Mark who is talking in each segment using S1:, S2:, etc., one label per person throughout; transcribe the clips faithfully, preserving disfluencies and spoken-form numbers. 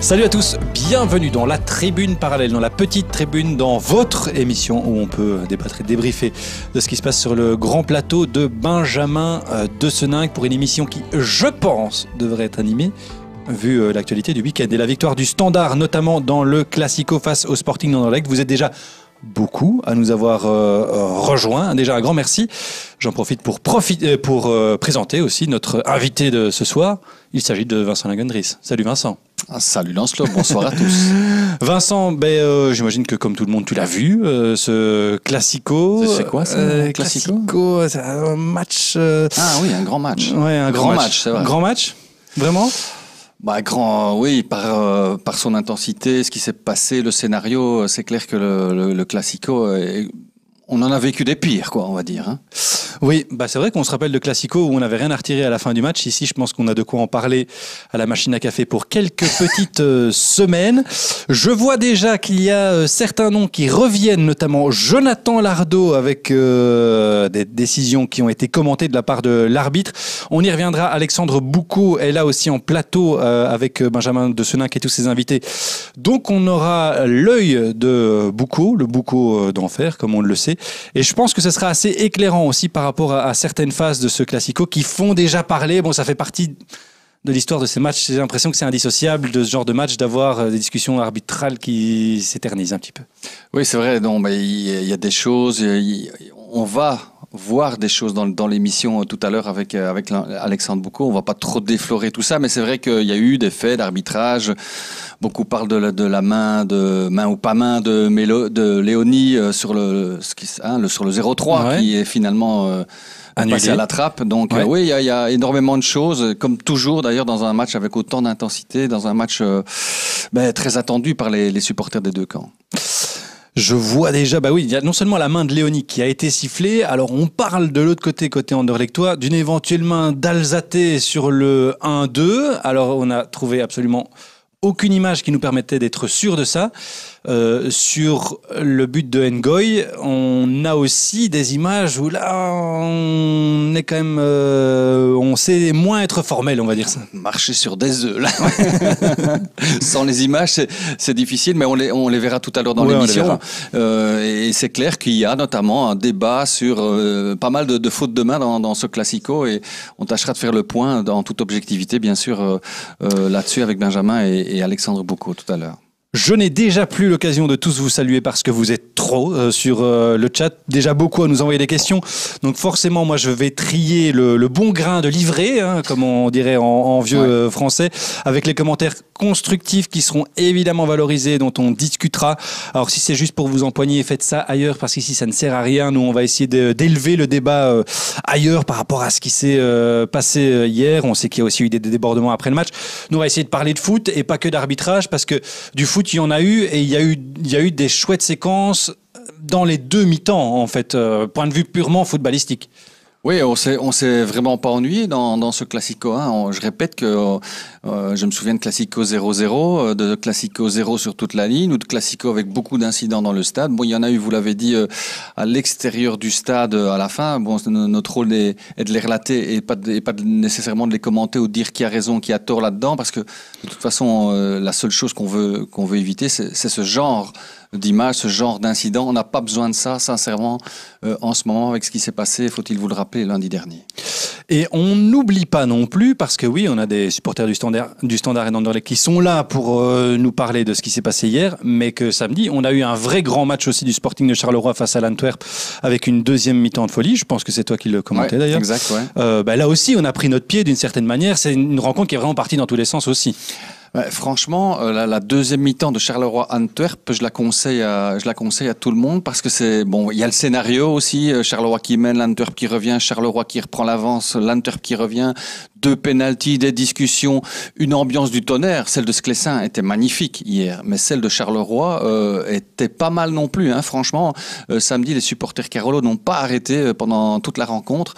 S1: Salut à tous, bienvenue dans la tribune parallèle, dans la petite tribune, dans votre émission où on peut débattre et débriefer de ce qui se passe sur le grand plateau de Benjamin de Seninck pour une émission qui, je pense, devrait être animée vu l'actualité du week-end et la victoire du Standard, notamment dans le Classico face au Sporting d'Anderlecht. Vous êtes déjà beaucoup à nous avoir euh, rejoints. Déjà un grand merci. J'en profite pour, profiter, pour euh, présenter aussi notre invité de ce soir. Il s'agit de Vincent Lagendries. Salut Vincent.
S2: Ah, salut Lancelot, bonsoir à tous.
S1: Vincent, ben, euh, j'imagine que comme tout le monde tu l'as vu, euh, ce Classico.
S2: C'est quoi ça,
S1: euh,
S2: Classico,
S1: Classico, c'est un match. Euh...
S2: Ah oui, un grand match.
S1: Ouais, un grand,
S2: grand
S1: match.
S2: match, c'est vrai.
S1: Grand match, vraiment.
S2: Bah, grand, oui, par, euh, par son intensité, ce qui s'est passé, le scénario, c'est clair que le, le, le Classico, est, on en a vécu des pires, quoi, on va dire. Hein.
S1: Oui, bah c'est vrai qu'on se rappelle de Classico où on n'avait rien à retirer à la fin du match. Ici, je pense qu'on a de quoi en parler à la machine à café pour quelques petites euh, semaines. Je vois déjà qu'il y a euh, certains noms qui reviennent, notamment Jonathan Lardo avec euh, des décisions qui ont été commentées de la part de l'arbitre. On y reviendra. Alexandre Boucaud est là aussi en plateau euh, avec Benjamin de Seninck et tous ses invités. Donc on aura l'œil de Boucaud, le Boucaud d'enfer, comme on le sait. Et je pense que ce sera assez éclairant aussi par rapport à, à certaines phases de ce Classico qui font déjà parler. Bon, ça fait partie de l'histoire de ces matchs. J'ai l'impression que c'est indissociable de ce genre de match d'avoir des discussions arbitrales qui s'éternisent un petit peu.
S2: Oui, c'est vrai. Non, mais il y a des choses. Il, on va voir des choses dans, dans l'émission tout à l'heure avec, avec Alexandre Boucaud. On ne va pas trop déflorer tout ça, mais c'est vrai qu'il y a eu des faits d'arbitrage. Beaucoup parlent de la, de la main, de main ou pas main de, Mélo, de Léonie sur le, hein, le, sur le zéro trois, ouais. Qui est finalement euh, passé à la trappe. Donc ouais. euh, oui, il y, y a énormément de choses, comme toujours d'ailleurs dans un match avec autant d'intensité, dans un match euh, ben, très attendu par les, les supporters des deux camps.
S1: Je vois déjà, bah oui, il y a non seulement la main de Léonie qui a été sifflée, alors on parle de l'autre côté, côté Anderlechtois, d'une éventuelle main d'Alzate sur le un deux. Alors on a trouvé absolument aucune image qui nous permettait d'être sûr de ça. Euh, sur le but de Ngoy, on a aussi des images où là, on est quand même, euh, on sait moins être formel, on va dire ça.
S2: Marcher sur des œufs, là. Sans les images, c'est, c'est difficile, mais on les, on les verra tout à l'heure dans ouais, l'émission. Euh, et c'est clair qu'il y a notamment un débat sur euh, pas mal de, de fautes de main dans, dans ce Classico, et on tâchera de faire le point dans toute objectivité, bien sûr, euh, euh, là-dessus avec Benjamin et, et Alexandre Boucaud tout à l'heure.
S1: Je n'ai déjà plus l'occasion de tous vous saluer parce que vous êtes trop euh, sur euh, le chat. Déjà beaucoup à nous envoyer des questions. Donc forcément, moi, je vais trier le, le bon grain de livret, hein, comme on dirait en, en vieux ouais. euh, français, avec les commentaires constructifs qui seront évidemment valorisés, dont on discutera. Alors si c'est juste pour vous empoigner, faites ça ailleurs parce qu'ici, ça ne sert à rien. Nous, on va essayer de, d'élever le débat euh, ailleurs par rapport à ce qui s'est euh, passé hier. On sait qu'il y a aussi eu des, des débordements après le match. Nous, on va essayer de parler de foot et pas que d'arbitrage parce que du foot, il y en a eu et il y a eu, il y a eu des chouettes séquences dans les deux mi-temps en fait, euh, point de vue purement footballistique.
S2: Oui, on s'est, on s'est vraiment pas ennuyé dans, dans ce Classico. Hein. On, je répète que euh, je me souviens de Classico zéro zéro, de Classico zéro sur toute la ligne, ou de Classico avec beaucoup d'incidents dans le stade. Bon, il y en a eu, vous l'avez dit, euh, à l'extérieur du stade à la fin. Bon, notre rôle est, est de les relater et pas, de, et pas de, nécessairement de les commenter ou de dire qui a raison, qui a tort là-dedans, parce que de toute façon, euh, la seule chose qu'on veut, qu'on veut éviter, c'est, c'est ce genre d'images, ce genre d'incident. On n'a pas besoin de ça, sincèrement, euh, en ce moment, avec ce qui s'est passé, faut-il vous le rappeler, lundi dernier.
S1: Et on n'oublie pas non plus, parce que oui, on a des supporters du Standard, du Standard et d'Anderlecht qui sont là pour euh, nous parler de ce qui s'est passé hier, mais que samedi, on a eu un vrai grand match aussi du Sporting de Charleroi face à l'Antwerp, avec une deuxième mi-temps de folie. Je pense que c'est toi qui le commentais ouais, d'ailleurs.
S2: Exact, ouais.
S1: Euh, bah, là aussi, on a pris notre pied d'une certaine manière. C'est une rencontre qui est vraiment partie dans tous les sens aussi.
S2: Ouais, franchement, euh, la, la deuxième mi-temps de Charleroi-Antwerp, je la conseille à, je la conseille à tout le monde parce que c'est bon. Il y a le scénario aussi, euh, Charleroi qui mène, l'Antwerp qui revient, Charleroi qui reprend l'avance, l'Antwerp qui revient. Deux pénaltys, des discussions, une ambiance du tonnerre. Celle de Sclessin était magnifique hier, mais celle de Charleroi euh, était pas mal non plus. Hein. Franchement, euh, samedi, les supporters Carolo n'ont pas arrêté pendant toute la rencontre.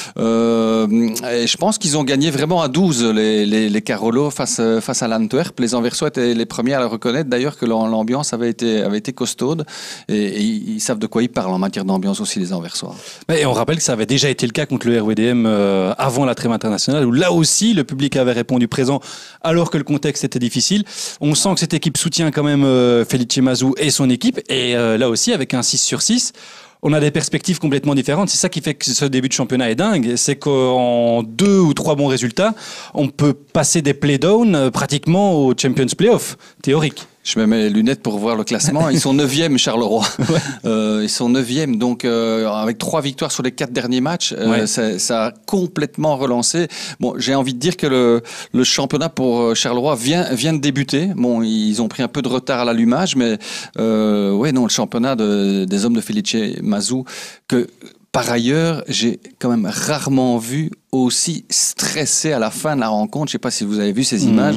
S2: Euh, et je pense qu'ils ont gagné vraiment à douze, les, les, les Carolo face, face à l'Antwerp. Les Anversois étaient les premiers à le reconnaître, d'ailleurs, que l'ambiance avait été, avait été costaude. Et, et ils savent de quoi ils parlent en matière d'ambiance aussi, les Anversois.
S1: Et on rappelle que ça avait déjà été le cas contre le R W D M euh, avant la trêve internationale, où là là aussi, le public avait répondu présent alors que le contexte était difficile. On sent que cette équipe soutient quand même euh, Felice Mazou et son équipe. Et euh, là aussi, avec un six sur six, on a des perspectives complètement différentes. C'est ça qui fait que ce début de championnat est dingue. C'est qu'en deux ou trois bons résultats, on peut passer des play-down pratiquement au Champions Playoff, théorique.
S2: Je me mets les lunettes pour voir le classement. Ils sont neuvième, Charleroi. Ouais. Euh, ils sont neuvième, donc euh, avec trois victoires sur les quatre derniers matchs, euh, ouais. ça, ça a complètement relancé. Bon, j'ai envie de dire que le, le championnat pour Charleroi vient, vient de débuter. Bon, ils ont pris un peu de retard à l'allumage, mais euh, ouais, non, le championnat de, des hommes de Felice Mazou, que par ailleurs, j'ai quand même rarement vu aussi stressé à la fin de la rencontre. Je ne sais pas si vous avez vu ces images. Mmh.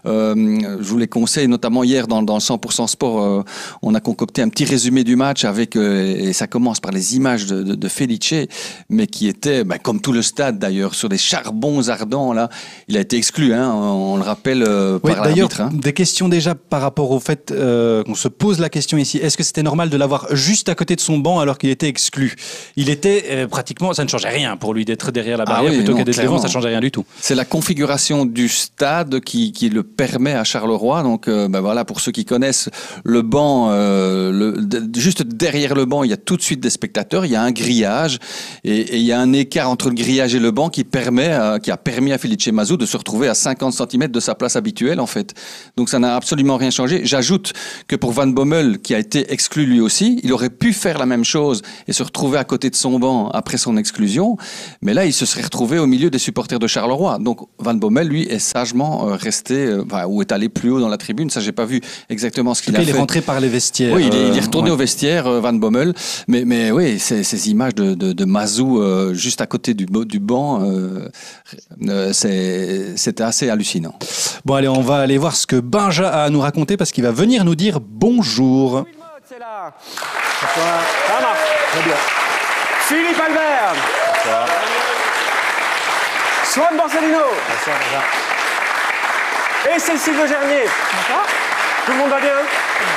S2: Euh, je vous les conseille, notamment hier dans, dans le cent pour cent Sport, euh, on a concocté un petit résumé du match avec, euh, et ça commence par les images de, de, de Felice, mais qui était, bah, comme tout le stade d'ailleurs, sur des charbons ardents. Là, il a été exclu, hein, on le rappelle euh,
S1: oui,
S2: par l'arbitre. Hein.
S1: Des questions déjà par rapport au fait euh, qu'on se pose la question ici. Est-ce que c'était normal de l'avoir juste à côté de son banc alors qu'il était exclu? Il était euh, pratiquement, ça ne changeait rien pour lui d'être derrière la barrière. Ah oui, plutôt que d'être devant, ça ne changeait rien du tout.
S2: C'est la configuration du stade qui, qui le permet à Charleroi. Donc, euh, ben voilà, pour ceux qui connaissent le banc, euh, le, de, juste derrière le banc, il y a tout de suite des spectateurs. Il y a un grillage et, et il y a un écart entre le grillage et le banc qui permet, euh, qui a permis à Felice Mazou de se retrouver à cinquante centimètres de sa place habituelle, en fait. Donc, ça n'a absolument rien changé. J'ajoute que pour Van Bommel, qui a été exclu lui aussi, il aurait pu faire la même chose et se retrouver à côté de son banc après son exclusion. Mais là, il se serait retrouvé au milieu des supporters de Charleroi. Donc Van Bommel, lui, est sagement euh, resté, euh, enfin, ou est allé plus haut dans la tribune. Ça, j'ai pas vu exactement ce qu'il a fait.
S1: Il est rentré par les vestiaires.
S2: Oui, il est,
S1: euh,
S2: il est retourné ouais. au vestiaire, euh, Van Bommel. Mais, mais oui, ces, ces images de, de, de Mazou euh, juste à côté du, du banc, euh, euh, c'était assez hallucinant.
S1: Bon, allez, on va aller voir ce que Benja a à nous raconter parce qu'il va venir nous dire bonjour.
S3: C'est là. Ça marche. Très bien. Philippe Albert. Bonsoir. Swan Borsellino. Bonsoir, bonsoir. Et Cécile de Gernier. Bonsoir. Tout le monde va bien?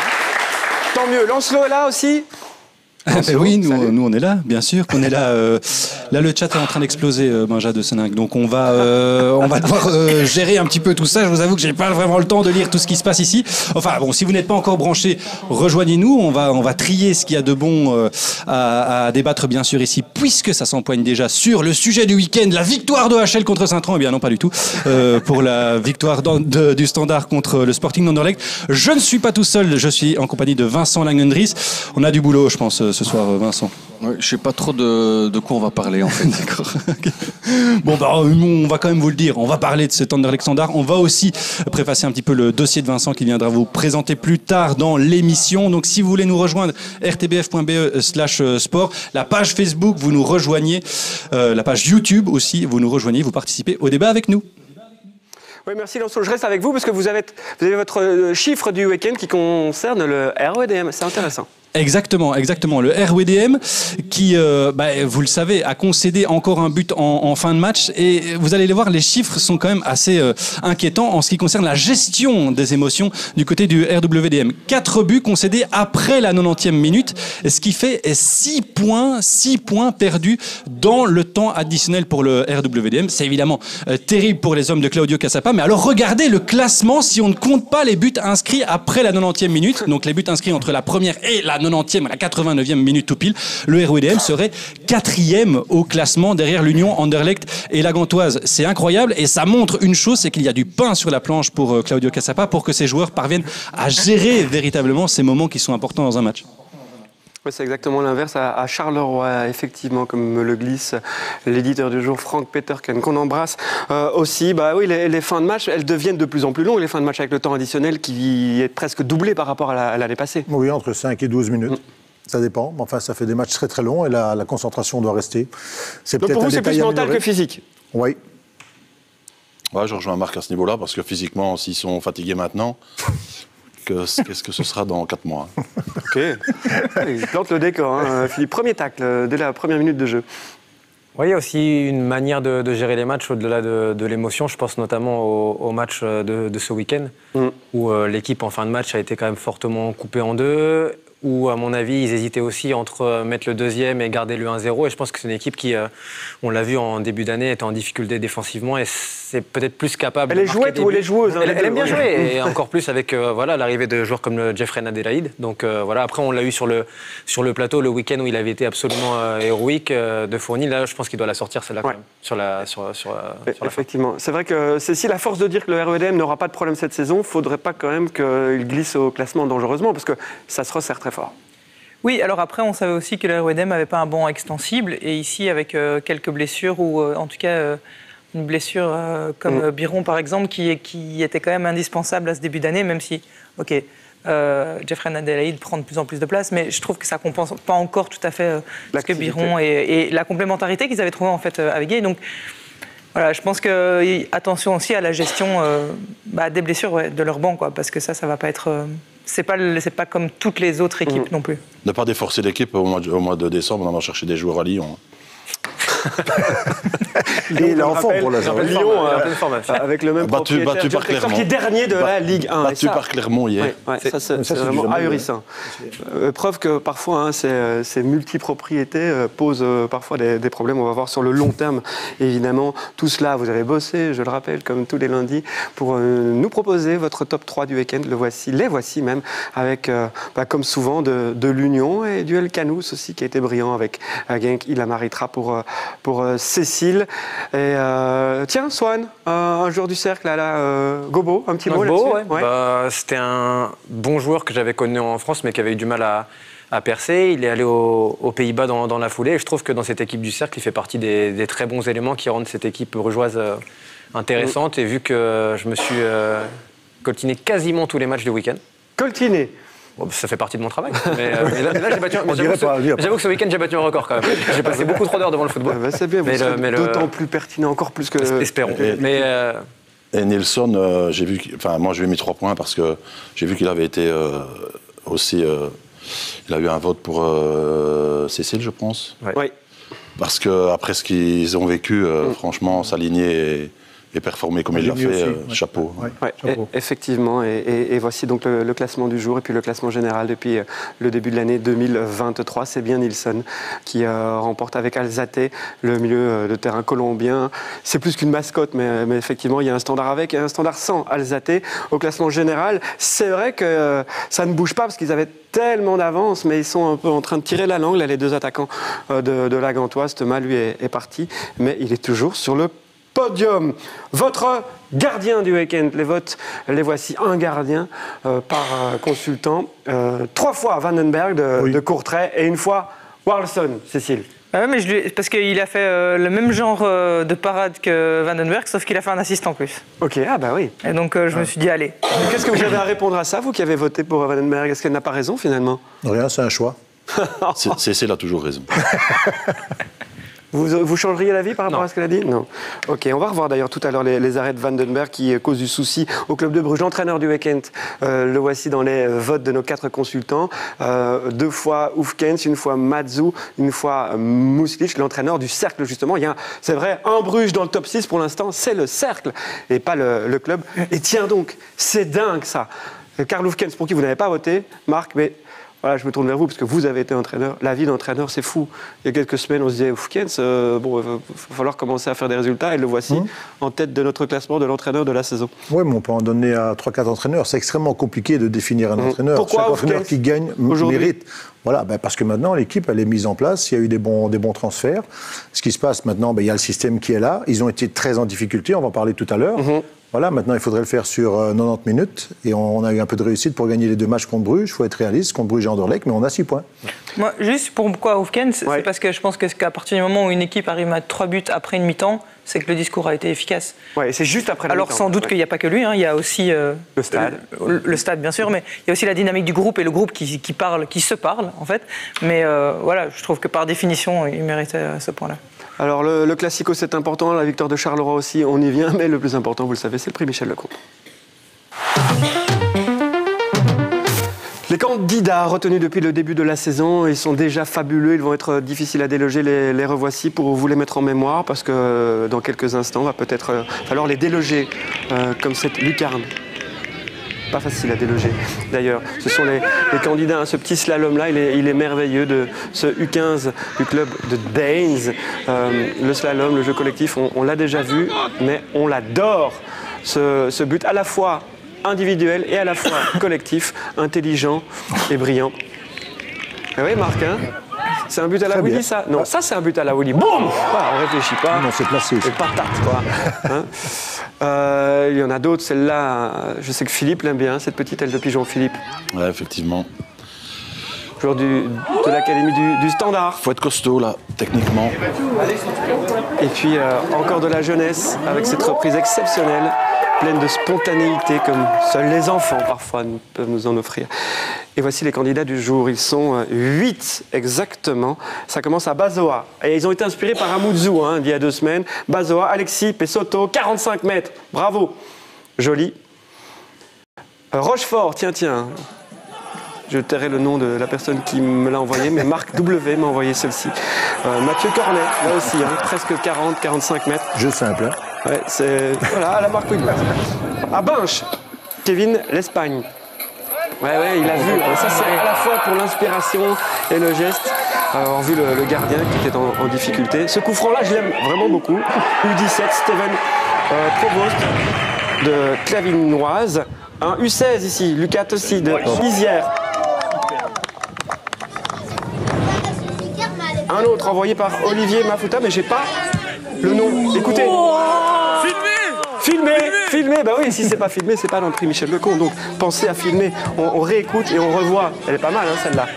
S3: Tant mieux. Lancelot est là aussi.
S1: Ah ben oui, nous, nous on est là, bien sûr qu'on est là. Euh, là, le chat est en train d'exploser, euh, Benja de Seninck. Donc on va, euh, on va devoir euh, gérer un petit peu tout ça. Je vous avoue que j'ai pas vraiment le temps de lire tout ce qui se passe ici. Enfin bon, si vous n'êtes pas encore branchés, rejoignez-nous. On va, on va trier ce qu'il y a de bon euh, à, à débattre bien sûr ici, puisque ça s'empoigne déjà sur le sujet du week-end, la victoire de H L contre Saint-Tran. Eh bien non, pas du tout. Euh, pour la victoire de, du Standard contre le Sporting d'Anderlecht. Je ne suis pas tout seul. Je suis en compagnie de Vincent Langendries. On a du boulot, je pense. Ce soir, Vincent.
S2: Ouais, je sais pas trop de, de quoi on va parler en fait.
S1: D'accord. Okay. Bon bah on va quand même vous le dire. On va parler de cet Anderlecht Standard. On va aussi préfacer un petit peu le dossier de Vincent qui viendra vous présenter plus tard dans l'émission. Donc si vous voulez nous rejoindre, r t b f point b e slash sport, la page Facebook, vous nous rejoignez, euh, la page YouTube aussi, vous nous rejoignez, vous participez au débat avec nous.
S3: Oui, merci Lancelot. Je reste avec vous parce que vous avez, vous avez votre chiffre du week-end qui concerne le R W D M. C'est intéressant.
S1: Exactement, exactement. Le R W D M qui, euh, bah, vous le savez, a concédé encore un but en, en fin de match. Et vous allez les voir, les chiffres sont quand même assez euh, inquiétants en ce qui concerne la gestion des émotions du côté du R W D M. Quatre buts concédés après la quatre-vingt-dixième minute, ce qui fait six points, six points perdus dans le temps additionnel pour le R W D M. C'est évidemment euh, terrible pour les hommes de Claudio Cassapa. Mais alors regardez le classement si on ne compte pas les buts inscrits après la quatre-vingt-dixième minute. Donc les buts inscrits entre la première et la quatre-vingtième à la quatre-vingt-neuvième minute tout pile, le R W D M serait quatrième au classement derrière l'Union, Anderlecht et la Gantoise. C'est incroyable et ça montre une chose, c'est qu'il y a du pain sur la planche pour Claudio Cassapa pour que ses joueurs parviennent à gérer véritablement ces moments qui sont importants dans un match.
S3: Oui, c'est exactement l'inverse à Charleroi, effectivement, comme le glisse l'éditeur du jour, Frank Peterken, qu'on embrasse euh, aussi. Bah oui, les, les fins de match, elles deviennent de plus en plus longues, les fins de match avec le temps additionnel qui est presque doublé par rapport à l'année passée.
S4: Oui, entre cinq et douze minutes. Mm. Ça dépend. Enfin, ça fait des matchs très très longs et la, la concentration doit rester.
S3: Donc pour vous, c'est plus mental que physique?
S4: Oui.
S5: Ouais, je rejoins Marc à ce niveau-là, parce que physiquement, s'ils sont fatigués maintenant, qu'est-ce que ce sera dans quatre mois?
S3: Ok. Il plante le décor, hein. Philippe. Premier tacle dès la première minute de jeu.
S6: Oui, il y a aussi une manière de, de gérer les matchs au-delà de, de l'émotion. Je pense notamment au, au match de, de ce week-end, mm. où euh, l'équipe en fin de match a été quand même fortement coupée en deux, où, à mon avis, ils hésitaient aussi entre mettre le deuxième et garder le un zéro. Et je pense que c'est une équipe qui, euh, on l'a vu en début d'année, est en difficulté défensivement et c'est peut-être plus capable
S3: elle
S6: de
S3: est jouette ou elle est joueuse hein,
S6: Elle, elle aime bien
S3: ouais.
S6: jouer, et encore plus avec euh, voilà, l'arrivée de joueurs comme le Jeffrey Adelaide. Donc euh, voilà, après, on l'a eu sur le, sur le plateau le week-end où il avait été absolument euh, héroïque euh, de Fournier. Là, je pense qu'il doit la sortir, celle-là, quand
S3: Ouais.
S6: même, sur la, sur, sur, euh, sur la
S3: Effectivement. C'est vrai que Cécile, à force de dire que le R E D M n'aura pas de problème cette saison, il ne faudrait pas quand même qu'il glisse au classement dangereusement parce que ça se resserre très fort.
S7: Oui, alors après, on savait aussi que le R E D M n'avait pas un banc extensible. Et ici, avec euh, quelques blessures, ou euh, en tout cas euh, une blessure euh, comme euh, Biron, par exemple, qui, qui était quand même indispensable à ce début d'année, même si, OK, euh, Jeffrey Adelaide prend de plus en plus de place, mais je trouve que ça ne compense pas encore tout à fait euh, ce que Biron et, et la complémentarité qu'ils avaient trouvée en fait, euh, avec Gay. Donc, voilà, je pense que attention aussi à la gestion euh, bah, des blessures ouais, de leur banc, quoi, parce que ça, ça va pas être... Euh, c'est pas, c'est pas comme toutes les autres équipes mmh. non plus.
S5: Ne pas déforcer l'équipe au mois, de, au mois de décembre en allant chercher des joueurs à Lyon.
S4: Et il est en forme pour la journée.
S3: Lyon, euh, avec le même
S5: battu,
S3: propriétaire,
S5: battu par Clermont.
S3: qui est dernier de la Ligue un.
S5: Battu
S3: ça,
S5: par Clermont hier.
S3: Ouais, ouais, ça, c'est, c'est vraiment ahurissant. Euh, preuve que parfois, hein, ces, ces multipropriétés euh, posent euh, parfois des, des problèmes. On va voir sur le long terme, évidemment. Tout cela, vous avez bossé, je le rappelle, comme tous les lundis, pour euh, nous proposer votre top trois du week-end. Le voici, les voici même, avec, euh, bah, comme souvent, de, de l'Union et du El Canous aussi, qui a été brillant avec euh, Genk. Il la méritera pour, euh, pour euh, Cécile. Et euh, tiens, Swan, euh, un joueur du cercle, là, là euh, Gobo, un petit mot
S6: Gobo,
S3: là-dessus.
S6: ouais.
S3: Ouais.
S6: Bah, c'était un bon joueur que j'avais connu en France, mais qui avait eu du mal à, à percer. Il est allé au, aux Pays-Bas dans, dans la foulée. Et je trouve que dans cette équipe du cercle, il fait partie des, des très bons éléments qui rendent cette équipe brugeoise euh, intéressante. Mmh. Et vu que je me suis euh, coltiné quasiment tous les matchs du week-end.
S3: Coltiné.
S6: Bon, ça fait partie de mon travail. Mais, euh, mais là, mais là, j'ai battu,
S4: On
S6: j'avoue,
S4: dirait pas,
S6: ce, j'avoue que ce week-end, j'ai battu un record quand même. J'ai passé beaucoup trop d'heures devant le football.
S3: Ah bah c'est bien, vous
S6: mais
S3: serez
S6: le, mais
S3: d'autant
S6: le...
S3: plus pertinent, encore plus que...
S6: Espérons.
S5: Et,
S6: mais, euh...
S5: et Nilsson, euh, j'ai vu, enfin moi je lui ai mis trois points parce que j'ai vu qu'il avait été euh, aussi... Euh, il a eu un vote pour euh, Cécile, je pense.
S3: Ouais. Oui.
S5: Parce qu'après ce qu'ils ont vécu, euh, mm. franchement, s'aligner et... et performer comme il l'a fait, euh, ouais. chapeau.
S3: Ouais. Ouais. Chapeau. Et, effectivement, et, et, et voici donc le, le classement du jour et puis le classement général depuis euh, le début de l'année deux mille vingt-trois. C'est bien Nilsson qui euh, remporte avec Alzate le milieu de terrain colombien. C'est plus qu'une mascotte, mais, mais effectivement, il y a un standard avec et un standard sans Alzate. Au classement général, c'est vrai que euh, ça ne bouge pas parce qu'ils avaient tellement d'avance, mais ils sont un peu en train de tirer la langue, là, les deux attaquants euh, de, de la Gantoise. Thomas, lui, est, est parti, mais il est toujours sur le podium. Votre gardien du week-end, les votes, les voici. Un gardien euh, par euh, consultant. Euh, trois fois Vandenberg de, oui. de Courtrai et une fois Warlson, Cécile.
S7: Ah ouais, mais je lui... parce qu'il a fait euh, le même genre euh, de parade que Vandenberg, sauf qu'il a fait un assist en plus.
S3: Ok, ah bah oui.
S7: Et donc euh, je
S3: ah.
S7: me suis dit, allez.
S3: Qu'est-ce que vous avez à répondre à ça, vous qui avez voté pour Vandenberg? Est-ce qu'elle n'a pas raison finalement?
S4: Rien, c'est un choix.
S5: Cécile a toujours raison.
S3: Vous, vous changeriez l'avis par rapport
S6: non.
S3: à ce qu'elle a dit? Non. Ok, on va revoir d'ailleurs tout à l'heure les, les arrêts de Vandenberg qui causent du souci au club de Bruges. L'entraîneur du week-end, euh, le voici dans les votes de nos quatre consultants. Euh, deux fois Oufkens, une fois Mazou, une fois Mouslich, l'entraîneur du cercle justement. Il y a, c'est vrai, un Bruges dans le top six pour l'instant, c'est le cercle et pas le, le club. Et tiens donc, c'est dingue ça. Karl Oufkens, pour qui vous n'avez pas voté, Marc, mais... Voilà, je me tourne vers vous parce que vous avez été entraîneur. La vie d'entraîneur, c'est fou. Il y a quelques semaines, on se disait, Oufkens, euh, bon, il va falloir commencer à faire des résultats. Et le voici mmh. en tête de notre classement de l'entraîneur de la saison.
S4: Oui, mais on peut en donner à trois quatre entraîneurs. C'est extrêmement compliqué de définir un mmh. entraîneur.
S3: Pourquoi
S4: Chaque entraîneur qui gagne mérite. Voilà, ben parce que maintenant, l'équipe, elle est mise en place. Il y a eu des bons, des bons transferts. Ce qui se passe maintenant, ben, il y a le système qui est là. Ils ont été très en difficulté. On va en parler tout à l'heure. Mmh. Voilà, maintenant, il faudrait le faire sur euh, quatre-vingt-dix minutes. Et on, on a eu un peu de réussite pour gagner les deux matchs contre Bruges. Il faut être réaliste, contre Bruges et Anderlecht, mais on a six points.
S7: Moi, juste pourquoi Oufkens, c'est
S3: ouais.
S7: parce que je pense que, qu'à partir du moment où une équipe arrive à trois buts après une mi-temps, c'est que le discours a été efficace.
S3: Ouais, c'est juste après la
S7: Alors,
S3: mi-temps.
S7: sans doute
S3: ouais.
S7: qu'il n'y a pas que lui, hein, il y a aussi euh,
S3: le stade.
S7: Le, le stade, bien sûr, mais il y a aussi la dynamique du groupe et le groupe qui, qui, parle, qui se parle, en fait. Mais euh, voilà, je trouve que par définition, il méritait à ce point-là.
S3: Alors, le, le Classico, c'est important. La victoire de Charleroi aussi, on y vient. Mais le plus important, vous le savez, c'est le prix Michel Lecomte. Les candidats retenus depuis le début de la saison, ils sont déjà fabuleux, ils vont être difficiles à déloger, les, les revoici pour vous les mettre en mémoire, parce que dans quelques instants, il va peut-être falloir les déloger, euh, comme cette lucarne. pas facile à déloger. D'ailleurs, ce sont les, les candidats à ce petit slalom-là. Il est, il est merveilleux de ce U quinze du club de Daines. Euh, le slalom, le jeu collectif, on, on l'a déjà vu, mais on l'adore. Ce, ce but à la fois individuel et à la fois collectif, intelligent et brillant. Et oui, Marc, hein, c'est un but à la Willy, ça? Non, ça c'est un but à la Willy. Boum! Voilà, on réfléchit pas.
S4: Non, c'est placé.
S3: C'est patate, quoi. Hein, euh, il y en a d'autres, celle-là, je sais que Philippe l'aime bien, cette petite aile de pigeon, Philippe.
S5: Ouais, effectivement.
S3: Joueur du, de l'académie du, du Standard.
S5: Faut être costaud, là, techniquement.
S3: Et puis, euh, encore de la jeunesse, avec cette reprise exceptionnelle, pleine de spontanéité, comme seuls les enfants, parfois, peuvent nous en offrir. Et voici les candidats du jour. Ils sont huit exactement. Ça commence à Bazoa. Et ils ont été inspirés par Amuzu, hein, il y a deux semaines. Bazoa, Alexis Pesotto, quarante-cinq mètres. Bravo. Joli. Euh, Rochefort, tiens, tiens. Je tairai le nom de la personne qui me l'a envoyé, mais Marc W m'a envoyé celle-ci. Euh, Mathieu Cornet, là aussi, hein, presque quarante à quarante-cinq mètres.
S4: Jeu simple. Hein.
S3: Ouais, c'est. Voilà, à la Marc Wigler. À Binche, Kevin l'Espagne. Ouais, ouais, il a vu. Ça, c'est à la fois pour l'inspiration et le geste. Avoir vu le, le gardien qui était en, en difficulté. Ce coup franc-là, je l'aime vraiment beaucoup. U dix-sept, Steven euh, Provost de Clavinoise. Un U seize ici, Lucas Tossi de Lisière. Un autre envoyé par Olivier Mafuta, mais j'ai pas le nom. Écoutez. Filmé, filmé, bah oui, si c'est pas filmé, c'est pas dans le prix Michel Lecomte. Donc pensez à filmer, on, on réécoute et on revoit. Elle est pas mal, hein, celle-là.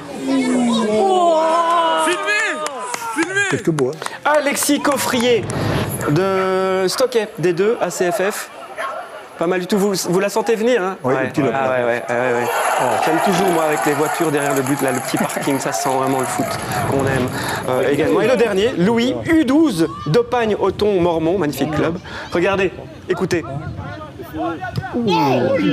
S4: Quelques beaux. Hein.
S3: Alexis Coffrier de Stockey, D deux, A C F F. Pas mal du tout. Vous, vous la sentez venir, hein?
S4: Oui,
S3: ouais.
S4: le petit
S3: Ah, ouais, ouais, ouais, ouais. Oh, j'aime toujours, moi, avec les voitures derrière le but, là, le petit parking, ça sent vraiment le foot qu'on aime euh, également. Et le dernier, Louis, U douze, d'Opagne, Othon, Mormont, magnifique club. Regardez, écoutez. Ouh. Louis,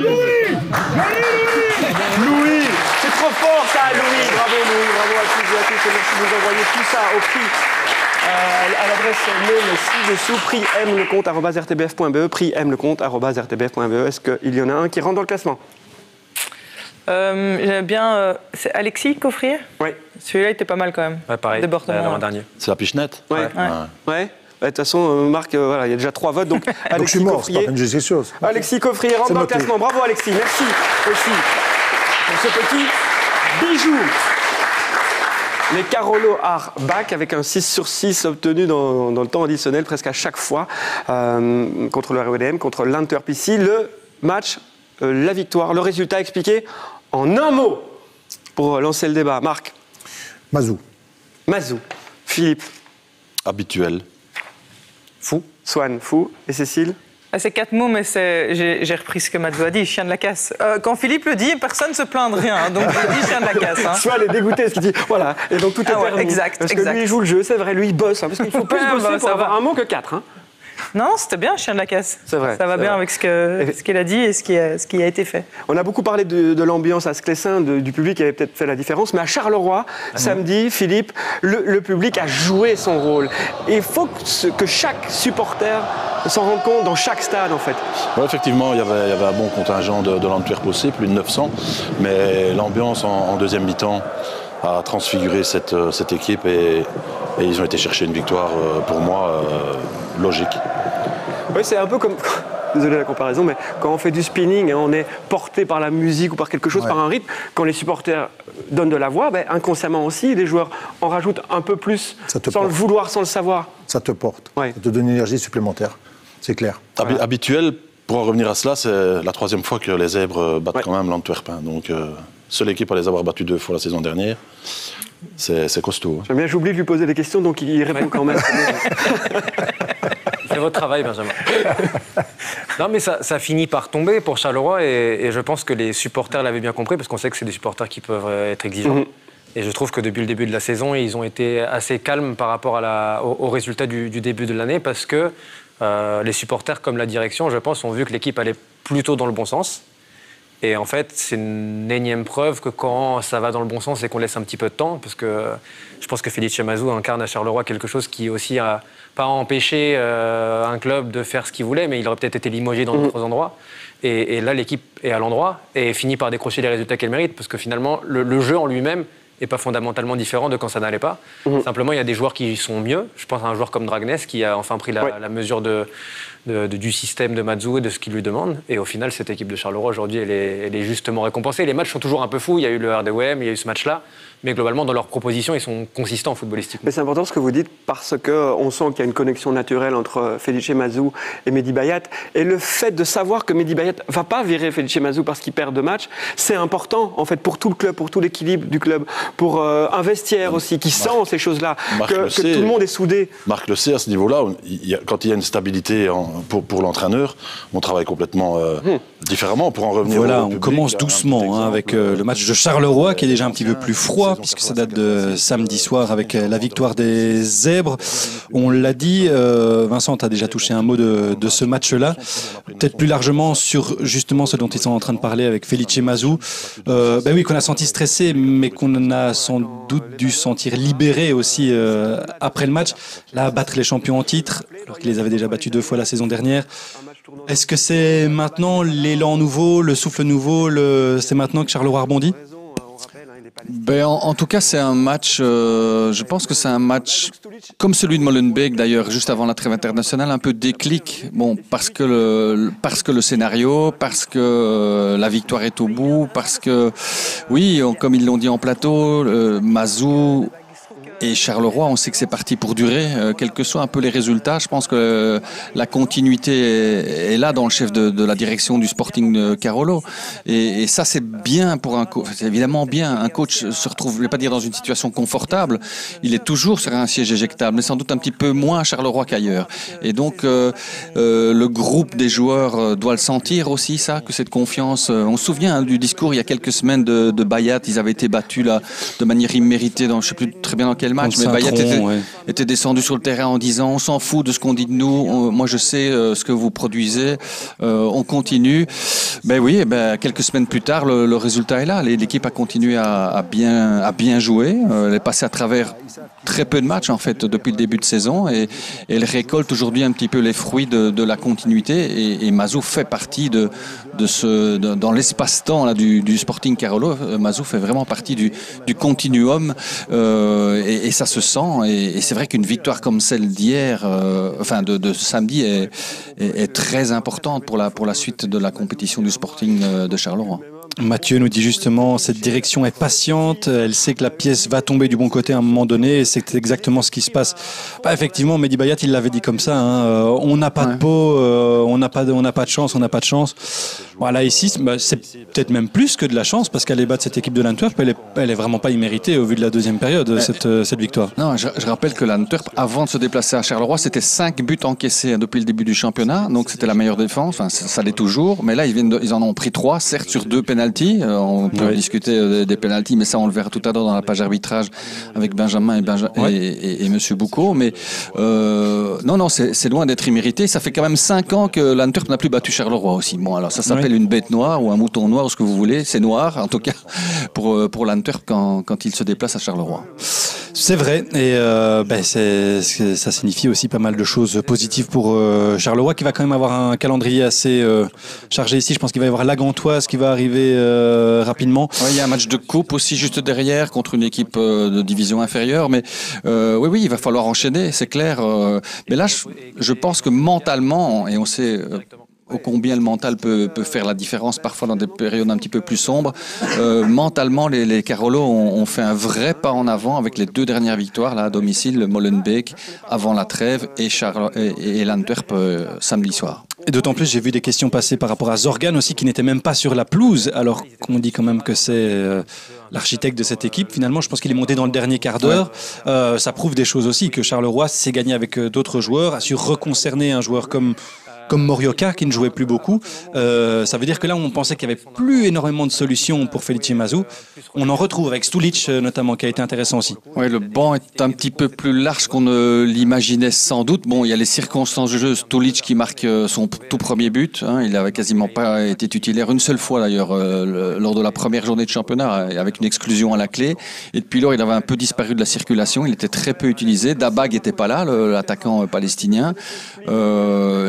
S3: c'est trop fort ça, Louis. Bravo, Louis, bravo à tous et à tous. Et merci de nous envoyer tout ça au prix. Euh, à l'adresse mail ci-dessous, prix m lecomte arobase r t b f point b e, prix m lecomte arobase r t b f point b e. Est-ce qu'il y en a un qui rentre dans le classement?
S7: euh, J'aime bien. Euh, c'est Alexis Coffrier?
S3: Oui.
S7: Celui-là était pas mal quand même.
S6: Ouais, pareil, l'avant-dernier.
S5: C'est la pichenette?
S3: Ouais.
S7: Ouais.
S3: Ouais. ouais. De toute façon, euh, Marc, euh, voilà, il y a déjà trois votes. Donc, Alexis
S4: donc je suis mort,
S3: Coffrier.
S4: c'est pas une juste chose.
S3: Alexis Coffrier rentre dans le classement. Bravo, Alexis. Merci aussi pour ce petit bijou. Les Carolo Arbach avec un six sur six obtenu dans, dans le temps additionnel presque à chaque fois euh, contre le R W D M, contre l'Antwerp ici. Le match, euh, la victoire, le résultat expliqué en un mot pour lancer le débat. Marc.
S4: Mazou.
S3: Mazou. Philippe.
S5: Habituel.
S3: Fou. Swan. Fou. Et Cécile.
S7: Ah, c'est quatre mots, mais j'ai, j'ai repris ce que Mathieu a dit, chien de la casse. Euh, quand Philippe le dit, personne ne se plaint de rien, hein, donc je dis chien de la casse. Hein.
S3: Swan est dégoûté, parce qu'il dit, voilà, et donc tout est
S7: ah ouais,
S3: permis.
S7: exact,
S3: parce que
S7: exact.
S3: lui, il joue le jeu, c'est vrai, lui, il bosse, hein, parce qu'il faut plus
S7: Ouais,
S3: bosser
S7: bah,
S3: pour
S7: ça
S3: avoir
S7: va.
S3: un mot que quatre. Hein.
S7: Non, c'était bien, chien de la casse.
S3: C'est vrai.
S7: Ça va
S3: c'est
S7: bien
S3: vrai.
S7: avec ce, que, ce qu'il a dit et ce qui a, ce qui a été fait.
S3: On a beaucoup parlé de, de l'ambiance à Sclessin, de, du public qui avait peut-être fait la différence, mais à Charleroi, ah samedi, Philippe, le, le public a joué son rôle. Et il faut que, ce, que chaque supporter s'en rende compte dans chaque stade, en fait.
S5: Ouais, effectivement, il y avait, il y avait un bon contingent de, de l'Antwerp aussi, plus de neuf cents, mais l'ambiance en, en deuxième mi-temps a transfiguré cette, cette équipe et, et ils ont été chercher une victoire, pour moi, euh, logique.
S3: Oui, c'est un peu comme... Désolé de la comparaison, mais quand on fait du spinning et on est porté par la musique ou par quelque chose, ouais. par un rythme, quand les supporters donnent de la voix, ben, inconsciemment aussi, les joueurs en rajoutent un peu plus, sans porte. le vouloir, sans le savoir.
S4: Ça te porte,
S3: ouais.
S4: ça te donne une énergie supplémentaire, c'est clair.
S5: Hab- voilà. Habituel, pour en revenir à cela, c'est la troisième fois que les Zèbres battent ouais. quand même l'Antwerp. Donc, euh, seule équipe à les avoir battus deux fois la saison dernière. C'est, c'est costaud. Hein.
S3: J'aime bien, j'oublie de lui poser des questions, donc il répond ouais. quand même.
S6: C'est votre travail, Benjamin. Non, mais ça, ça finit par tomber pour Charleroi et, et je pense que les supporters l'avaient bien compris parce qu'on sait que c'est des supporters qui peuvent être exigeants. Mm-hmm. Et je trouve que depuis le début de la saison, ils ont été assez calmes par rapport à la, au, au résultat du, du début de l'année parce que euh, les supporters, comme la direction, je pense, ont vu que l'équipe allait plutôt dans le bon sens. Et en fait, c'est une énième preuve que quand ça va dans le bon sens et qu'on laisse un petit peu de temps, parce que je pense que Felice Mazou incarne à Charleroi quelque chose qui aussi a pas empêché euh, un club de faire ce qu'il voulait, mais il aurait peut-être été limogé dans d'autres mmh. endroits. Et, et là, l'équipe est à l'endroit et finit par décrocher les résultats qu'elle mérite, parce que finalement, le, le jeu en lui-même n'est pas fondamentalement différent de quand ça n'allait pas. Mmh. Simplement, il y a des joueurs qui sont mieux. Je pense à un joueur comme Dragnès qui a enfin pris la, ouais. la mesure de, de, de, du système de Mazou et de ce qu'il lui demande. Et au final, cette équipe de Charleroi, aujourd'hui, elle est, elle est justement récompensée. Les matchs sont toujours un peu fous. Il y a eu le R D O M, il y a eu ce match-là. Mais globalement, dans leurs propositions, ils sont consistants footballistiquement.
S3: Mais c'est important ce que vous dites, parce qu'on sent qu'il y a une connexion naturelle entre Felice Mazou et Mehdi Bayat. Et le fait de savoir que Mehdi Bayat ne va pas virer Felice Mazou parce qu'il perd deux matchs, c'est important en fait pour tout le club, pour tout l'équilibre du club, pour euh, un vestiaire aussi qui Marc, sent ces choses-là, que, que sait, tout le monde est soudé.
S5: Marc le sait à ce niveau-là, il y a, quand il y a une stabilité en, pour, pour l'entraîneur, on travaille complètement euh, hum. différemment pour en revenir
S1: voilà,
S5: au
S1: on
S5: public,
S1: commence doucement hein, avec euh, le match de Charleroi qui est déjà un petit peu plus froid, puisque ça date de samedi soir avec la victoire des Zèbres. On l'a dit, euh, Vincent, tu as déjà touché un mot de, de ce match-là. Peut-être plus largement sur justement ce dont ils sont en train de parler avec Felice Mazou. Euh, ben oui, qu'on a senti stressé, mais qu'on a sans doute dû sentir libéré aussi euh, après le match. Là, battre les champions en titre, alors qu'ils les avaient déjà battus deux fois la saison dernière. Est-ce que c'est maintenant l'élan nouveau, le souffle nouveau, le... c'est maintenant que Charleroi rebondit ?
S2: Ben, en, en tout cas, c'est un match, euh, je pense que c'est un match comme celui de Molenbeek d'ailleurs, juste avant la trêve internationale, un peu déclic. Bon, parce que le, parce que le scénario, parce que euh, la victoire est au bout, parce que, oui, on, comme ils l'ont dit en plateau, euh, Mazou et Charleroi, on sait que c'est parti pour durer, euh, quels que soient un peu les résultats. Je pense que euh, la continuité est, est là dans le chef de, de la direction du Sporting de Carolo. Et, et ça, c'est bien pour un coach. C'est évidemment bien. Un coach se retrouve, je ne vais pas dire dans une situation confortable. Il est toujours sur un siège éjectable, mais sans doute un petit peu moins à Charleroi qu'ailleurs. Et donc, euh, euh, le groupe des joueurs doit le sentir aussi, ça, que cette confiance. Euh, on se souvient hein, du discours il y a quelques semaines de, de Bayat. Ils avaient été battus là de manière imméritée dans, je ne sais plus très bien dans quel match, mais Bayat était, ouais. était descendu sur le terrain en disant on s'en fout de ce qu'on dit de nous, on, moi je sais euh, ce que vous produisez, euh, on continue. Ben oui, ben, quelques semaines plus tard, le, le résultat est là. L'équipe a continué à, à, bien, à bien jouer, euh, elle est passée à travers très peu de matchs en fait depuis le début de saison et, et elle récolte aujourd'hui un petit peu les fruits de, de la continuité et, et Mazou fait partie de, de ce, de, dans l'espace-temps là, du, du Sporting Carolo. Mazou fait vraiment partie du, du continuum euh, et, et ça se sent et, et c'est vrai qu'une victoire comme celle d'hier, euh, enfin de, de samedi est, est, est très importante pour la, pour la suite de la compétition du Sporting de Charleroi.
S1: Mathieu nous dit justement, cette direction est patiente, elle sait que la pièce va tomber du bon côté à un moment donné et c'est exactement ce qui se passe. Bah, effectivement, Mehdi Bayat, il l'avait dit comme ça, hein, euh, on n'a pas ouais. de peau, euh, on n'a pas de, on n'a pas de chance, on n'a pas de chance. Voilà, ici, bah, c'est peut-être même plus que de la chance parce qu'aller battre cette équipe de l'Antwerp, elle est, elle est vraiment pas imméritée au vu de la deuxième période, euh, cette, euh, cette victoire.
S2: Non, je, je rappelle que l'Antwerp, avant de se déplacer à Charleroi, c'était cinq buts encaissés depuis le début du championnat, donc c'était la meilleure défense, enfin, ça, ça l'est toujours, mais là, ils, viennent de, ils en ont pris trois, certes sur deux pénaltys. On peut oui. discuter des pénaltys, mais ça, on le verra tout à l'heure dans la page arbitrage avec Benjamin et, Benja- ouais. et, et, et Monsieur Boucaud. Mais euh, non, non, c'est, c'est loin d'être immérité. Ça fait quand même cinq ans que l'Antwerp n'a plus battu Charleroi aussi. Bon, alors ça s'appelle oui. une bête noire ou un mouton noir, ou ce que vous voulez. C'est noir, en tout cas, pour, pour l'Antwerp quand, quand il se déplace à Charleroi.
S1: C'est vrai, et euh, ben c'est, c'est, ça signifie aussi pas mal de choses positives pour euh, Charleroi, qui va quand même avoir un calendrier assez euh, chargé ici. Je pense qu'il va y avoir la Gantoise qui va arriver euh, rapidement.
S2: Ouais, il y a un match de coupe aussi juste derrière contre une équipe euh, de division inférieure, mais euh, oui, oui, il va falloir enchaîner, c'est clair. Euh, mais là, je, je pense que mentalement, et on sait... Euh, ô combien le mental peut, peut faire la différence parfois dans des périodes un petit peu plus sombres. Euh, mentalement, les, les Carolos ont, ont fait un vrai pas en avant avec les deux dernières victoires là, à domicile, le Molenbeek avant la trêve et, Charles, et, et l'Antwerp euh, samedi soir.
S1: Et d'autant plus, j'ai vu des questions passer par rapport à Zorgan aussi, qui n'était même pas sur la pelouse, alors qu'on dit quand même que c'est euh, l'architecte de cette équipe. Finalement, je pense qu'il est monté dans le dernier quart d'heure. Ouais. Euh, ça prouve des choses aussi, que Charleroi s'est gagné avec d'autres joueurs, a su reconcerner un joueur comme... comme Morioka qui ne jouait plus beaucoup. Euh, ça veut dire que là, on pensait qu'il n'y avait plus énormément de solutions pour Felice Mazou. On en retrouve avec Stulic notamment, qui a été intéressant aussi.
S2: Oui, le banc est un petit peu plus large qu'on ne l'imaginait sans doute. Bon, il y a les circonstances du jeu. Stulic qui marque son tout premier but. Hein, il n'avait quasiment pas été titulaire une seule fois d'ailleurs euh, lors de la première journée de championnat, avec une exclusion à la clé. Et depuis lors, il avait un peu disparu de la circulation. Il était très peu utilisé. Dabag n'était pas là, le, l'attaquant palestinien. Euh, Zorgan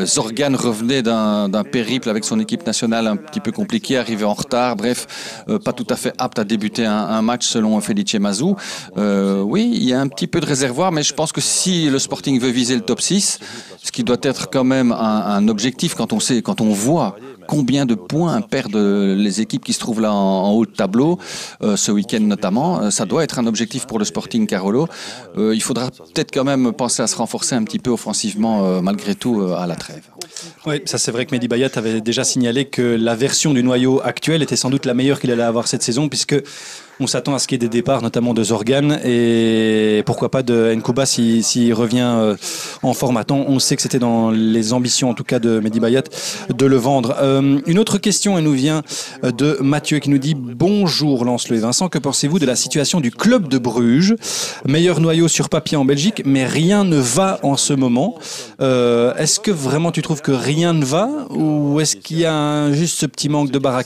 S2: Zorgan revenait d'un, d'un périple avec son équipe nationale un petit peu compliqué, arrivé en retard, bref, euh, pas tout à fait apte à débuter un, un match selon Felice Mazou. Euh, oui, il y a un petit peu de réservoir, mais je pense que si le Sporting veut viser le top six, ce qui doit être quand même un, un objectif quand on sait, quand on voit combien de points perdent les équipes qui se trouvent là en, en haut de tableau, euh, ce week-end notamment, euh, ça doit être un objectif pour le Sporting Carolo. Euh, il faudra peut-être quand même penser à se renforcer un petit peu offensivement euh, malgré tout euh, à la trêve.
S1: Oui, ça c'est vrai que Mehdi Bayat avait déjà signalé que la version du noyau actuel était sans doute la meilleure qu'il allait avoir cette saison, puisque on s'attend à ce qu'il y ait des départs, notamment de Zorgan et pourquoi pas de Nkuba s'il si, si revient euh, en forme à temps. On sait que c'était dans les ambitions, en tout cas de Mehdi Bayat, de le vendre. Euh, une autre question, elle nous vient de Mathieu qui nous dit « Bonjour Lancelot et Vincent, que pensez-vous de la situation du club de Bruges ? Meilleur noyau sur papier en Belgique, mais rien ne va en ce moment. Euh, est-ce que vraiment tu trouves que rien ne va ou est-ce qu'il y a un, juste ce petit manque de baraka ?»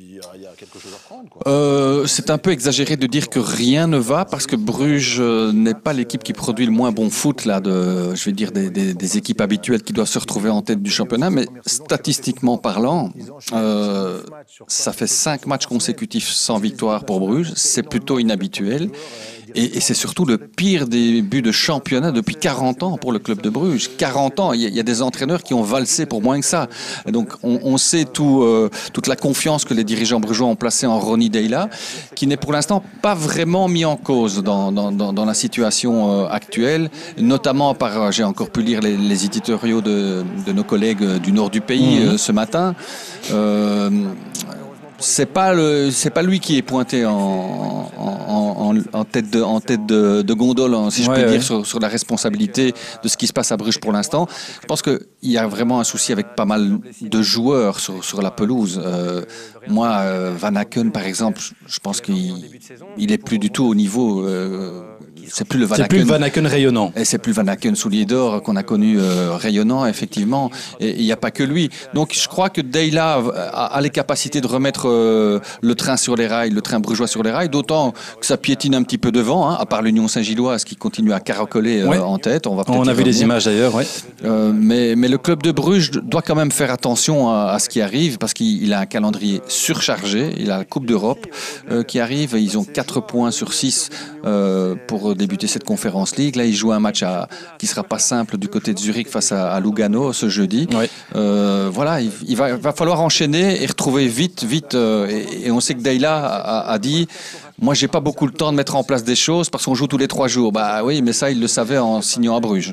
S2: Euh, c'est un peu exagéré de dire que rien ne va parce que Bruges n'est pas l'équipe qui produit le moins bon foot là, de, je vais dire des, des, des équipes habituelles qui doivent se retrouver en tête du championnat, mais statistiquement parlant, euh, ça fait cinq matchs consécutifs sans victoire pour Bruges, c'est plutôt inhabituel. Et, et c'est surtout le pire début de championnat depuis quarante ans pour le club de Bruges. quarante ans, il y, a, il y a des entraîneurs qui ont valsé pour moins que ça. Et donc on, on sait tout, euh, toute la confiance que les dirigeants brugeois ont placée en Ronny Deila, qui n'est pour l'instant pas vraiment mis en cause dans, dans, dans, dans la situation euh, actuelle, notamment par, j'ai encore pu lire les, les éditoriaux de, de nos collègues du nord du pays mmh. euh, ce matin. Euh, C'est pas le, c'est pas lui qui est pointé en, en, en, en tête de, en tête de, de gondole, si je ouais, peux ouais. dire, sur, sur la responsabilité de ce qui se passe à Bruges pour l'instant. Je pense qu'il y a vraiment un souci avec pas mal de joueurs sur, sur la pelouse. Euh, moi, euh, Van Aken, par exemple, je pense qu'il il est plus du tout au niveau. Euh, c'est plus le Van Aken.
S1: C'est plus le Van Aken rayonnant.
S2: Et c'est plus le Van Aken soulier d'or qu'on a connu euh, rayonnant, effectivement. Et il n'y a pas que lui. Donc, je crois que Deila a, a les capacités de remettre euh, le train sur les rails, le train brugeois sur les rails, d'autant que ça piétine un petit peu devant, hein, à part l'Union Saint-Gilloise qui continue à caracoler euh, ouais. en tête. On, va
S1: On a vu les images d'ailleurs, ouais.
S2: Euh, mais, mais le club de Bruges doit quand même faire attention à, à ce qui arrive parce qu'il a un calendrier surchargé. Il a la Coupe d'Europe euh, qui arrive. Ils ont quatre points sur six euh, pour débuter cette Conférence League. Là, ils jouent un match à, qui ne sera pas simple du côté de Zurich face à, à Lugano ce jeudi. Ouais. Euh, voilà, il, il, va, il va falloir enchaîner et retrouver vite, vite. Euh, et, et on sait que Deila a, a dit... Moi, j'ai pas beaucoup le temps de mettre en place des choses parce qu'on joue tous les trois jours. Bah oui, mais ça, il le savait en signant à Bruges.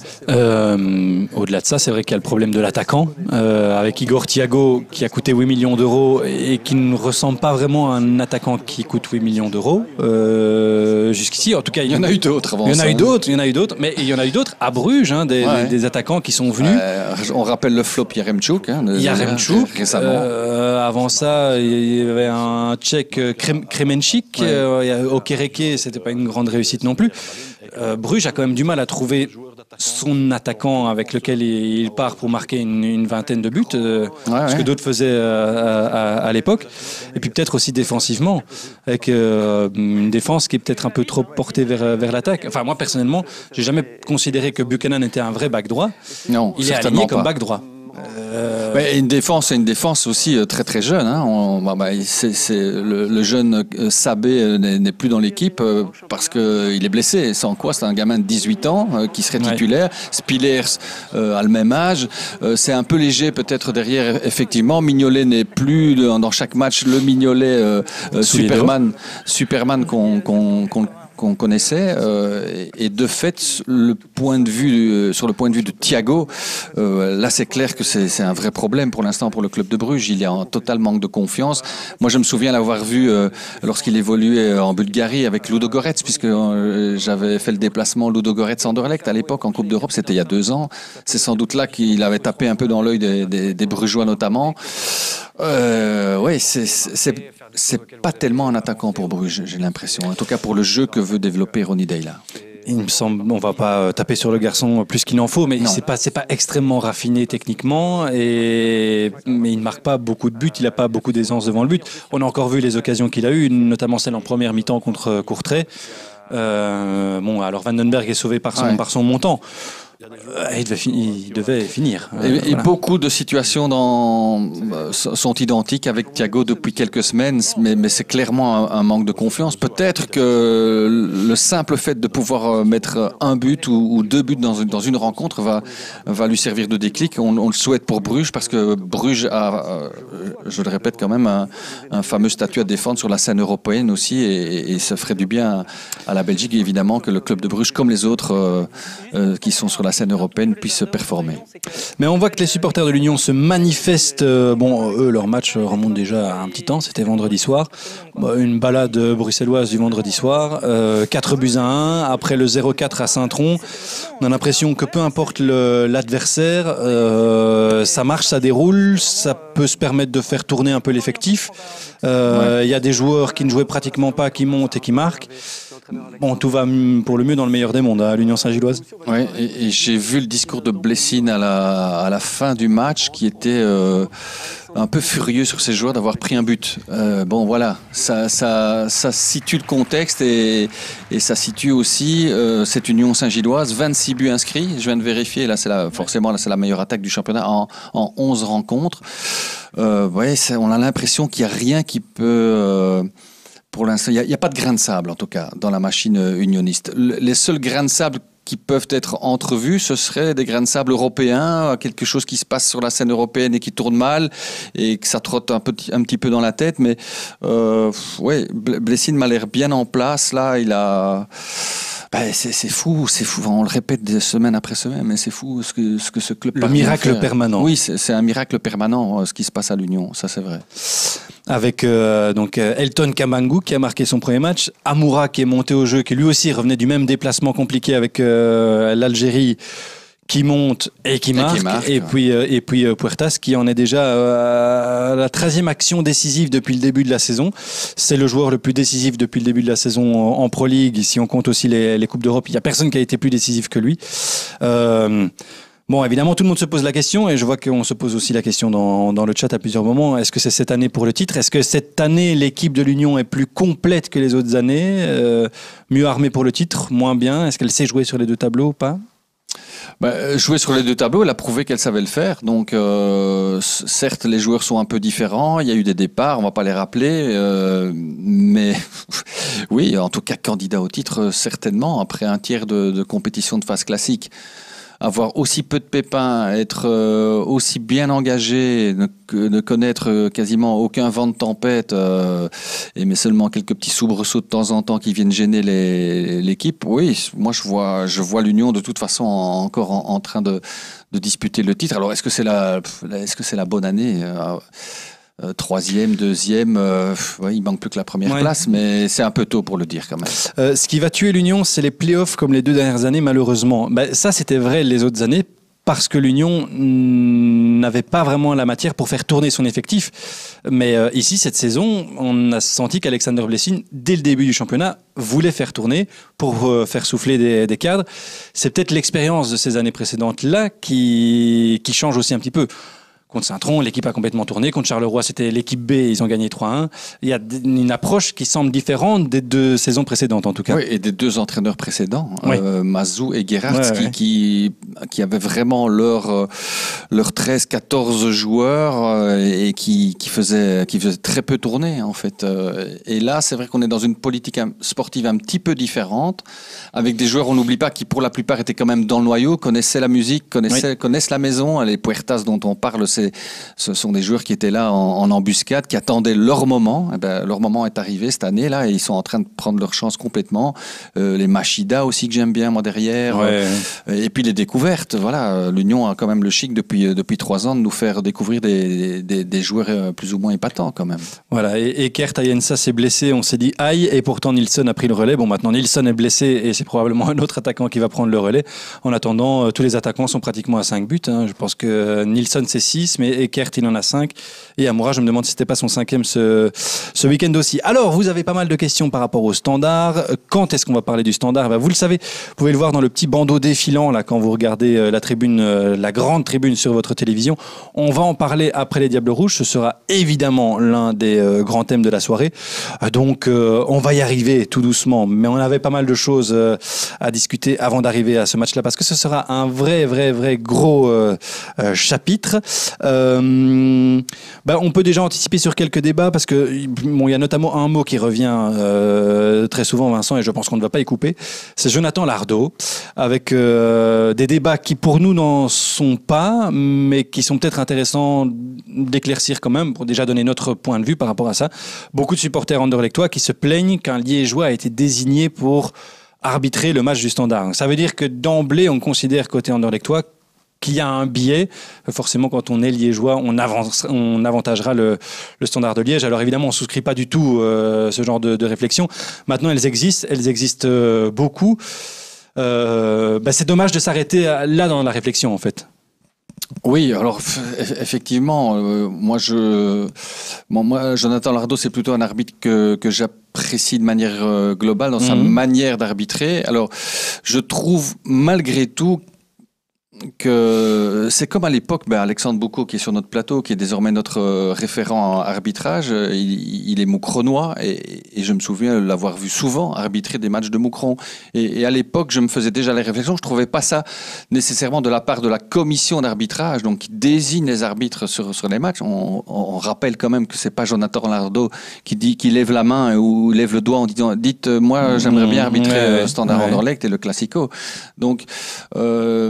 S1: Euh, au-delà de ça, c'est vrai qu'il y a le problème de l'attaquant euh, avec Igor Thiago qui a coûté huit millions d'euros et qui ne ressemble pas vraiment à un attaquant qui coûte huit millions d'euros euh, jusqu'ici. En tout cas, il y en a eu d'autres avant. Il y en a eu d'autres, il y en a eu d'autres, mais il y en a eu d'autres à Bruges, hein, des, ouais. des, des attaquants qui sont venus. Euh,
S2: on rappelle le flop Yaremchuk. Hein,
S1: Yaremchuk récemment. Euh, avant ça, il y avait un Tchèque Kremenchik. Ouais. Euh, Okereke, c'était pas une grande réussite non plus. Euh, Bruges a quand même du mal à trouver son attaquant avec lequel il, il part pour marquer une, une vingtaine de buts, euh, ouais, ce ouais. que d'autres faisaient euh, à, à, à l'époque. Et puis peut-être aussi défensivement, avec euh, une défense qui est peut-être un peu trop portée vers, vers l'attaque. Enfin, moi personnellement, j'ai jamais considéré que Buchanan était un vrai back droit.
S2: Non,
S1: il est aligné comme back droit.
S2: Euh... Ouais, une défense, c'est une défense aussi euh, très très jeune. Hein. On, bah, bah, c'est, c'est, le, le jeune euh, Sabé euh, n'est, n'est plus dans l'équipe euh, parce qu'il est blessé. Sans quoi, c'est un gamin de dix-huit ans euh, qui serait titulaire. Ouais. Spillers euh, a le même âge. Euh, c'est un peu léger peut-être derrière, effectivement. Mignolet n'est plus dans, dans chaque match le Mignolet euh, euh, Superman, Superman qu'on, qu'on, qu'on qu'on connaissait euh, et de fait le point de vue euh, sur le point de vue de Thiago euh, là c'est clair que c'est, c'est un vrai problème pour l'instant pour le club de Bruges. Il est en total manque de confiance. Moi je me souviens l'avoir vu euh, lorsqu'il évoluait en Bulgarie avec Ludogorets puisque euh, j'avais fait le déplacement Ludogorets-Anderlecht à l'époque en Coupe d'Europe, c'était il y a deux ans. C'est sans doute là qu'il avait tapé un peu dans l'œil des, des, des Brugeois notamment. Euh, oui, c'est, c'est, c'est pas tellement un attaquant pour Bruges, j'ai l'impression. En tout cas pour le jeu que veut développer Ronny Deila.
S1: Il me semble, on va pas taper sur le garçon plus qu'il n'en faut, mais non. c'est pas, c'est pas extrêmement raffiné techniquement, et mais il ne marque pas beaucoup de buts, il a pas beaucoup d'aisance devant le but. On a encore vu les occasions qu'il a eues, notamment celle en première mi-temps contre Courtrai. Euh, bon, alors Vandenberg est sauvé par son, ouais. par son montant. Euh, il, devait fi- il devait finir.
S2: Et,
S1: Euh,
S2: et
S1: voilà.
S2: beaucoup de situations dans, euh, sont identiques avec Thiago depuis quelques semaines, mais, mais c'est clairement un, un manque de confiance. Peut-être que le simple fait de pouvoir mettre un but ou, ou deux buts dans une, dans une rencontre va, va lui servir de déclic. On, on le souhaite pour Bruges, parce que Bruges a, euh, je le répète quand même, un, un fameux statut à défendre sur la scène européenne aussi, et, et ça ferait du bien à, à la Belgique, évidemment, que le club de Bruges, comme les autres euh, euh, qui sont sur la scène européenne, puissent se performer.
S1: Mais on voit que les supporters de l'Union se manifestent. euh, Bon, eux, leur match remonte déjà à un petit temps. C'était vendredi soir. Bon, une balade bruxelloise du vendredi soir. Euh, quatre buts à un. Après le zéro quatre à Saint-Tron, on a l'impression que peu importe le- l'adversaire, euh, ça marche, ça déroule. Ça peut se permettre de faire tourner un peu l'effectif. Euh, Il y a des joueurs qui ne jouaient pratiquement pas, qui montent et qui marquent. Bon, tout va pour le mieux dans le meilleur des mondes à l'Union Saint-Gilloise.
S2: Ouais, et, et j'ai vu le discours de Blessing à la, à la fin du match, qui était euh, un peu furieux sur ses joueurs d'avoir pris un but. Euh, bon, voilà, ça, ça, ça situe le contexte, et, et ça situe aussi euh, cette Union Saint-Gilloise. vingt-six buts inscrits, je viens de vérifier, là, c'est la, forcément, là, c'est la meilleure attaque du championnat en, en onze rencontres. Euh, ouais, c'est- on a l'impression qu'il n'y a rien qui peut... euh, Pour l'instant, il n'y a, a pas de grain de sable, en tout cas, dans la machine euh, unioniste. Le- les seuls grains de sable qui peuvent être entrevus, ce seraient des grains de sable européens, quelque chose qui se passe sur la scène européenne et qui tourne mal, et que ça trotte un, petit, un petit peu dans la tête. Mais euh, ouais, Blessing m'a l'air bien en place, là. Il a... Ben, c'est, c'est fou, c'est fou. On le répète des semaine après semaine, mais c'est fou ce que ce, que ce club
S1: Le
S2: parvient à
S1: miracle
S2: faire.
S1: permanent.
S2: Oui, c'est, c'est un miracle permanent, euh, ce qui se passe à l'Union, ça c'est vrai.
S1: Avec euh, donc euh, Elton Kamangu qui a marqué son premier match, Amoura qui est monté au jeu, qui lui aussi revenait du même déplacement compliqué avec euh, l'Algérie, qui monte et qui
S2: Et qui
S1: marque,
S2: marque,
S1: et
S2: ouais.
S1: puis euh, et puis euh, Puertas qui en est déjà euh, à la treizième action décisive depuis le début de la saison. C'est le joueur le plus décisif depuis le début de la saison en, en Pro League. Si on compte aussi les, les coupes d'Europe, il n'y a personne qui a été plus décisif que lui. Euh, Bon, évidemment, tout le monde se pose la question, et je vois qu'on se pose aussi la question dans, dans le chat à plusieurs moments. Est-ce que c'est cette année pour le titre? Est-ce que cette année, l'équipe de l'Union est plus complète que les autres années? euh, Mieux armée pour le titre? Moins bien? Est-ce qu'elle sait jouer sur les deux tableaux ou pas?
S2: Bah, jouer sur les deux tableaux, elle a prouvé qu'elle savait le faire. Donc, euh, c- certes, les joueurs sont un peu différents. Il y a eu des départs, on va pas les rappeler. euh, mais oui, en tout cas, candidat au titre, certainement, après un tiers de, de compétition de phase classique. Avoir aussi peu de pépins, être euh, aussi bien engagé, ne, que- ne connaître euh, quasiment aucun vent de tempête, euh, et mais seulement quelques petits soubresauts de temps en temps qui viennent gêner les- l'équipe. Oui, moi je vois, je vois l'Union de toute façon en- encore en, en train de, de disputer le titre. Alors est-ce que c'est la, est-ce que c'est la bonne année? Euh, Euh, troisième, deuxième, euh, ouais, il manque plus que la première
S1: Ouais.
S2: place, mais c'est un peu tôt pour le dire quand même.
S1: Euh, ce qui va tuer l'Union, c'est les playoffs comme les deux dernières années, malheureusement. Ben, ça, c'était vrai les autres années, parce que l'Union mm, n'avait pas vraiment la matière pour faire tourner son effectif. Mais euh, ici, cette saison, on a senti qu'Alexander Blessing, dès le début du championnat, voulait faire tourner pour euh, faire souffler des, des cadres. C'est peut-être l'expérience de ces années précédentes-là qui, qui change aussi un petit peu. Contre Saint-Tron, l'équipe a complètement tourné. Contre Charleroi, c'était l'équipe B, ils ont gagné trois un. Il y a une approche qui semble différente des deux saisons précédentes, en tout cas.
S2: Oui, et des deux entraîneurs précédents,
S1: Oui.
S2: euh, Mazou et Gerhardt,
S1: Ouais,
S2: qui,
S1: ouais.
S2: qui, qui avaient vraiment leurs euh, leurs treize quatorze joueurs euh, et qui, qui, faisaient, qui faisaient très peu tourner, en fait. Euh, Et là, c'est vrai qu'on est dans une politique un- sportive un petit peu différente, avec des joueurs, on n'oublie pas, qui pour la plupart étaient quand même dans le noyau, connaissaient la musique, connaissaient, connaissent la maison. Les Puertas dont on parle, c'est ce sont des joueurs qui étaient là en, en embuscade, qui attendaient leur moment. Eh ben, leur moment est arrivé cette année là, et ils sont en train de prendre leur chance complètement. Euh, les Machida aussi que j'aime bien moi derrière.
S1: Ouais.
S2: Euh, et puis les découvertes. Voilà, l'Union a quand même le chic depuis depuis trois ans de nous faire découvrir des, des, des joueurs euh, plus ou moins épatants quand même.
S1: Voilà, et, et Kert Ayensa s'est blessé, on s'est dit aïe, et pourtant Nilsson a pris le relais. Bon, maintenant Nilsson est blessé et c'est probablement un autre attaquant qui va prendre le relais. En attendant, euh, tous les attaquants sont pratiquement à cinq buts. Hein. Je pense que euh, Nilsson c'est six, six, mais Eckert, il en a cinq. Et Amoura, je me demande si c'était pas son cinquième ce, ce week-end aussi. Alors, vous avez pas mal de questions par rapport au Standard. Quand est-ce qu'on va parler du Standard? Ben, vous le savez, vous pouvez le voir dans le petit bandeau défilant là quand vous regardez la tribune, la grande tribune sur votre télévision. On va en parler après les Diables Rouges. Ce sera évidemment l'un des euh, grands thèmes de la soirée. Euh, donc, euh, on va y arriver tout doucement. Mais on avait pas mal de choses euh, à discuter avant d'arriver à ce match-là parce que ce sera un vrai, vrai, vrai gros euh, euh, chapitre. Euh, ben, on peut déjà anticiper sur quelques débats parce que bon, il y a notamment un mot qui revient euh, très souvent, Vincent, et je pense qu'on ne va pas y couper. C'est Jonathan Lardo, avec euh, des débats qui pour nous n'en sont pas, mais qui sont peut-être intéressants d'éclaircir quand même pour déjà donner notre point de vue par rapport à ça. Beaucoup de supporters anderlechtois qui se plaignent qu'un Liégeois a été désigné pour arbitrer le match du Standard. Ça veut dire que d'emblée, on considère côté anderlechtois qu'il y a un biais. Forcément, quand on est liégeois, on, avance, on avantagera le, le Standard de Liège. Alors évidemment, on ne souscrit pas du tout euh, ce genre de, de réflexion. Maintenant, elles existent, elles existent euh, beaucoup. Euh, bah, c'est dommage de s'arrêter là dans la réflexion, en fait.
S2: Oui, alors effectivement, euh, moi, je, bon, moi, Jonathan Lardo, c'est plutôt un arbitre que, que j'apprécie de manière euh, globale dans mmh. sa manière d'arbitrer. Alors, je trouve malgré tout que c'est comme à l'époque, ben Alexandre Boucaud qui est sur notre plateau, qui est désormais notre euh, référent en arbitrage, il, il est moucronois et, et je me souviens l'avoir vu souvent arbitrer des matchs de Moucron. Et, et à l'époque, je me faisais déjà les réflexions, je trouvais pas ça nécessairement de la part de la commission d'arbitrage, donc qui désigne les arbitres sur, sur les matchs. On, on rappelle quand même que c'est pas Jonathan Lardo qui dit, qui lève la main ou lève le doigt en disant dites moi j'aimerais bien arbitrer ouais, ouais, Standard ouais. Anderlecht et le Classico. Donc euh,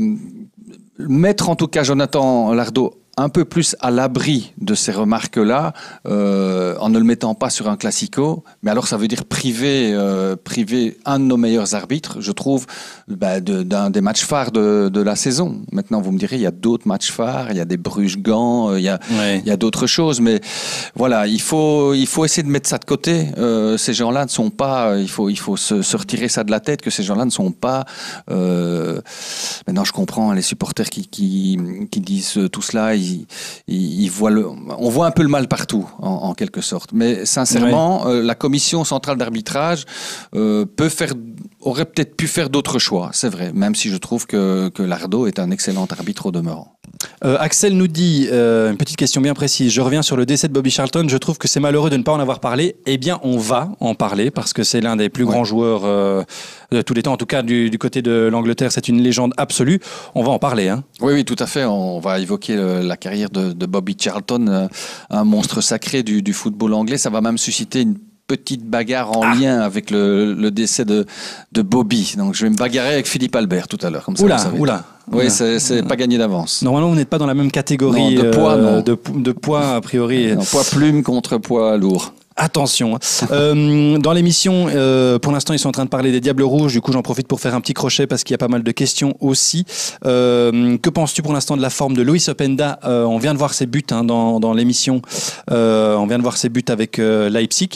S2: mettre en tout cas Jonathan Lardo un peu plus à l'abri de ces remarques-là, euh, en ne le mettant pas sur un classico. Mais alors, ça veut dire priver, euh, priver un de nos meilleurs arbitres, je trouve, bah, de, d'un des matchs phares de, de la saison. Maintenant, vous me direz, il y a d'autres matchs phares, il y a des Bruges-Gand, il y a, ouais. il y a d'autres choses. Mais voilà, il faut, il faut essayer de mettre ça de côté. Euh, ces gens-là ne sont pas... Il faut, il faut se, se retirer ça de la tête, que ces gens-là ne sont pas... Euh, maintenant, je comprends les supporters qui, qui, qui disent tout cela. Ils, ils voient le, on voit un peu le mal partout, en, en quelque sorte. Mais sincèrement, oui. euh, la commission centrale d'arbitrage euh, peut faire, aurait peut-être pu faire d'autres choix, c'est vrai, même si je trouve que, que Lardo est un excellent arbitre au demeurant.
S1: Euh, Axel nous dit, euh, une petite question bien précise, je reviens sur le décès de Bobby Charlton, je trouve que c'est malheureux de ne pas en avoir parlé. Eh bien, on va en parler, parce que c'est l'un des plus ouais. grands joueurs euh, de tous les temps, en tout cas du, du côté de l'Angleterre, c'est une légende absolue. On va en parler. Hein.
S2: Oui, oui, tout à fait, on va évoquer le, la carrière de, de Bobby Charlton, euh, un monstre sacré du, du football anglais. Ça va même susciter une petite bagarre en ah. lien avec le, le décès de, de Bobby. Donc je vais me bagarrer avec Philippe Albert tout à l'heure. Comme ça,
S1: oula, oula.
S2: Oui, c'est, c'est pas gagné d'avance.
S1: Normalement, vous n'êtes pas dans la même catégorie
S2: non, de poids,
S1: euh,
S2: non.
S1: De, de poids, a priori.
S2: Non, poids plume contre poids lourd.
S1: Attention. euh, dans l'émission, euh, pour l'instant, ils sont en train de parler des Diables Rouges. Du coup, j'en profite pour faire un petit crochet parce qu'il y a pas mal de questions aussi. Euh, que penses-tu pour l'instant de la forme de Loïs Openda? euh, On vient de voir ses buts hein, dans, dans l'émission. Euh, on vient de voir ses buts avec euh, Leipzig.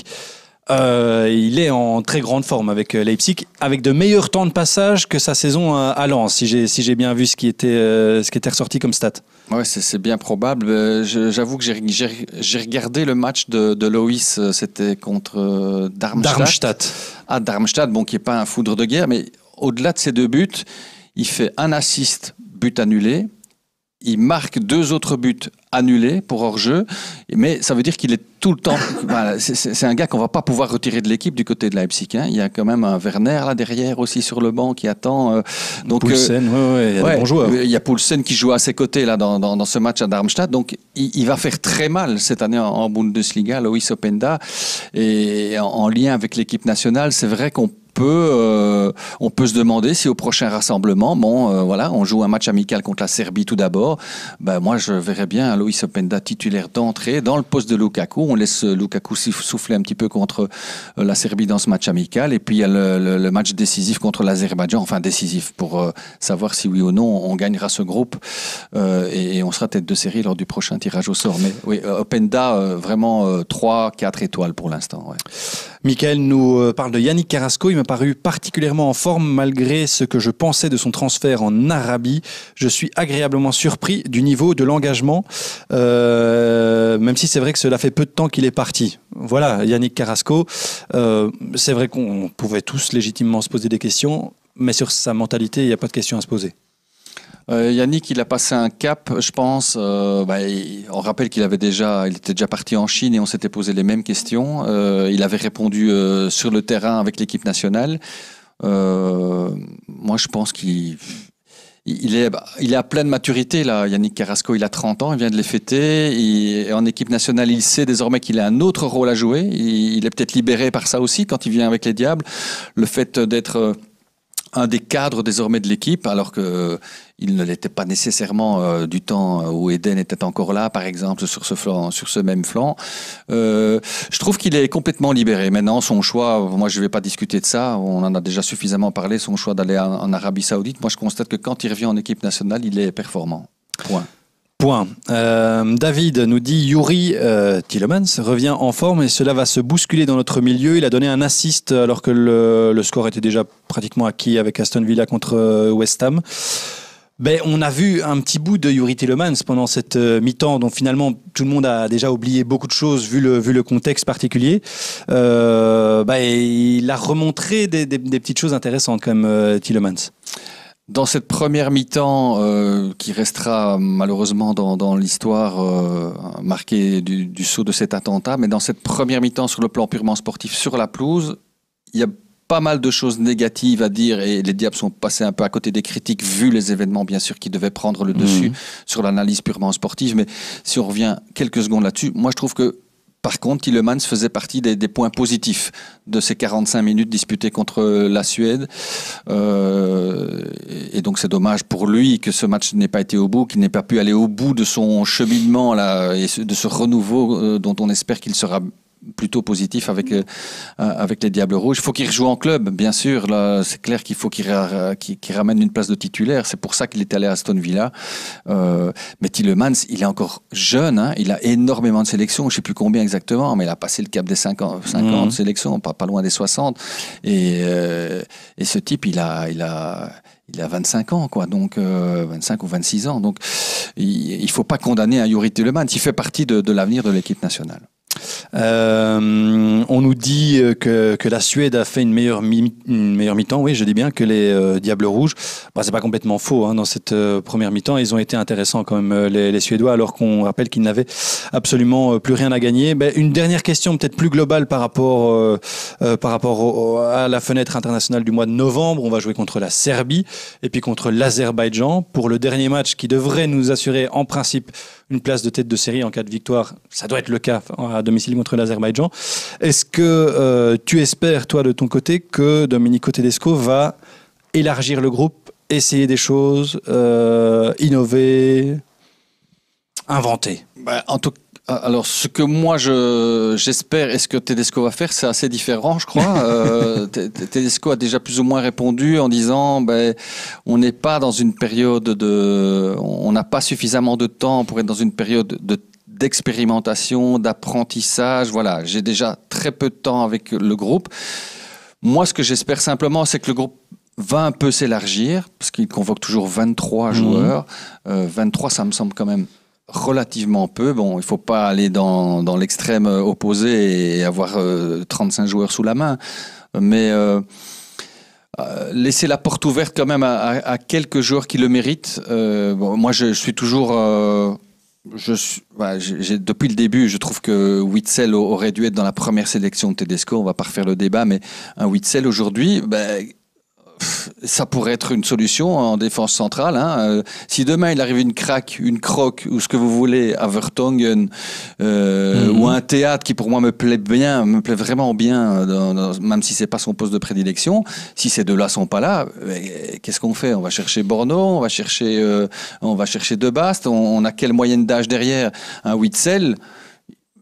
S1: Euh, il est en très grande forme avec Leipzig, avec de meilleurs temps de passage que sa saison à Lens, si j'ai, si j'ai bien vu ce qui était, euh, ce qui était ressorti comme stat.
S2: Oui, c'est, c'est bien probable. Je, j'avoue que j'ai, j'ai, j'ai regardé le match de, de Loïs, c'était contre Darmstadt.
S1: Darmstadt.
S2: Ah, Darmstadt, bon, qui n'est pas un foudre de guerre, mais au-delà de ces deux buts, il fait un assist, but annulé. Il marque deux autres buts annulés pour hors-jeu, mais ça veut dire qu'il est tout le temps... Voilà, c'est, c'est un gars qu'on ne va pas pouvoir retirer de l'équipe du côté de Leipzig. Hein. Il y a quand même un Werner là derrière aussi sur le banc qui attend. Euh, donc,
S1: Poulsen, euh, ouais, ouais, il y a ouais, des bons joueurs.
S2: Il y a Poulsen qui joue à ses côtés là, dans, dans, dans ce match à Darmstadt, donc il, il va faire très mal cette année en, en Bundesliga, Loïs Openda, et en, en lien avec l'équipe nationale, c'est vrai qu'on Peut, euh, on peut se demander si au prochain rassemblement, bon, euh, voilà, on joue un match amical contre la Serbie tout d'abord. Ben moi, je verrais bien Loïs Openda titulaire d'entrée dans le poste de Lukaku. On laisse Lukaku souffler un petit peu contre euh, la Serbie dans ce match amical, et puis il y a le, le, le match décisif contre l'Azerbaïdjan, enfin décisif pour euh, savoir si oui ou non on gagnera ce groupe euh, et, et on sera tête de série lors du prochain tirage au sort. Mais oui, Openda euh, vraiment euh, trois, quatre étoiles pour l'instant. Ouais.
S1: Michael nous parle de Yannick Carrasco. Il m'a paru particulièrement en forme malgré ce que je pensais de son transfert en Arabie. Je suis agréablement surpris du niveau de l'engagement, euh, même si c'est vrai que cela fait peu de temps qu'il est parti. Voilà, Yannick Carrasco. Euh, c'est vrai qu'on pouvait tous légitimement se poser des questions, mais sur sa mentalité, il n'y a pas de questions à se poser.
S2: Euh, Yannick, il a passé un cap, je pense. Euh, bah, il, on rappelle qu'il avait déjà, il était déjà parti en Chine et on s'était posé les mêmes questions. Euh, il avait répondu euh, sur le terrain avec l'équipe nationale. Euh, moi, je pense qu'il il est, il est à pleine maturité là. Yannick Carrasco, il a trente ans, il vient de les fêter. Il, en équipe nationale, il sait désormais qu'il a un autre rôle à jouer. Il, il est peut-être libéré par ça aussi quand il vient avec les Diables. Le fait d'être un des cadres désormais de l'équipe, alors que euh, il ne l'était pas nécessairement euh, du temps où Eden était encore là, par exemple, sur ce flanc, sur ce même flanc. Euh, je trouve qu'il est complètement libéré. Maintenant, son choix, moi, je ne vais pas discuter de ça. On en a déjà suffisamment parlé. Son choix d'aller en, en Arabie Saoudite. Moi, je constate que quand il revient en équipe nationale, il est performant. Point.
S1: Point. Euh, David nous dit Youri euh, Tielemans revient en forme et cela va se bousculer dans notre milieu. Il a donné un assist alors que le, le score était déjà pratiquement acquis avec Aston Villa contre West Ham. Ben, on a vu un petit bout de Youri Tielemans pendant cette euh, mi-temps dont finalement tout le monde a déjà oublié beaucoup de choses vu le, vu le contexte particulier. Euh, ben, il a remontré des, des, des petites choses intéressantes comme euh, Tielemans.
S2: Dans cette première mi-temps, euh, qui restera malheureusement dans, dans l'histoire euh, marquée du, du sceau de cet attentat, mais dans cette première mi-temps sur le plan purement sportif sur la pelouse, il y a pas mal de choses négatives à dire et les Diables sont passés un peu à côté des critiques vu les événements bien sûr qui devaient prendre le dessus mmh. sur l'analyse purement sportive. Mais si on revient quelques secondes là-dessus, moi je trouve que par contre, Tielemans faisait partie des, des points positifs de ces quarante-cinq minutes disputées contre la Suède. Euh, et donc, c'est dommage pour lui que ce match n'ait pas été au bout, qu'il n'ait pas pu aller au bout de son cheminement là, et de ce renouveau euh, dont on espère qu'il sera plutôt positif avec, euh, avec les Diables Rouges. Il faut qu'il rejoue en club, bien sûr. Là, c'est clair qu'il faut qu'il, ra- qu'il, qu'il ramène une place de titulaire. C'est pour ça qu'il est allé à Aston Villa. Euh, mais Tielemans, il est encore jeune. Hein. Il a énormément de sélections. Je ne sais plus combien exactement, mais il a passé le cap des cinquante, cinquante mmh. sélections, pas, pas loin des soixante. Et, euh, et ce type, il a... Il a Il a vingt-cinq ans, quoi, donc euh, vingt-cinq ou vingt-six ans. Donc, il ne faut pas condamner un Youri Tielemans. Il fait partie de, de l'avenir de l'équipe nationale.
S1: Euh, on nous dit que, que la Suède a fait une meilleure, mi, une meilleure mi-temps, oui, je dis bien, que les euh, Diables Rouges. Bah, c'est pas complètement faux. Hein, dans cette euh, première mi-temps, ils ont été intéressants quand même, les, les Suédois, alors qu'on rappelle qu'ils n'avaient absolument euh, plus rien à gagner. Bah, une dernière question, peut-être plus globale par rapport, euh, euh, par rapport au, à la fenêtre internationale du mois de novembre. On va jouer contre la Serbie et puis contre l'Azerbaïdjan pour le dernier match qui devrait nous assurer en principe une place de tête de série en cas de victoire. Ça doit être le cas à domicile contre l'Azerbaïdjan. Est-ce que euh, tu espères, toi, de ton côté, que Domenico Tedesco va élargir le groupe, essayer des choses, euh, innover, inventer?
S2: Ben, en tout cas, alors, ce que moi je, j'espère et ce que Tedesco va faire, c'est assez différent, je crois. euh, Tedesco a déjà plus ou moins répondu en disant ben, on n'est pas dans une période de... On n'a pas suffisamment de temps pour être dans une période de, d'expérimentation, d'apprentissage. Voilà, j'ai déjà très peu de temps avec le groupe. Moi, ce que j'espère simplement, c'est que le groupe va un peu s'élargir, parce qu'il convoque toujours vingt-trois mmh. joueurs. Euh, vingt-trois, ça me semble quand même relativement peu. Bon, il ne faut pas aller dans, dans l'extrême opposé et avoir euh, trente-cinq joueurs sous la main. Mais euh, euh, laisser la porte ouverte quand même à, à, à quelques joueurs qui le méritent. Euh, bon, moi, je, je suis toujours... Euh, je suis, ouais, j'ai, depuis le début, je trouve que Witsel aurait dû être dans la première sélection de Tedesco. On ne va pas refaire le débat, mais un Witsel aujourd'hui... Ben, ça pourrait être une solution en défense centrale. Hein. Euh, si demain il arrive une craque, une croque ou ce que vous voulez à Vertonghen euh, mmh. ou un théâtre qui pour moi me plaît bien, me plaît vraiment bien, dans, dans, même si c'est pas son poste de prédilection. Si ces deux-là sont pas là, qu'est-ce qu'on fait? On va chercher Borno, on va chercher, euh, on va chercher De Bast. On, on a quelle moyenne d'âge derrière? Un Witsel.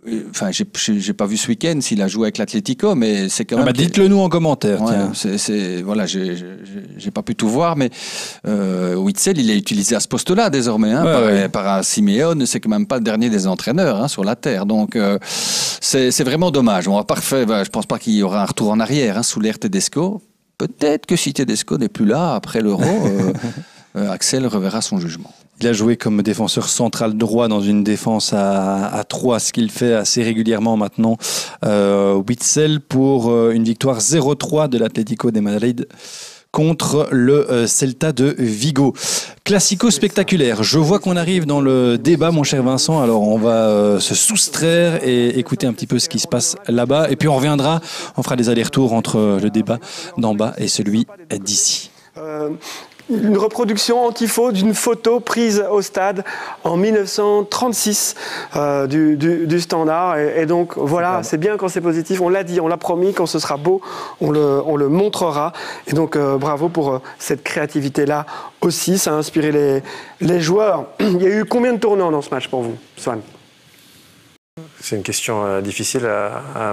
S2: Enfin, j'ai, j'ai pas vu ce week-end s'il a joué avec l'Atlético, mais c'est quand même.
S1: Ah bah dites-le nous en commentaire.
S2: Ouais,
S1: tiens.
S2: c'est, c'est, voilà, j'ai, j'ai, j'ai pas pu tout voir, mais euh, Witsel, il est utilisé à ce poste-là désormais, hein,
S1: ouais,
S2: par,
S1: ouais.
S2: par un Simeone, c'est quand même pas le dernier des entraîneurs hein, sur la terre. Donc, euh, c'est, c'est vraiment dommage. On va pas refaire, bah, je pense pas qu'il y aura un retour en arrière hein, sous l'ère Tedesco. Peut-être que si Tedesco n'est plus là après l'Euro, euh, euh, Axel reverra son jugement.
S1: Il a joué comme défenseur central droit dans une défense à, à trois, ce qu'il fait assez régulièrement maintenant. Euh, Witsel pour euh, une victoire zéro trois de l'Atlético de Madrid contre le euh, Celta de Vigo. Classico spectaculaire. Je vois qu'on arrive dans le débat, mon cher Vincent. Alors, on va euh, se soustraire et écouter un petit peu ce qui se passe là-bas. Et puis, on reviendra. On fera des allers-retours entre le débat d'en bas et celui d'ici.
S3: Euh... Une reproduction anti-faux d'une photo prise au stade en mille neuf cent trente-six euh, du, du, du Standard. Et, et donc, voilà, c'est bien quand c'est positif. On l'a dit, on l'a promis, quand ce sera beau, on le, on le montrera. Et donc, euh, bravo pour euh, cette créativité-là aussi. Ça a inspiré les, les joueurs. Il y a eu combien de tournants dans ce match pour vous, Swan?
S6: C'est une question euh, difficile. À, à,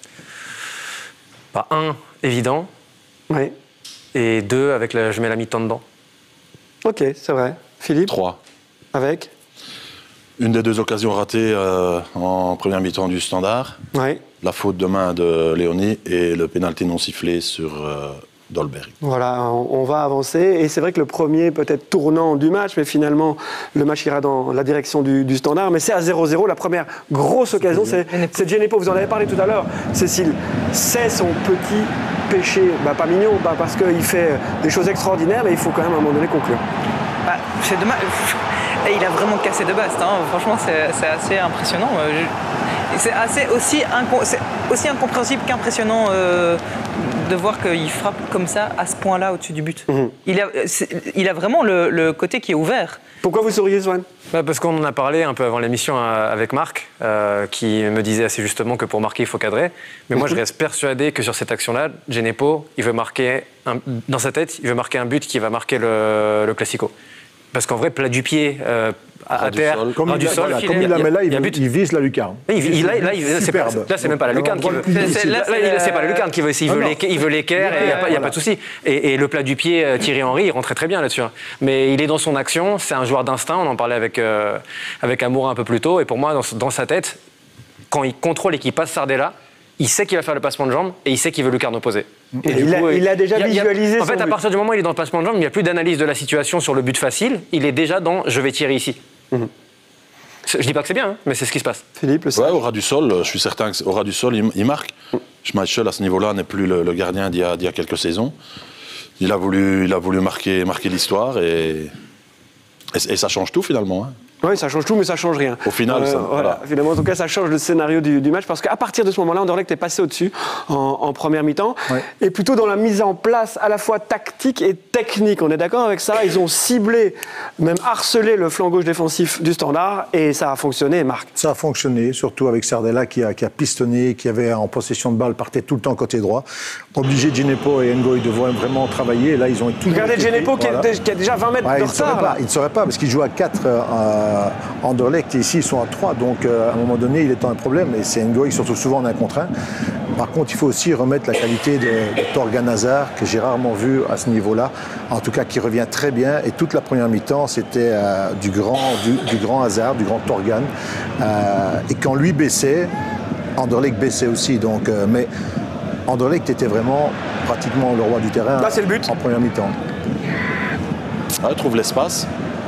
S6: pas un, évident.
S3: Oui.
S6: Et deux, avec la, je mets la mi-temps dedans.
S3: Ok, c'est vrai. Philippe?
S5: Trois.
S3: Avec?
S5: Une des deux occasions ratées euh, en première mi-temps du Standard.
S3: Oui.
S5: La faute de main de Léonie et le pénalty non sifflé sur euh, Dolberg.
S3: Voilà, on, on va avancer. Et c'est vrai que le premier peut-être tournant du match, mais finalement, le match ira dans la direction du, du Standard. Mais c'est à zéro zéro. La première grosse occasion, c'est, c'est Djenepo. Vous en avez parlé tout à l'heure, Cécile. C'est son petit péché, bah, pas mignon, bah, parce qu'il fait des choses extraordinaires, mais il faut quand même à un moment donné conclure.
S7: Bah, c'est dommage. Et il a vraiment cassé de base. Hein. Franchement, c'est, c'est assez impressionnant. C'est assez aussi, inco- c'est aussi incompréhensible qu'impressionnant euh, de voir qu'il frappe comme ça, à ce point-là, au-dessus du but. Mmh. Il, a, il a vraiment le, le côté qui est ouvert.
S3: Pourquoi vous souriez, Swan?
S6: Bah parce qu'on en a parlé un peu avant l'émission avec Marc, euh, qui me disait assez justement que pour marquer, il faut cadrer. Mais moi, je reste persuadé que sur cette action-là, Djenepo, il veut marquer, un, dans sa tête, il veut marquer un but qui va marquer le, le Classico. Parce qu'en vrai, plat du pied, euh, à, à terre,
S4: sol. Comme,
S6: du
S4: il,
S6: sol,
S4: voilà, comme il la met là, il, il vise la lucarne.
S6: Il, il, là, là, il, c'est pas, là, c'est même pas la lucarne qui veut.
S7: C'est, là, c'est,
S6: là, c'est pas la lucarne qui veut. Il veut, l'équer, il veut l'équerre et il n'y a, pas, a pas de souci. Et, et le plat du pied, Thierry Henry, il rentrait très bien là-dessus. Mais il est dans son action. C'est un joueur d'instinct. On en parlait avec euh, avec Amour un peu plus tôt. Et pour moi, dans, dans sa tête, quand il contrôle et qu'il passe Sardella, il sait qu'il va faire le passement de jambes et il sait qu'il veut lucarne opposée.
S3: Et il, coup, a, il a déjà il visualisé
S6: a, En fait,
S3: son
S6: à
S3: but.
S6: partir du moment où il est dans le passement de jambes, il n'y a plus d'analyse de la situation sur le but facile. Il est déjà dans « je vais tirer ici mmh. ». Je dis pas que c'est bien, hein, mais c'est ce qui se passe.
S3: Philippe, le
S5: ouais, au ras du sol, je suis certain qu'au ras du sol, il, il marque. Schmeichel, à ce niveau-là, n'est plus le, le gardien d'il y, a, d'il y a quelques saisons. Il a voulu, il a voulu marquer, marquer l'histoire et, et, et ça change tout finalement. Hein.
S3: Oui, ça change tout, mais ça change rien.
S5: Au final, euh, ça,
S3: voilà. voilà. Finalement, en tout cas, ça change le scénario du, du match parce qu'à partir de ce moment-là, Anderlecht est passé au-dessus en, en première mi-temps ouais. et plutôt dans la mise en place à la fois tactique et technique. On est d'accord avec ça? Ils ont ciblé, même harcelé le flanc gauche défensif du Standard et ça a fonctionné, Marc.
S4: Ça a fonctionné, surtout avec Sardella qui a, qui a pistonné, qui avait en possession de balle, partait tout le temps côté droit. Obligé Djenepo et Ngoy de vraiment travailler. Et là, ils ont tout.
S3: Regardez Djenepo qui, voilà. qui a déjà vingt mètres
S4: ouais,
S3: de retard.
S4: Il ne saurait pas parce qu'il joue à quatre. Euh, Anderlecht, et ici ils sont à trois, donc euh, à un moment donné il est un problème, et c'est Ngoy surtout souvent en un contre un. Par contre, il faut aussi remettre la qualité de, de Torgan Hazard, que j'ai rarement vu à ce niveau-là, en tout cas qui revient très bien, et toute la première mi-temps c'était euh, du, grand, du, du grand Hazard, du grand Torgan, euh, et quand lui baissait, Anderlecht baissait aussi, donc, euh, mais Anderlecht était vraiment pratiquement le roi du terrain.
S3: Là, c'est le but.
S4: En première mi-temps.
S5: Ah, il trouve l'espace.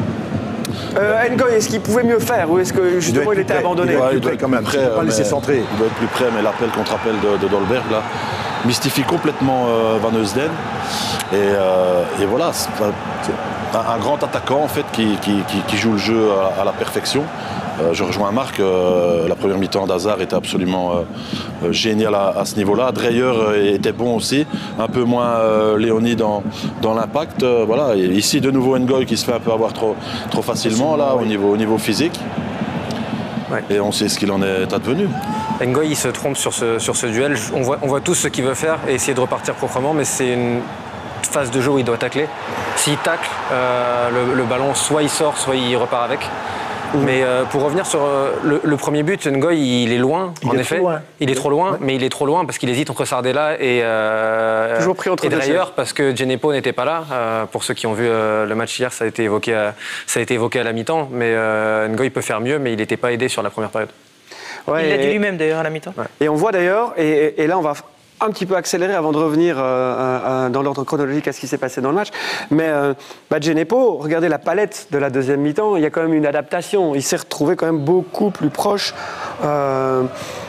S3: Euh, Ngoy, est-ce qu'il pouvait mieux faire ou est-ce que justement il, il était
S4: prêt.
S3: abandonné?
S4: Il doit,
S5: ouais,
S4: il
S5: doit
S4: être plus près quand même,
S5: près,
S4: pas laisser centrer.
S5: Il doit être plus près, mais l'appel contre appel de, de Dolberg là mystifie complètement euh, Van Heusden. Et, euh, et voilà, c'est un, un grand attaquant en fait qui, qui, qui, qui joue le jeu à, à la perfection. Euh, je rejoins Marc, euh, la première mi-temps d'Hazard était absolument euh, géniale à, à ce niveau-là. Dreyer euh, était bon aussi, un peu moins euh, Léonie dans, dans l'impact. Euh, voilà. Et ici, de nouveau, Ngoy qui se fait un peu avoir trop, trop facilement là, au, niveau, au niveau physique. Ouais. Et on sait ce qu'il en est advenu.
S6: Ngoy, il se trompe sur ce, sur ce duel. On voit, on voit tous ce qu'il veut faire et essayer de repartir proprement, mais c'est une phase de jeu où il doit tacler. S'il tacle, euh, le, le ballon, soit il sort, soit il repart avec. Mais euh, pour revenir sur euh, le, le premier but, Ngoy, il est loin,
S4: il
S6: en
S4: est
S6: effet.
S4: Trop loin.
S6: Il est trop loin,
S4: ouais.
S6: mais il est trop loin parce qu'il hésite entre Sardella et, euh,
S3: Toujours pris entre
S6: et
S3: deux
S6: Dreyer
S3: chefs.
S6: parce que Djenepo n'était pas là. Euh, pour ceux qui ont vu euh, le match hier, ça a été évoqué à, ça a été évoqué à la mi-temps. Mais euh, Ngoy peut faire mieux, mais il n'était pas aidé sur la première période.
S3: Ouais,
S7: il l'a
S3: et,
S7: dit lui-même d'ailleurs à la mi-temps.
S6: Ouais.
S3: et on voit d'ailleurs, et, et là on va un petit peu accélérer avant de revenir euh, euh, dans l'ordre chronologique à ce qui s'est passé dans le match. Mais euh, bah, Djenepo, regardez la palette de la deuxième mi-temps, il y a quand même une adaptation. Il s'est retrouvé quand même beaucoup plus proche euh,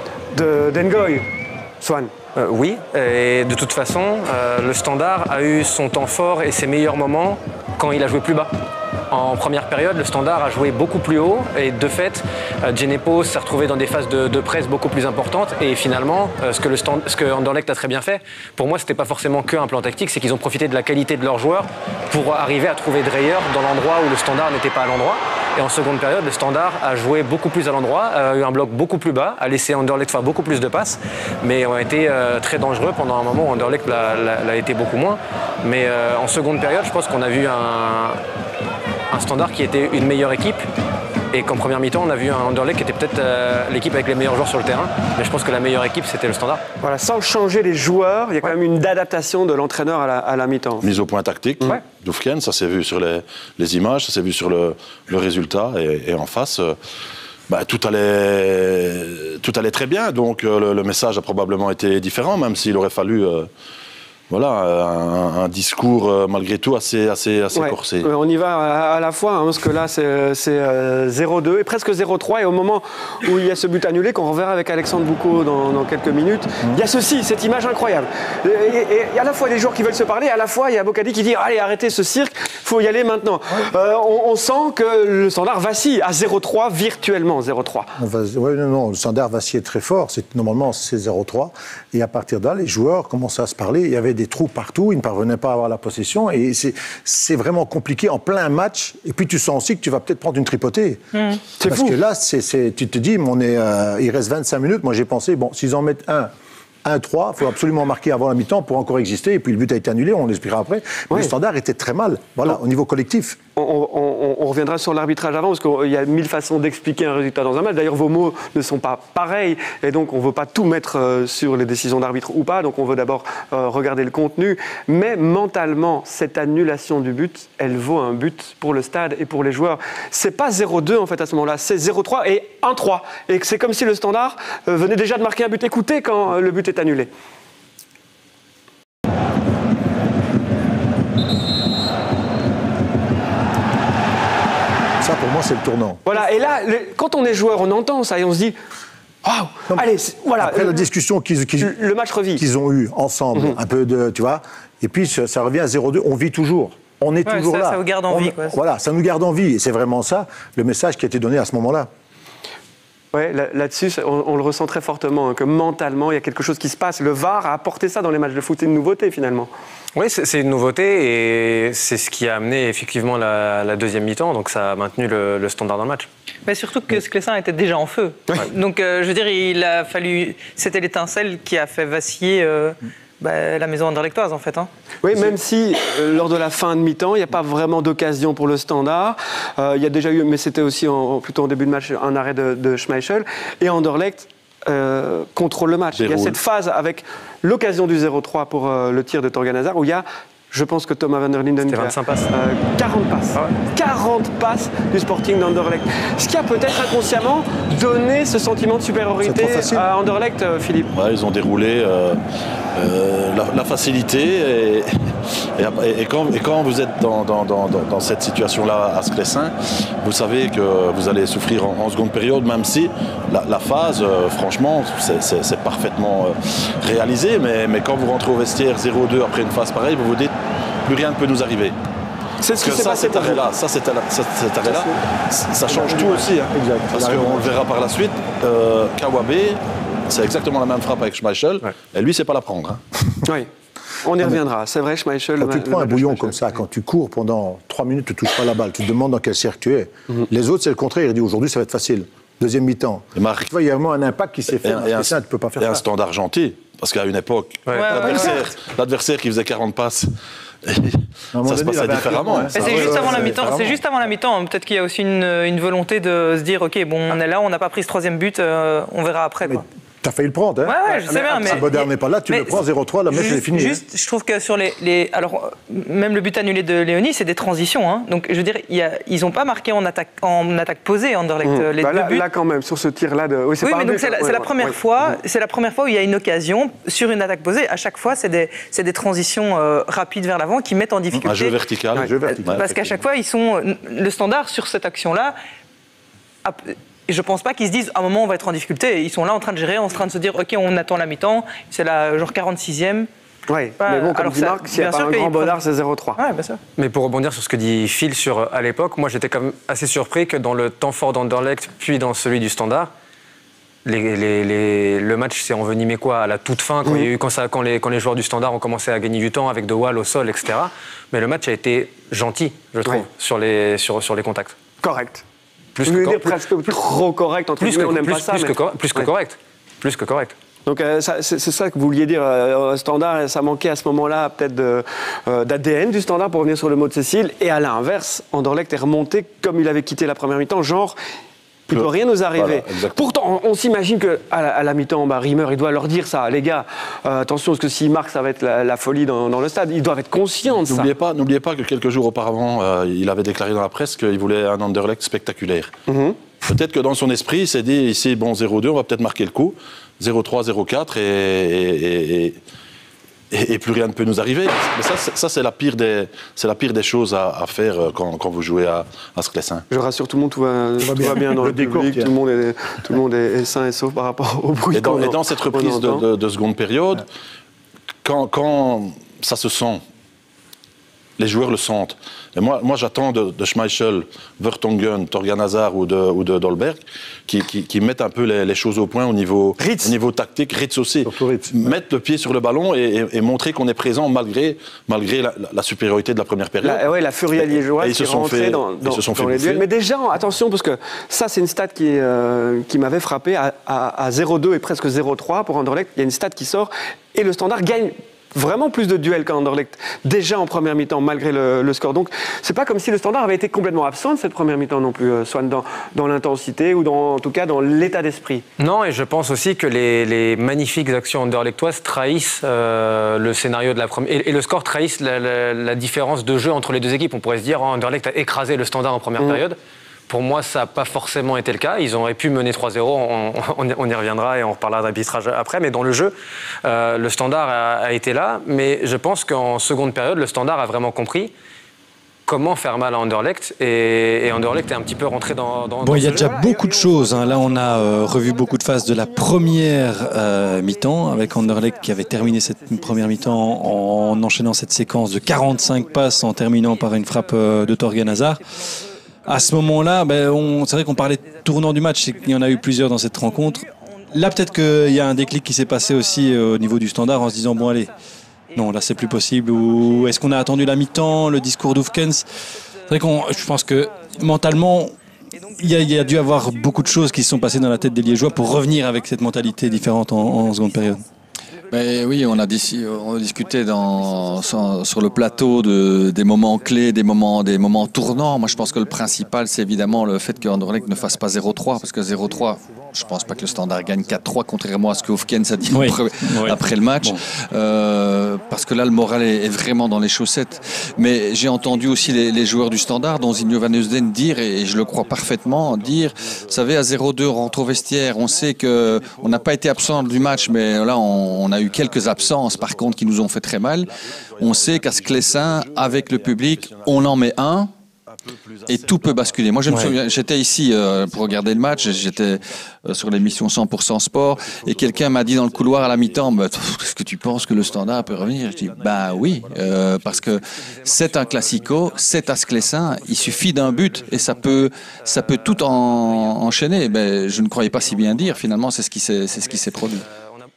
S3: de d'Ngoy. Swan.
S6: Euh, oui, et de toute façon, euh, le Standard a eu son temps fort et ses meilleurs moments quand il a joué plus bas. En première période, le Standard a joué beaucoup plus haut et de fait, euh, Djenepo s'est retrouvé dans des phases de, de presse beaucoup plus importantes et finalement, euh, ce que, le stand, ce que Anderlecht a très bien fait, pour moi, c'était pas forcément qu'un plan tactique, c'est qu'ils ont profité de la qualité de leurs joueurs pour arriver à trouver Dreyer dans l'endroit où le Standard n'était pas à l'endroit. Et en seconde période, le Standard a joué beaucoup plus à l'endroit, a eu un bloc beaucoup plus bas, a laissé Anderlecht faire beaucoup plus de passes, mais ont été euh, très dangereux pendant un moment où Anderlecht l'a, l'a, l'a été beaucoup moins. Mais euh, en seconde période, je pense qu'on a vu un, un Standard qui était une meilleure équipe et qu'en première mi-temps, on a vu un Anderlecht qui était peut-être euh, l'équipe avec les meilleurs joueurs sur le terrain. Mais je pense que la meilleure équipe, c'était le Standard.
S3: Voilà, sans changer les joueurs, il y a quand ouais. même une adaptation de l'entraîneur à la, à la mi-temps.
S5: Mise au point tactique, ouais. Dufken, ça s'est vu sur les, les images, ça s'est vu sur le, le résultat. Et, et en face, euh, bah, tout, allait, tout allait très bien. Donc euh, le, le message a probablement été différent, même s'il aurait fallu... Euh, Voilà, un, un discours euh, malgré tout assez, assez, assez
S3: ouais.
S5: corsé.
S3: Euh, on y va à, à la fois, hein, parce que là c'est, c'est euh, zéro deux et presque zéro trois. Et au moment où il y a ce but annulé, qu'on reverra avec Alexandre Boucaud dans, dans quelques minutes, mmh. il y a ceci, cette image incroyable. Et il y a à la fois des joueurs qui veulent se parler, à la fois il y a Bocadi qui dit allez, arrêtez ce cirque, il faut y aller maintenant. Ouais. Euh, on, on sent que le Standard vacille à zéro trois, virtuellement zéro trois.
S4: Oui, non, non, le Standard vacille très fort. C'est, normalement c'est zéro trois. Et à partir de là, les joueurs commençaient à se parler. Il y avait des trous partout, ils ne parvenaient pas à avoir la possession et c'est, c'est vraiment compliqué en plein match et puis tu sens aussi que tu vas peut-être prendre une tripotée. Mmh. C'est Parce fou. que là, c'est, c'est, tu te dis, on est, euh, il reste vingt-cinq minutes, moi j'ai pensé, bon, s'ils en mettent un, un trois, il faut absolument marquer avant la mi-temps pour encore exister et puis le but a été annulé, on l'expliquera après. Mais ouais. le Standard était très mal, voilà, au niveau collectif.
S3: On, on, on reviendra sur l'arbitrage avant, parce qu'il y a mille façons d'expliquer un résultat dans un match. D'ailleurs, vos mots ne sont pas pareils, et donc on ne veut pas tout mettre euh, sur les décisions d'arbitre ou pas, donc on veut d'abord euh, regarder le contenu. Mais mentalement, cette annulation du but, elle vaut un but pour le stade et pour les joueurs. C'est pas zéro deux en fait à ce moment-là, c'est zéro trois et un trois. Et c'est comme si le Standard euh, venait déjà de marquer un but. Écoutez quand euh, le but est annulé.
S4: Ça, pour moi, c'est le tournant.
S3: Voilà, et là, le, quand on est joueur, on entend ça et on se dit waouh, allez, voilà.
S4: Après
S3: le,
S4: la discussion qu'ils, qu'ils,
S3: le match revit.
S4: qu'ils ont eue ensemble, mm-hmm. un peu de, tu vois, et puis ça, ça revient à zéro deux, on vit toujours. On est
S7: ouais,
S4: toujours
S7: ça,
S4: là.
S7: Ça vous garde en
S4: on,
S7: vie, quoi.
S4: Voilà, ça nous garde en vie. Et c'est vraiment ça, le message qui a été donné à ce moment-là.
S3: Oui, là, là-dessus, on, on le ressent très fortement, hein, que mentalement, il y a quelque chose qui se passe. Le V A R a apporté ça dans les matchs de foot. C'est une nouveauté, finalement.
S6: Oui, c'est, c'est une nouveauté et c'est ce qui a amené effectivement la, la deuxième mi-temps. Donc, ça a maintenu le, le Standard dans le match.
S7: Mais surtout que Sclessin était déjà en feu. Ouais. Donc, euh, je veux dire, il a fallu... C'était l'étincelle qui a fait vaciller... Euh, Bah, la maison anderlechtoise en fait. Hein.
S3: Oui, même si euh, lors de la fin de mi-temps, il n'y a pas vraiment d'occasion pour le Standard. Euh, il y a déjà eu, mais c'était aussi en, plutôt en début de match, un arrêt de, de Schmeichel. Et Anderlecht euh, contrôle le match. Déroule. Il y a cette phase avec l'occasion du zéro trois pour euh, le tir de Torgan Hazard où il y a, je pense que Thomas van der Linden
S6: qui a
S3: vingt-cinq
S6: passes.
S3: Euh, quarante passes. Ah ouais. quarante passes du Sporting d'Anderlecht. Ce qui a peut-être inconsciemment donné ce sentiment de supériorité à Anderlecht, euh, Philippe.
S5: Ouais, ils ont déroulé euh, euh, la, la facilité et, et, et, quand, et quand vous êtes dans, dans, dans, dans cette situation-là à Sclessin, vous savez que vous allez souffrir en, en seconde période, même si la, la phase, euh, franchement, c'est, c'est, c'est parfaitement euh, réalisé. Mais, mais quand vous rentrez au vestiaire zéro deux après une phase pareille, vous vous dites plus rien ne peut nous arriver.
S3: C'est ce qui s'est
S5: ça,
S3: passé
S5: cet arrêt-là, ça, cet arrêt-là, ça, ça change tout aussi. Hein. Exact. Parce qu'on le verra par la suite, euh, Kawabe, c'est exactement la même frappe avec Schmeichel, ouais. Et lui, c'est pas la prendre. Hein.
S3: Oui, on y reviendra. C'est vrai, Schmeichel...
S4: Quand
S3: le,
S4: tu te prends un bouillon
S3: Schmeichel,
S4: comme ça, quand tu cours pendant trois minutes, tu ne touches pas la balle, tu te demandes dans quel cercle tu es. Mm-hmm. Les autres, c'est le contraire. Il dit aujourd'hui, ça va être facile. Deuxième mi-temps. Marc, tu vois, il y a vraiment un impact qui s'est fait. Et, et un,
S5: ça,
S4: tu peux pas faire
S5: et
S4: ça.
S5: un Standard gentil, parce qu'à une époque,
S7: ouais,
S5: l'adversaire,
S7: ouais,
S5: l'adversaire qui faisait quarante passes, ça se passait différemment. Hein.
S7: C'est juste avant la mi-temps. C'est juste avant la mi-temps. Peut-être qu'il y a aussi une, une volonté de se dire, ok, bon, on est là, on n'a pas pris ce troisième but, euh, on verra après. Quoi.
S4: T'as failli le prendre, hein?
S7: Ouais, ouais, je sais bien.
S4: Si Bodmer n'est pas là, tu le prends zéro trois, la match est finie.
S7: Juste, je trouve que sur les, les. Alors, même le but annulé de Léonie, c'est des transitions. Hein. Donc, je veux dire, il y a, ils n'ont pas marqué en attaque, en attaque posée, Anderlecht. Mmh. Les
S3: bah
S7: deux
S3: là,
S7: buts.
S3: là, quand même, sur ce tir-là. De...
S7: Oui, oui mais donc c'est la, ouais, la première ouais. fois. Ouais. C'est la première fois où il y a une occasion sur une attaque posée. À chaque fois, c'est des, c'est des transitions euh, rapides vers l'avant qui mettent en difficulté.
S5: Un jeu vertical.
S7: Ouais.
S5: Un jeu vertical.
S7: Parce qu'à chaque fois, ils sont. Le Standard sur cette action-là. Et je ne pense pas qu'ils se disent à un moment on va être en difficulté. Ils sont là en train de gérer, en train de se dire ok on attend la mi-temps, c'est la genre quarante-sixième.
S3: Oui, mais bon, comme dit Marc, s'il n'y a pas un grand bonheur, c'est zéro trois.
S7: Ouais, bien sûr.
S6: Mais pour rebondir sur ce que dit Phil sur, à l'époque, moi j'étais quand même assez surpris que dans le temps fort d'Anderlecht, puis dans celui du Standard, les, les, les, le match s'est envenimé quoi, à la toute fin, quand, mmh. il y a eu, quand, ça, quand, les, quand les joueurs du Standard ont commencé à gagner du temps avec De Waal au sol, et cetera. Mais le match a été gentil, je trouve, oui. sur, les, sur, sur les contacts.
S3: Correct.
S6: Plus
S3: je
S6: que
S3: veux dire
S6: plus,
S3: presque plus, trop correct, entre guillemets, on n'aime pas ça.
S6: Plus,
S3: mais...
S6: que, cor plus que ouais. correct. Plus que correct.
S3: Donc euh, c'est ça que vous vouliez dire, euh, Standard, ça manquait à ce moment-là peut-être euh, d'A D N du Standard, pour revenir sur le mot de Cécile, et à l'inverse, Anderlecht est remonté comme il avait quitté la première mi-temps, genre... Il ne peut rien nous arriver. Voilà, pourtant, on, on s'imagine qu'à la, à la mi-temps, bah, Rimmer, il doit leur dire ça. Les gars, euh, attention, parce que s'il marque, ça va être la, la folie dans, dans le stade. Ils doivent être conscients de ça.
S5: N'oubliez pas, n'oubliez pas que quelques jours auparavant, euh, il avait déclaré dans la presse qu'il voulait un Anderlecht spectaculaire. Mm-hmm. Peut-être que dans son esprit, il s'est dit, ici, bon, zéro deux, on va peut-être marquer le coup. zéro trois, zéro quatre, et... et, et Et, et plus rien ne peut nous arriver. Mais ça, ça c'est la pire des, c'est la pire des choses à, à faire quand, quand vous jouez à, à Sclessin.
S3: Je rassure tout le monde, tout va, tout va bien, bien dans le, le décor, public, tout le monde est, tout le monde est sain et sauf par rapport au bruit.
S5: Et dans, et dans cette reprise de, de, de seconde période, ouais. quand, quand ça se sent, les joueurs le sentent. Et moi, moi j'attends de, de Schmeichel, Vertonghen, Torgan Hazard ou de, ou de Dolberg qui, qui, qui mettent un peu les, les choses au point au niveau, au niveau tactique. Ritz aussi. Ritz. Mettre le pied sur le ballon et, et, et montrer qu'on est présent malgré, malgré la, la supériorité de la première période.
S3: La, ouais, la furie liégeoise qui est rentrée dans, dans,
S5: se sont
S3: dans
S5: fait
S3: les duels. Mais déjà, attention, parce que ça, c'est une stat qui, euh, qui m'avait frappé à, à, à zéro deux et presque zéro trois pour Anderlecht. Il y a une stat qui sort et le Standard gagne vraiment plus de duels qu'Anderlecht, déjà en première mi-temps, malgré le, le score. Donc, c'est pas comme si le Standard avait été complètement absent de cette première mi-temps non plus, euh, soit dans, dans l'intensité ou dans, en tout cas dans l'état d'esprit.
S6: Non, et je pense aussi que les, les magnifiques actions anderlechtoises trahissent euh, le scénario de la première... Et, et le score trahissent la, la, la différence de jeu entre les deux équipes. On pourrait se dire, oh, Anderlecht a écrasé le Standard en première mmh. période. Pour moi, ça n'a pas forcément été le cas. Ils auraient pu mener trois zéro, on, on, on y reviendra et on reparlera d'arbitrage après. Mais dans le jeu, euh, le Standard a, a été là. Mais je pense qu'en seconde période, le Standard a vraiment compris comment faire mal à Anderlecht. Et, et Anderlecht est un petit peu rentré dans, dans,
S1: bon,
S6: dans
S1: il y a
S6: ce
S1: déjà
S6: jeu.
S1: beaucoup de choses. Hein. Là, on a euh, revu beaucoup de phases de la première euh, mi-temps, avec Anderlecht qui avait terminé cette première mi-temps en, en enchaînant cette séquence de quarante-cinq passes en terminant par une frappe euh, de Torgan Hazard. À ce moment-là, ben, on, c'est vrai qu'on parlait de tournant du match, c'est qu'il y en a eu plusieurs dans cette rencontre. Là, peut-être qu'il y a un déclic qui s'est passé aussi au niveau du Standard en se disant, bon allez, non, là c'est plus possible. Ou est-ce qu'on a attendu la mi-temps, le discours d'Oufkens? C'est vrai qu'on, je pense que mentalement, il y, a, il y a dû avoir beaucoup de choses qui se sont passées dans la tête des Liégeois pour revenir avec cette mentalité différente en, en seconde période.
S2: Mais oui, on a, on a discuté dans, sur, sur le plateau de, des moments clés, des moments, des moments tournants. Moi, je pense que le principal, c'est évidemment le fait que Anderlecht ne fasse pas zéro trois, parce que zéro trois, je ne pense pas que le Standard gagne quatre trois, contrairement à ce que Oufkens a dit
S1: oui.
S2: après, oui. après le match. Bon. Euh, parce que là, le moral est, est vraiment dans les chaussettes. Mais j'ai entendu aussi les, les joueurs du Standard, dont Zinho Van Heusden, dire, et je le crois parfaitement, dire, vous savez, à zéro deux, on rentre au vestiaire, on sait qu'on n'a pas été absent du match, mais là, on, on a eu quelques absences, par contre, qui nous ont fait très mal. On sait qu'à Sclessin, avec le public, on en met un et tout peut basculer. Moi, je me ouais. souviens, j'étais ici euh, pour regarder le match, j'étais euh, sur l'émission cent pour cent Sport, et quelqu'un m'a dit dans le couloir à la mi-temps, bah, est-ce que tu penses que le Standard peut revenir? Je dis, bah oui, euh, parce que c'est un classico, c'est à Sclessin, il suffit d'un but et ça peut, ça peut tout en, enchaîner. Ben, je ne croyais pas si bien dire, finalement, c'est ce qui s'est, c'est ce qui s'est produit.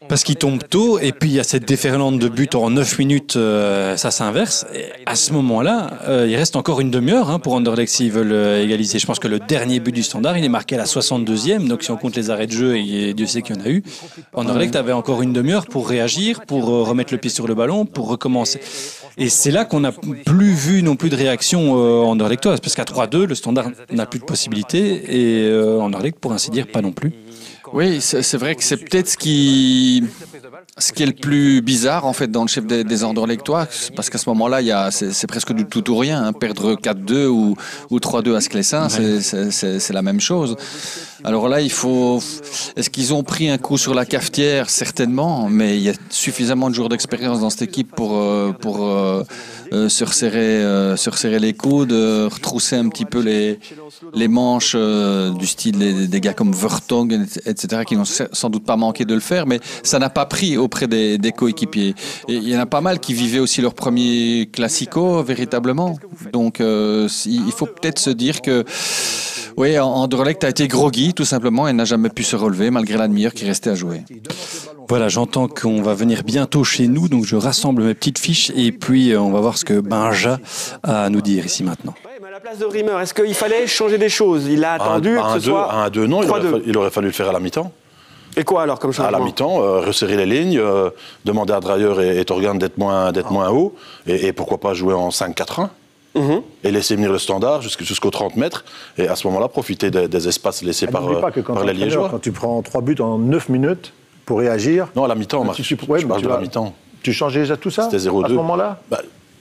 S1: Parce qu'il tombe tôt, et puis il y a cette déferlante de buts en neuf minutes, euh, ça s'inverse. Et à ce moment-là, euh, il reste encore une demi-heure hein, pour Anderlecht s'ils veulent euh, égaliser. Je pense que le dernier but du Standard, il est marqué à la soixante-deuxième, donc si on compte les arrêts de jeu, et Dieu sait qu'il y en a eu, Anderlecht avait encore une demi-heure pour réagir, pour euh, remettre le pied sur le ballon, pour recommencer. Et c'est là qu'on n'a plus vu non plus de réaction euh, anderlechtoise, parce qu'à trois deux, le Standard n'a plus de possibilités, et euh, Anderlecht, pour ainsi dire, pas non plus.
S2: Oui, c'est vrai que c'est peut-être ce qui, ce qui est le plus bizarre en fait dans le chef des, des Anderlechtois, parce qu'à ce moment-là, il y a, c'est, c'est presque du tout ou rien. Hein. Perdre quatre deux ou, ou trois deux à Sclessin, c'est, c'est, c'est, c'est la même chose. Alors là, il faut. Est-ce qu'ils ont pris un coup sur la cafetière? Certainement, mais il y a suffisamment de jours d'expérience dans cette équipe pour pour euh, euh, se resserrer, euh, se resserrer les coudes, euh, retrousser un petit peu les les manches euh, du style des, des gars comme Vertonghen, et cetera, qui n'ont sans doute pas manqué de le faire, mais ça n'a pas pris auprès des, des coéquipiers. Et il y en a pas mal qui vivaient aussi leur premier classico véritablement. Donc euh, il faut peut-être se dire que oui, Anderlecht a été groggy tout simplement et n'a jamais pu se relever malgré la demi-heure qui restait à jouer.
S1: Voilà, j'entends qu'on va venir bientôt chez nous, donc je rassemble mes petites fiches et puis on va voir ce que Benja a à nous dire ici maintenant.
S3: À la place de Riemer, est-ce qu'il fallait changer des choses? Il a attendu
S5: à un,
S3: que ce soit
S5: un deux, non, il aurait, fallu, il aurait fallu le faire à la mi-temps.
S3: Et quoi alors comme changement?
S5: À la mi-temps, euh, resserrer les lignes, euh, demander à Dreyer et, et Torgan d'être moins, d'être moins haut, et, et pourquoi pas jouer en cinq quatre un. Mmh. Et laisser venir le Standard jusqu'aux trente mètres, et à ce moment-là, profiter des, des espaces laissés par,
S4: pas que quand
S5: par les Liégeois.
S4: Quand tu prends trois buts en neuf minutes pour réagir...
S5: Non, à la mi-temps, Marc.
S4: Tu, ouais,
S5: je parle
S4: tu
S5: de
S4: vas,
S5: la mi-temps.
S4: Tu changeais déjà tout ça?
S5: C'était zéro deux.
S4: À ce moment-là
S5: bah,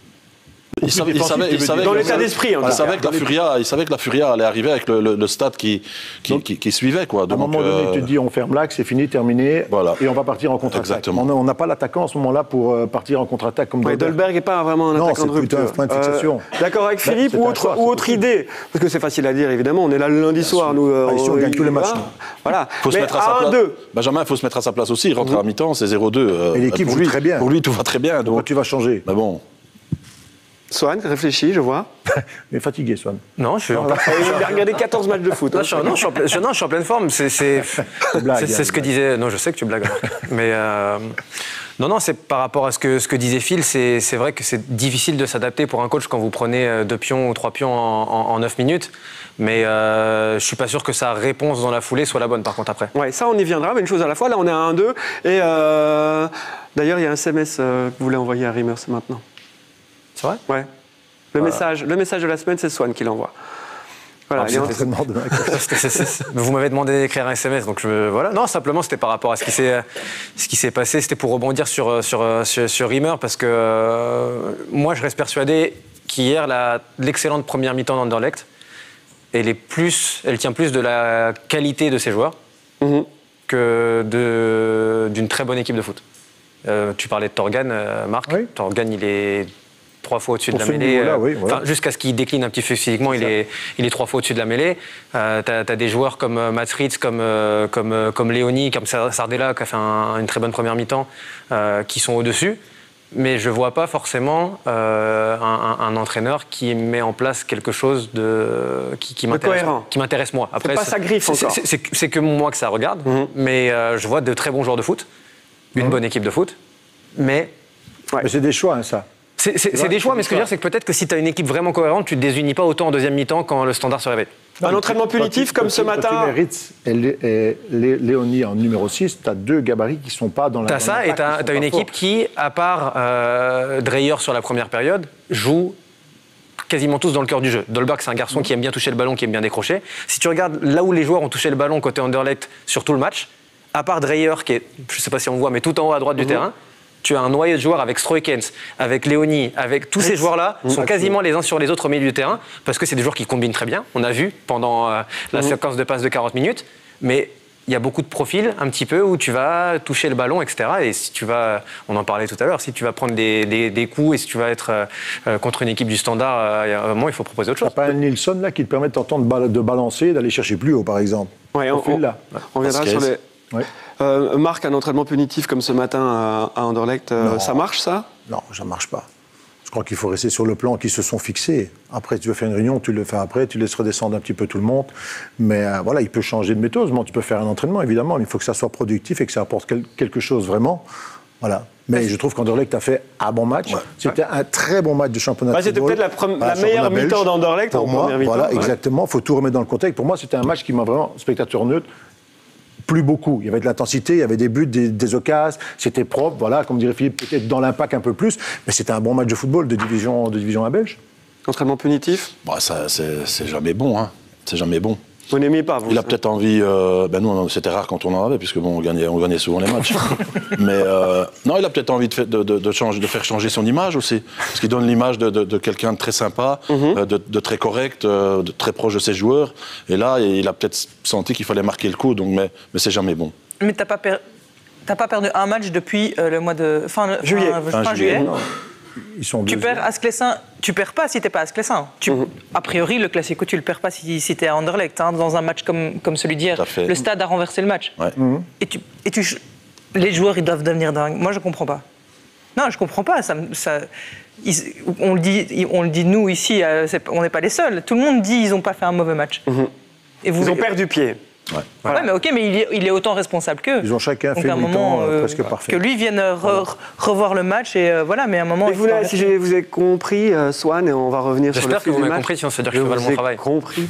S5: Il savait, il savait, il savait
S3: dans
S5: que,
S3: l'état d'esprit.
S5: Il savait que la Furia, il savait que la Furia allait arriver avec le, le, le stade qui, qui, Donc, qui, qui suivait. Quoi.
S4: Donc, à un moment donné, euh... tu te dis on ferme l'axe, c'est fini, terminé, voilà. Et on va partir en contre-attaque. On n'a pas l'attaquant à ce moment-là pour euh, partir en contre-attaque comme
S3: ouais, Dolberg n'est pas vraiment un
S4: non,
S3: attaquant de rupture.
S4: Non, c'est plutôt un point de fixation.
S3: Euh, D'accord avec Philippe bah, ou autre, choix, ou autre idée? Parce que c'est facile à dire, évidemment. On est là le lundi Bien soir. Sûr. Nous, euh,
S4: ah, ici, on gagne tous les matchs.
S3: Voilà.
S5: Faut se mettre à sa place. Benjamin, il faut se mettre à sa place aussi. Il rentre à la mi-temps, c'est zéro deux.
S4: Et l'équipe joue très bien.
S5: Pour lui, tout va très bien.
S4: Donc tu vas changer.
S5: Mais bon.
S3: Swan, réfléchis, je vois.
S4: Mais fatigué, Swan.
S6: Non, je suis.
S3: Non, il a regardé quatorze matchs de foot.
S6: Non, je, non, je, suis, en pleine, je, non je suis en pleine forme. C'est ce que disait. Non, je sais que tu blagues. Mais euh, non, non, c'est par rapport à ce que, ce que disait Phil. C'est vrai que c'est difficile de s'adapter pour un coach quand vous prenez deux pions ou trois pions en, en, en neuf minutes. Mais euh, je suis pas sûr que sa réponse dans la foulée soit la bonne, par contre, après.
S3: Ouais, ça, on y viendra, mais une chose à la fois. Là, on est à un deux. Et euh, d'ailleurs, il y a un S M S euh, que vous voulez envoyer à Riemer, c'est maintenant. C'est vrai? Ouais. Le, voilà. message, le message de la semaine, c'est Swan qui l'envoie. Voilà,
S4: ah,
S3: en...
S4: de
S6: Vous m'avez demandé d'écrire un S M S, donc je... voilà. Non, simplement, c'était par rapport à ce qui s'est, ce qui s'est passé. C'était pour rebondir sur, sur, sur, sur Riemer, parce que euh, moi, je reste persuadé qu'hier, la, l'excellente première mi-temps d'Anderlecht, elle, est plus, elle tient plus de la qualité de ses joueurs mm-hmm. que de, d'une très bonne équipe de foot. Euh, tu parlais de Torgan, euh, Marc. Oui. Torgan, il est trois fois au-dessus de la mêlée. Euh, oui, voilà. Jusqu'à ce qu'il décline un petit peu physiquement, il est, il est trois fois au-dessus de la mêlée. Euh, tu as des joueurs comme euh, Mats Ritz, comme, euh, comme, euh, comme Léonie, comme Sardella, qui a fait un, une très bonne première mi-temps, euh, qui sont au-dessus. Mais je ne vois pas forcément euh, un, un, un entraîneur qui met en place quelque chose de, qui, qui m'intéresse moi.
S3: Après, c'est pas sa griffe encore.
S6: C'est que moi que ça regarde, mm-hmm. mais euh, je vois de très bons joueurs de foot, une mm-hmm. bonne équipe de foot, mais...
S4: Ouais. Mais c'est des choix, hein, ça.
S6: C'est des choix, mais ce que je veux dire, c'est que peut-être que si tu as une équipe vraiment cohérente, tu ne te désunis pas autant en deuxième mi-temps quand le Standard se réveille.
S3: Un non, entraînement punitif comme ce matin.
S4: Quand tu mets Ritz et, Lé, et Lé, Léonie en numéro six, tu as deux gabarits qui ne sont pas dans la.
S6: Tu as ça, et tu as, as une équipe forts. Qui, à part euh, Dreyer sur la première période, joue quasiment tous dans le cœur du jeu. Dolberg, c'est un garçon mmh. qui aime bien toucher le ballon, qui aime bien décrocher. Si tu regardes là où les joueurs ont touché le ballon côté Anderlecht sur tout le match, à part Dreyer, qui est, je ne sais pas si on voit, mais tout en haut à droite mmh. du terrain, tu as un noyau de joueurs avec Stroikens, avec Léonie, avec tous ces joueurs-là, mmh. sont quasiment les uns sur les autres au milieu du terrain, parce que c'est des joueurs qui combinent très bien. On a vu pendant euh, la mmh. séquence de passes de quarante minutes, mais il y a beaucoup de profils, un petit peu, où tu vas toucher le ballon, et cetera. Et si tu vas, on en parlait tout à l'heure, si tu vas prendre des, des, des coups et si tu vas être euh, contre une équipe du Standard, euh, il y a un moment, il faut proposer autre chose.
S4: T'as pas un Nilsson là qui te permet de t'entendre de balancer, d'aller chercher plus haut, par exemple.
S3: Ouais, on, on,
S4: là.
S3: on viendra sur les... Ouais. Euh, Marc, un entraînement punitif comme ce matin à, à Anderlecht, euh, ça marche ça?
S4: Non, ça ne marche pas. Parce crois qu'il faut rester sur le plan qu'ils se sont fixés. Après, tu veux faire une réunion, tu le fais après, tu laisses redescendre un petit peu tout le monde. Mais euh, voilà, il peut changer de méthode. Bon, tu peux faire un entraînement, évidemment, mais il faut que ça soit productif et que ça apporte quel- quelque chose vraiment. Voilà. Mais ouais. je trouve qu'Anderlecht a fait un bon match. Ouais. C'était ouais. un très bon match de championnat
S3: bah,
S4: de football.
S3: C'était peut-être la, pre- la meilleure mi-temps d'Anderlecht
S4: pour
S3: en
S4: moi.
S3: première mi-temps.
S4: Voilà,
S3: ouais.
S4: exactement. Il faut tout remettre dans le contexte. Pour moi, c'était un match qui m'a vraiment, spectateur neutre, plus beaucoup. Il y avait de l'intensité, il y avait des buts, des, des occasions, c'était propre, voilà, comme dirait Philippe, peut-être dans l'impact un peu plus, mais c'était un bon match de football de division, de division un belge.
S3: Entraînement punitif
S5: bah, ça, c'est, c'est jamais bon, hein. C'est jamais bon.
S3: Vous n'aimez pas, vous?
S5: Il a peut-être envie... Euh, ben nous, c'était rare quand on en avait, puisque bon, on gagnait, on gagnait souvent les matchs. Mais euh, non, il a peut-être envie de, fait, de, de, de, changer, de faire changer son image aussi. Parce qu'il donne l'image de, de, de quelqu'un de très sympa, mm-hmm. euh, de, de très correct, euh, de très proche de ses joueurs. Et là, il a peut-être senti qu'il fallait marquer le coup, donc, mais, mais c'est jamais bon.
S7: Mais t'as pas, per... t'as pas perdu un match depuis euh, le mois de... Fin,
S3: juillet.
S7: Fin, fin, fin juillet. juillet.
S4: Ils sont
S7: tu perds à Sclessin, tu perds pas si t'es pas à Sclessin. Tu, mmh. A priori, le Classico, tu le perds pas si, si t'es à Anderlecht. Hein, dans un match comme, comme celui d'hier, le stade a renversé le match.
S5: Ouais. Mmh.
S7: Et, tu, et tu, les joueurs, ils doivent devenir dingues. Moi, je comprends pas. Non, je comprends pas. Ça, ça, ils, on, le dit, on le dit nous ici, on n'est pas les seuls. Tout le monde dit ils ont pas fait un mauvais match.
S3: Mmh. Et vous, ils ont perdu pied.
S5: Ouais.
S7: Voilà. Ouais, mais ok, mais il est, il est autant responsable qu'eux.
S4: Ils ont chacun
S7: Donc
S4: fait un
S7: moment
S4: euh,
S7: euh,
S4: presque parfait.
S7: Que lui vienne re, re, revoir le match et euh, voilà, mais à un moment.
S3: Mais vous, là, si je vous ai compris, euh, Swan, et on va revenir
S6: J'espère
S3: sur le fil
S6: que vous
S3: du
S6: m'avez
S3: match.
S6: compris, sinon ça veut dire que je fais mal mon travail.
S3: Compris.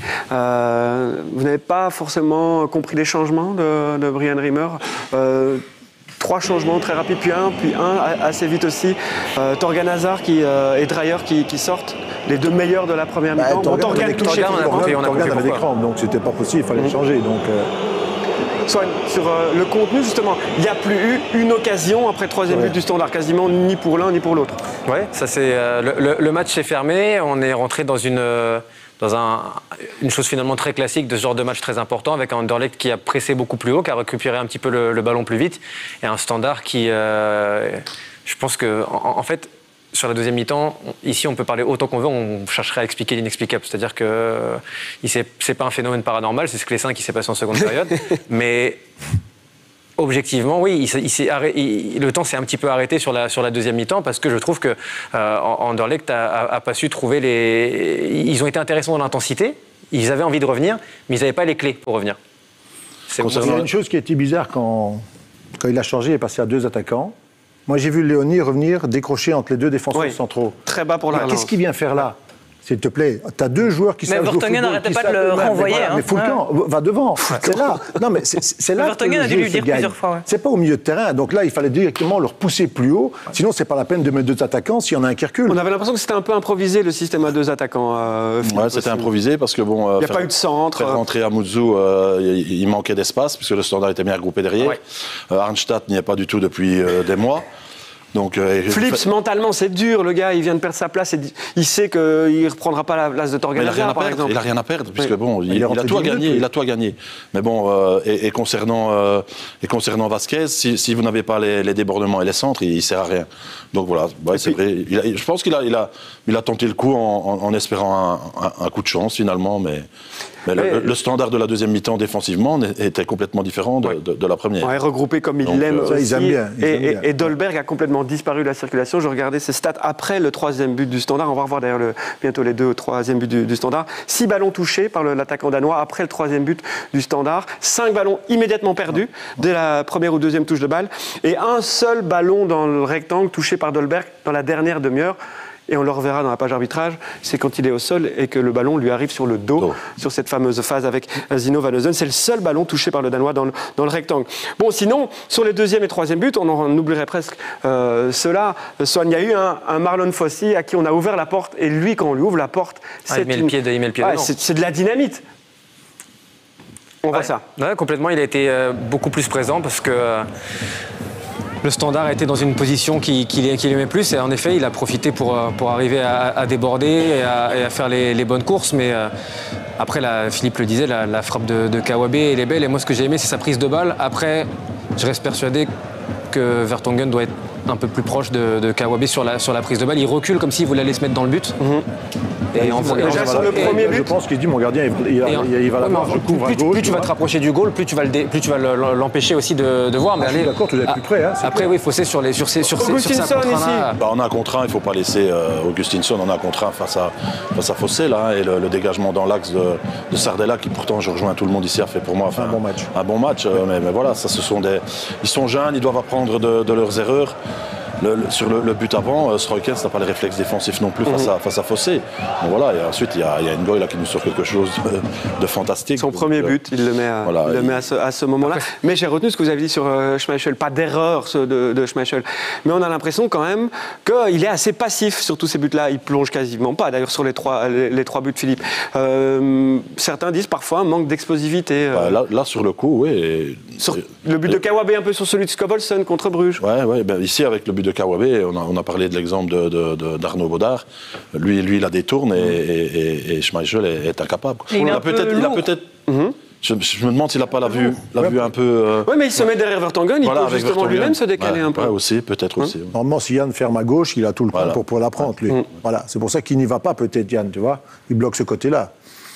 S3: Euh, vous n'avez pas forcément compris les changements de, de Brian Riemer. Euh, Trois changements très rapides, puis un, puis un assez vite aussi. Euh, Torgan Hazard qui, euh, et Dreyer qui, qui sortent, les deux meilleurs de la première
S4: bah,
S3: mi-temps.
S4: Torgan,
S3: bon, Torgan touché,
S6: Torgan, on a compris, on a
S4: Torgan
S6: compris
S4: avait des crampes, donc c'était pas possible, il fallait mmh. changer. Donc, euh...
S3: Soit sur euh, le contenu, justement, il n'y a plus eu une occasion après le troisième ouais. but du Standard, quasiment ni pour l'un ni pour l'autre.
S6: Oui, ça c'est euh, le, le match s'est fermé, on est rentré dans une... Euh, dans un, une chose finalement très classique de ce genre de match très important, avec un Anderlecht qui a pressé beaucoup plus haut, qui a récupéré un petit peu le, le ballon plus vite, et un Standard qui, euh, je pense que, en, en fait, sur la deuxième mi-temps, ici on peut parler autant qu'on veut, on chercherait à expliquer l'inexplicable, c'est-à-dire que euh, c'est pas un phénomène paranormal, c'est Sclessin qui s'est passé en seconde période, mais objectivement, oui, il, il s'est arrêté, il, le temps s'est un petit peu arrêté sur la, sur la deuxième mi-temps parce que je trouve que euh, Anderlecht a, a, a pas su trouver les... Ils ont été intéressants dans l'intensité, ils avaient envie de revenir, mais ils n'avaient pas les clés pour revenir.
S4: C'est il y a une chose qui a été bizarre quand, quand il a changé, il est passé à deux attaquants. Moi, j'ai vu Léonie revenir, décrocher entre les deux défenseurs oui, centraux.
S3: Très bas pour la
S4: Qu'est-ce qu'il vient faire là ? S'il te plaît, tu as deux joueurs qui savent jouer au football.
S7: Mais Vertonghen n'arrêtait pas de le renvoyer.
S4: Voilà,
S7: hein.
S4: Mais fous le camp, va devant. C'est là. Non, mais c'est, c'est là
S7: Vertonghen
S4: que le
S7: a dû
S4: jeu
S7: lui
S4: se
S7: dire
S4: gagne.
S7: plusieurs fois. Ouais.
S4: C'est pas au milieu de terrain. Donc là, il fallait directement leur pousser plus haut. Sinon, c'est pas la peine de mettre deux attaquants s'il y en a un qui recule.
S3: On avait l'impression que c'était un peu improvisé le système à deux attaquants. Euh,
S5: ouais, c'était improvisé parce que bon.
S3: Euh, il n'y a
S5: faire,
S3: pas eu de centre.
S5: Faire rentrer Amouzou, euh, il, il manquait d'espace puisque le Standard était bien regroupé derrière. Ouais. Euh, Arnstadt n'y est pas du tout depuis euh, des mois. Donc, euh,
S3: Flips, fait... mentalement, c'est dur. Le gars, il vient de perdre sa place et il sait qu'il ne reprendra pas la place de Torgan Hazard, par exemple.
S5: Il n'a rien à perdre, puisque oui. bon, il, il, il a tout à gagner. Oui. Il a tout à gagner. Mais bon, euh, et, et, concernant, euh, et concernant Vasquez, si, si vous n'avez pas les, les débordements et les centres, il ne sert à rien. Donc voilà, ouais, c'est puis... vrai. Il a, je pense qu'il a, il a, il a tenté le coup en, en, en espérant un, un, un coup de chance, finalement, mais... Mais le, le standard de la deuxième mi-temps défensivement était complètement différent de, ouais. de, de la première.
S3: Ouais, regroupé comme il l'aime
S4: euh,
S3: aussi.
S4: Ils aiment bien, ils
S3: et,
S4: aiment bien.
S3: Et, et Dolberg a complètement disparu de la circulation. Je regardais ses stats après le troisième but du standard. On va revoir d'ailleurs le, bientôt les deux troisième buts du, du standard. Six ballons touchés par le, l'attaquant danois après le troisième but du standard. Cinq ballons immédiatement perdus dès la première ou deuxième touche de balle. Et un seul ballon dans le rectangle touché par Dolberg dans la dernière demi-heure. Et on le reverra dans la page arbitrage, c'est quand il est au sol et que le ballon lui arrive sur le dos, oh. sur cette fameuse phase avec Zino Van Heusen. C'est le seul ballon touché par le Danois dans le, dans le rectangle. Bon, sinon, sur les deuxième et troisième buts, on en oublierait presque euh, cela. Soit il y a eu un, un Marlon Fossey à qui on a ouvert la porte, et lui, quand on lui ouvre la porte,
S6: ah, c'est, il met une... le pied de, il met le pied
S3: ouais, c'est, c'est de la dynamite. On
S6: ouais.
S3: voit ça.
S6: Ouais, complètement, il a été euh, beaucoup plus présent parce que... Euh... Le Standard était dans une position qu'il qui, qui aimait plus et en effet il a profité pour, pour arriver à, à déborder et à, et à faire les, les bonnes courses, mais euh, après la, Philippe le disait, la, la frappe de, de Kawabe elle est belle et moi ce que j'ai aimé c'est sa prise de balle. Après je reste persuadé que Vertonghen doit être un peu plus proche de, de Kawabe sur la, sur la prise de balle. Il recule comme s'il voulait aller se mettre dans le but. Mm-hmm. Et en, et
S3: déjà,
S6: en,
S3: sur le
S6: et,
S3: premier but.
S4: Je pense qu'il dit mon gardien, il, il, il, il va l'avoir, je couvre
S6: plus,
S4: à gauche.
S6: Plus tu vas te rapprocher du goal, plus tu vas, le, plus tu vas l'empêcher aussi de, de voir. Mais
S4: ah, allez, je suis d'accord, tu es plus près. Hein,
S6: après,
S4: clair.
S6: oui, fausser sur, les, sur, ces, sur, ces, sur sa
S3: contre-là.
S5: Bah, on a un contre un, il ne faut pas laisser euh, Augustinsson, on a un contre un face à, face à Fossé, là, hein, et le, le dégagement dans l'axe de, de Sardella, qui pourtant, je rejoins tout le monde ici, a fait pour moi enfin,
S4: un bon match.
S5: Un bon match, euh, mais, mais voilà, ça, ce sont des, ils sont jeunes, ils doivent apprendre de, de leurs erreurs. Le, le, sur le, le but avant, euh, Stroikens n'a pas les réflexes défensifs non plus face à, face à Fossé. Donc voilà, et ensuite il y a, il y a Ngoy là qui nous sort quelque chose de, de fantastique.
S3: Son
S5: donc,
S3: premier
S5: euh,
S3: but, il le met à,
S5: voilà,
S3: il le
S5: il...
S3: met à ce, à ce moment-là. Mais j'ai retenu ce que vous avez dit sur euh, Schmeichel, pas d'erreur ce, de, de Schmeichel. Mais on a l'impression quand même qu'il est assez passif sur tous ces buts-là. Il plonge quasiment pas, d'ailleurs sur les trois, les, les trois buts de Philippe. Euh, certains disent parfois un manque d'explosivité. Euh...
S5: Bah, là, là sur le coup, oui. Et...
S3: Sur le but de Kawabe, un peu sur celui de Scovelson contre Bruges.
S5: Ouais, ouais, ben ici avec le but de Kawabe, on a, on a parlé de l'exemple de, de, de, d'Arnaud Baudard. Lui, lui, il la détourne et, et, et, et Schmeichel est, est incapable.
S7: Il,
S5: il,
S7: a
S5: a peut-être, il a peut-être. Mm-hmm. Je, je me demande s'il n'a pas la vue, la
S3: ouais.
S5: vue un peu. Euh...
S3: Oui, mais il se met derrière Vertonghen, il
S5: voilà,
S3: peut justement lui-même se décaler
S5: ouais,
S3: un peu.
S5: Ouais, aussi, peut-être
S3: Hum.
S5: aussi.
S4: Normalement, si Yann ferme à gauche, il a tout le
S5: voilà.
S4: temps pour, pour la prendre, lui. Hum. Voilà. C'est pour ça qu'il n'y va pas, peut-être, Yann, tu vois. Il bloque ce côté-là.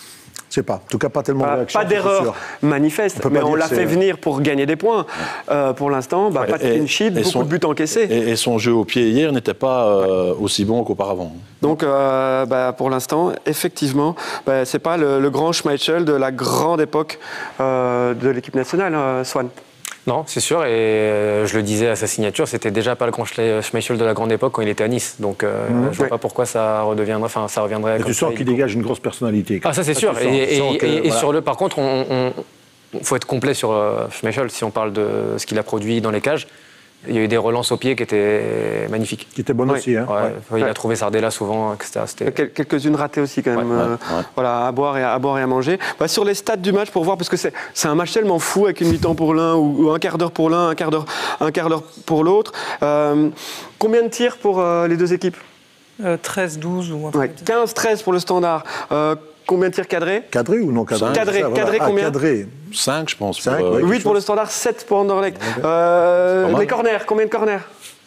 S4: Je sais pas. En tout cas, pas tellement
S3: pas,
S4: de réaction.
S3: Pas d'erreur manifeste, on mais on l'a fait venir pour gagner des points. Euh, pour l'instant, bah, ouais, pas de clean sheet, beaucoup son, de buts encaissés.
S5: Et, et son jeu au pied hier n'était pas euh, aussi bon qu'auparavant.
S3: Donc, euh, bah, pour l'instant, effectivement, bah, c'est pas le, le grand Schmeichel de la grande époque euh, de l'équipe nationale, euh, Swan.
S6: Non, c'est sûr, et euh, je le disais à sa signature, c'était déjà pas le grand Schmeichel de la grande époque quand il était à Nice. Donc euh, mmh. je vois ouais. pas pourquoi ça redeviendrait, enfin ça reviendrait.
S4: Et
S6: comme
S4: tu sens
S6: ça,
S4: qu'il dégage une grosse personnalité.
S6: Ah ça c'est sûr.
S4: Sens,
S6: et, et,
S4: que,
S6: et,
S4: voilà.
S6: et sur le, par contre, on, on, on faut être complet sur euh, Schmeichel si on parle de ce qu'il a produit dans les cages. Il y a eu des relances au pied qui étaient magnifiques.
S4: Qui étaient bonnes
S3: ouais.
S4: aussi. Hein.
S6: Ouais.
S3: Ouais.
S6: Il
S3: ouais.
S6: a trouvé Sardella souvent, et cetera.
S3: Quel, quelques-unes ratées aussi quand même.
S6: Ouais.
S3: Euh,
S5: ouais.
S3: Voilà, à boire et à, à boire et à manger. Bah, sur les stats du match pour voir, parce que c'est, c'est un match tellement fou avec une mi-temps pour l'un ou, ou un quart d'heure pour l'un, un quart d'heure, un quart d'heure pour l'autre. Euh, combien de tirs pour euh, les deux équipes
S7: euh, treize douze ou un
S3: ouais, quinze treize pour le Standard. Euh, Combien de tirs cadrés?
S4: Cadrés ou non cadrés?
S3: Cadrés,
S4: ça, voilà.
S3: cadrés combien?
S4: ah, Cadrés.
S5: cinq, je pense.
S4: cinq,
S5: pour, euh,
S3: huit pour le Standard, sept pour Anderlecht. Euh, les corners, combien de corners?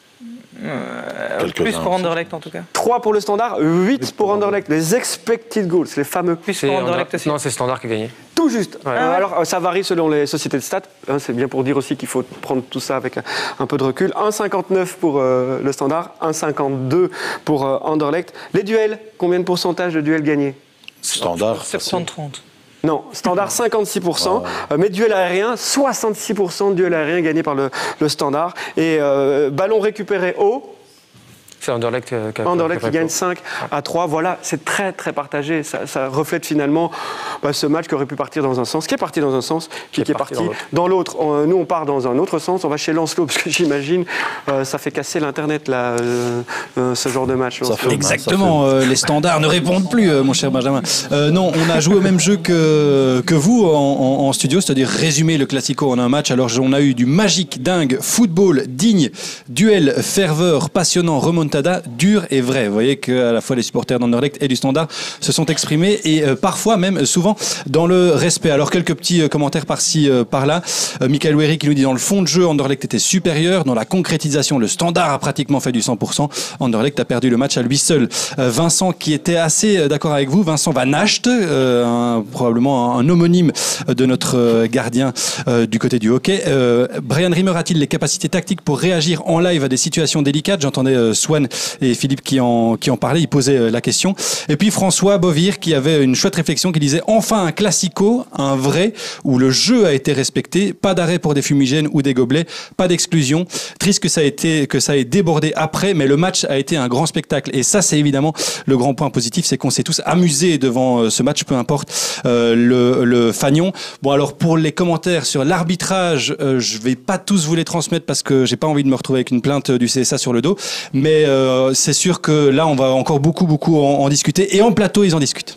S7: euh, Plus pour Anderlecht en tout cas.
S3: trois pour le Standard, huit pour Anderlecht. Les expected goals, les fameux.
S7: Plus pour Anderlecht aussi.
S6: Non, c'est Standard qui a gagné.
S3: Tout juste.
S6: Ouais.
S3: Euh, alors, ça varie selon les sociétés de stats. Hein, c'est bien pour dire aussi qu'il faut prendre tout ça avec un, un peu de recul. un virgule cinquante-neuf pour euh, le Standard, un virgule cinquante-deux pour euh, Anderlecht. Les duels, combien de pourcentage de duels gagnés?
S5: Standard.
S7: soixante trente.
S3: Non, Standard cinquante-six pour cent, oh. mais duel aérien, soixante-six pour cent de duel aérien gagnés par le, le Standard. Et euh, ballon récupéré haut.
S6: C'est Anderlecht, euh, qui, a,
S3: Anderlecht
S6: qui, a
S3: qui gagne cinq à trois. Voilà, c'est très très partagé. Ça, ça reflète finalement bah, ce match qui aurait pu partir dans un sens, qui est parti dans un sens, qui, qui est, est parti, parti dans l'autre. On, nous, on part dans un autre sens. On va chez Lancelot, parce que j'imagine euh, ça fait casser l'Internet, là, euh, euh, ce genre de match.
S1: Ça fait, exactement. Ça fait... euh, les standards ne répondent plus, euh, mon cher Benjamin. Euh, non, on a joué au même jeu que, que vous en, en, en studio, c'est-à-dire résumer le Classico en un match. Alors, on a eu du magique, dingue, football, digne, duel, ferveur, passionnant, remontada, dur et vrai. Vous voyez qu'à la fois les supporters d'Anderlecht et du Standard se sont exprimés et euh, parfois même souvent dans le respect. Alors quelques petits euh, commentaires par-ci euh, par-là. Euh, Michael Wery qui nous dit dans le fond de jeu Anderlecht était supérieur, dans la concrétisation le Standard a pratiquement fait du cent pour cent. Anderlecht a perdu le match à lui seul. Euh, Vincent qui était assez euh, d'accord avec vous, Vincent Van Acht, euh, un, probablement un, un homonyme de notre euh, gardien euh, du côté du hockey. Euh, Brian Rimmer a-t-il les capacités tactiques pour réagir en live à des situations délicates? J'entendais euh, Swan et Philippe qui en, qui en parlait, il posait la question. Et puis François Bovir qui avait une chouette réflexion qui disait enfin un classico, un vrai, où le jeu a été respecté, pas d'arrêt pour des fumigènes ou des gobelets, pas d'exclusion. Triste que ça, a été, que ça ait débordé après, mais le match a été un grand spectacle. Et ça, c'est évidemment le grand point positif, c'est qu'on s'est tous amusés devant ce match, peu importe euh, le, le fanion. Bon, alors pour les commentaires sur l'arbitrage, euh, je vais pas tous vous les transmettre parce que j'ai pas envie de me retrouver avec une plainte du C S A sur le dos, mais euh, c'est sûr que là, on va encore beaucoup, beaucoup en, en discuter. Et en plateau, ils en discutent.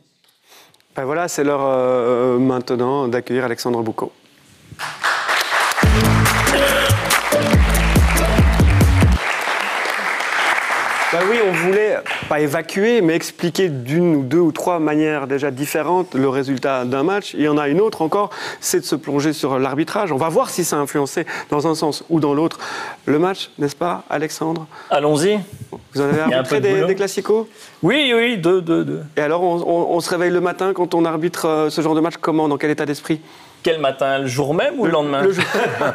S3: Ben voilà, c'est l'heure euh, maintenant d'accueillir Alexandre Boucaud. Bah oui, on voulait pas évacuer, mais expliquer d'une ou deux ou trois manières déjà différentes le résultat d'un match. Il y en a une autre encore, c'est de se plonger sur l'arbitrage. On va voir si ça a influencé dans un sens ou dans l'autre le match, n'est-ce pas, Alexandre?
S8: Allons-y.
S3: Vous en avez arbitré des, des classicos?
S8: Oui, oui, deux, deux, deux.
S3: Et alors, on, on, on se réveille le matin quand on arbitre ce genre de match, comment? Dans quel état d'esprit?
S8: Quel matin? Le jour même ou le, le lendemain?
S3: Le jour,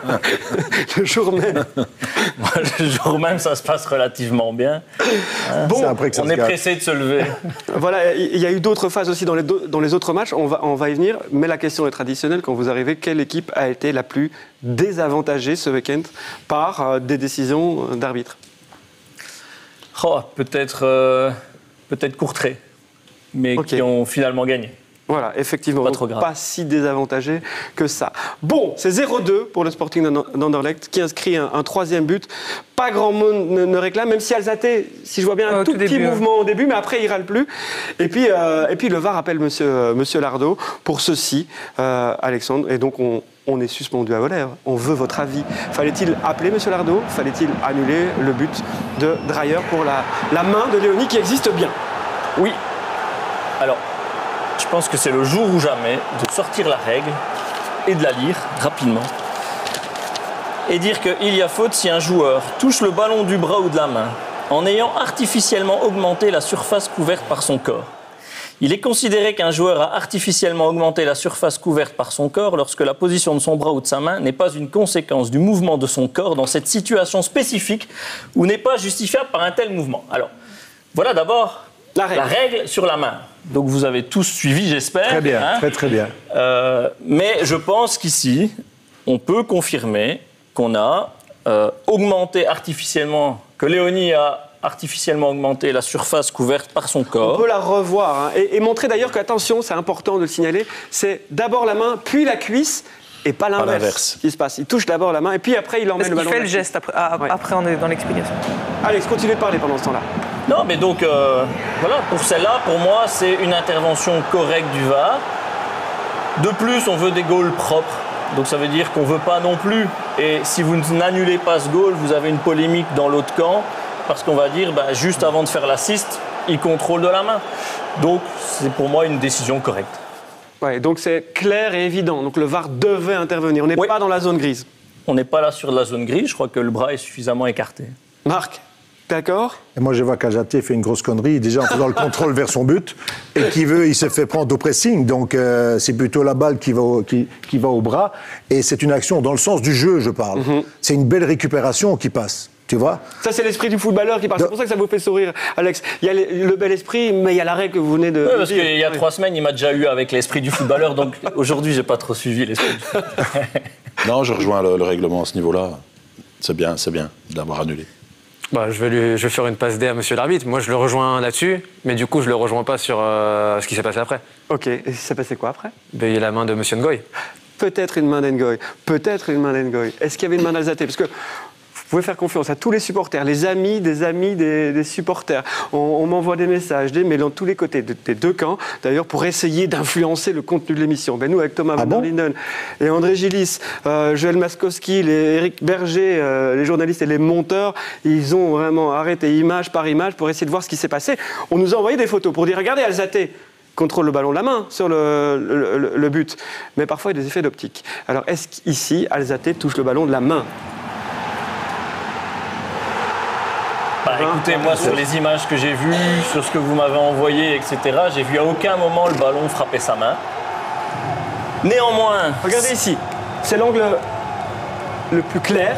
S3: le jour même.
S8: Le jour même, ça se passe relativement bien. Hein,
S3: bon,
S4: après que ça
S8: on
S4: se
S8: est
S4: gâte.
S8: pressé de se lever.
S3: Voilà, il y a eu d'autres phases aussi dans les, dans les autres matchs, on va, on va y venir, mais la question est traditionnelle. Quand vous arrivez, quelle équipe a été la plus désavantagée ce week-end par euh, des décisions d'arbitre?
S8: Oh, peut-être euh, peut-être Courtrai, mais
S3: Okay.
S8: qui ont finalement gagné.
S3: Voilà, effectivement,
S8: Pas
S3: donc
S8: trop grave.
S3: pas si désavantagé que ça. Bon, c'est zéro deux pour le Sporting d'Anderlecht qui inscrit un, un troisième but. Pas grand monde ne, ne réclame, même si Alzate, si je vois bien, un
S7: Au
S3: tout
S7: tout
S3: petit
S7: début,
S3: mouvement au début, mais après il râle plus. Et puis, euh, et puis le V A R appelle Monsieur, euh, Monsieur Lardo pour ceci, euh, Alexandre, et donc on, on est suspendu à vos lèvres. On veut votre avis. Fallait-il appeler Monsieur Lardo? Fallait-il annuler le but de Dreyer pour la, la main de Léonie qui existe bien?
S8: Oui. Alors, je pense que c'est le jour ou jamais de sortir la règle et de la lire rapidement. Et dire qu'il y a faute si un joueur touche le ballon du bras ou de la main en ayant artificiellement augmenté la surface couverte par son corps. Il est considéré qu'un joueur a artificiellement augmenté la surface couverte par son corps lorsque la position de son bras ou de sa main n'est pas une conséquence du mouvement de son corps dans cette situation spécifique ou n'est pas justifiable par un tel mouvement. Alors, voilà d'abord
S3: La règle.
S8: la règle sur la main. Donc vous avez tous suivi, j'espère.
S4: Très bien,
S8: hein.
S4: très très bien.
S8: Euh, mais je pense qu'ici, on peut confirmer qu'on a euh, augmenté artificiellement, que Léonie a artificiellement augmenté la surface couverte par son
S3: On
S8: corps.
S3: peut la revoir hein, et, et montrer d'ailleurs que, attention, c'est important de le signaler, c'est d'abord la main, puis la cuisse, et pas l'inverse
S5: l'inverse.
S3: qui se passe. Il touche d'abord la main, et puis après, il emmène
S7: Parce
S3: le
S7: qu'il
S3: ballon.
S7: fait
S3: de
S7: le
S3: la
S7: geste, après, ah,
S3: Ouais.
S7: après on est dans l'explication.
S3: Alex, continuez de parler pendant ce temps-là.
S8: Non, mais donc, euh, voilà, pour celle-là, pour moi, c'est une intervention correcte du V A R. De plus, on veut des goals propres. Donc ça veut dire qu'on ne veut pas non plus. Et si vous n'annulez pas ce goal, vous avez une polémique dans l'autre camp, parce qu'on va dire, bah, juste avant de faire l'assist, il contrôle de la main. Donc c'est pour moi une décision correcte.
S3: Ouais, donc c'est clair et évident. Donc le V A R devait intervenir. On n'est
S8: Oui.
S3: pas dans la zone grise.
S8: On n'est pas là sur la zone grise, je crois que le bras est suffisamment écarté.
S3: Marc, d'accord?
S4: Et moi, je vois qu'Alzate fait une grosse connerie, déjà en faisant le contrôle vers son but, et qui veut, il se fait prendre au pressing, donc euh, c'est plutôt la balle qui va, au, qui, qui va au bras, et c'est une action dans le sens du jeu, je parle.
S3: Mm-hmm.
S4: C'est une belle récupération qui passe, tu vois.
S3: Ça, c'est l'esprit du footballeur qui parle. C'est pour ça que ça vous fait sourire, Alex. Il y a le, le bel esprit, mais il y a la règle que vous venez de.
S8: Oui,
S3: de
S8: parce
S3: dire.
S8: qu'il y a
S3: Ouais.
S8: trois semaines, il m'a déjà eu avec l'esprit du footballeur, donc aujourd'hui, j'ai pas trop suivi l'esprit du footballeur.
S5: Non, je rejoins le, le règlement à ce niveau-là. C'est bien, c'est bien de l'avoir annulé.
S6: Bah, je, vais lui- je vais faire une passe D à monsieur l'arbitre. Moi, je le rejoins là-dessus, mais du coup, je le rejoins pas sur euh, ce qui s'est passé après.
S3: Ok, et ça passait quoi après?
S6: Ben, il y a la main de monsieur Ngoy.
S3: Peut-être une main d'Engoy, peut-être une main d'Engoy. Est-ce qu'il y avait une main d'Alzate? Parce que vous pouvez faire confiance à tous les supporters, les amis des amis des, des supporters. On, on m'envoie des messages, des mails dans tous les côtés de- des deux camps, d'ailleurs pour essayer d'influencer le contenu de l'émission. Ben nous, avec Thomas
S4: Ah
S3: Van
S4: bon
S3: der Linden et André Gillis, euh, Joël Maskowski, les, Eric Berger, euh, les journalistes et les monteurs, ils ont vraiment arrêté image par image pour essayer de voir ce qui s'est passé. On nous a envoyé des photos pour dire, regardez Alzate contrôle le ballon de la main sur le, le- le- le but. Mais parfois, il y a des effets d'optique. Alors, est-ce qu'ici, Alzate touche le ballon de la main?
S8: Bah, écoutez, moi, sur les images que j'ai vues, sur ce que vous m'avez envoyé, et cetera, j'ai vu à aucun moment le ballon frapper sa main. Néanmoins,
S3: Regardez ici. C'est l'angle le plus clair.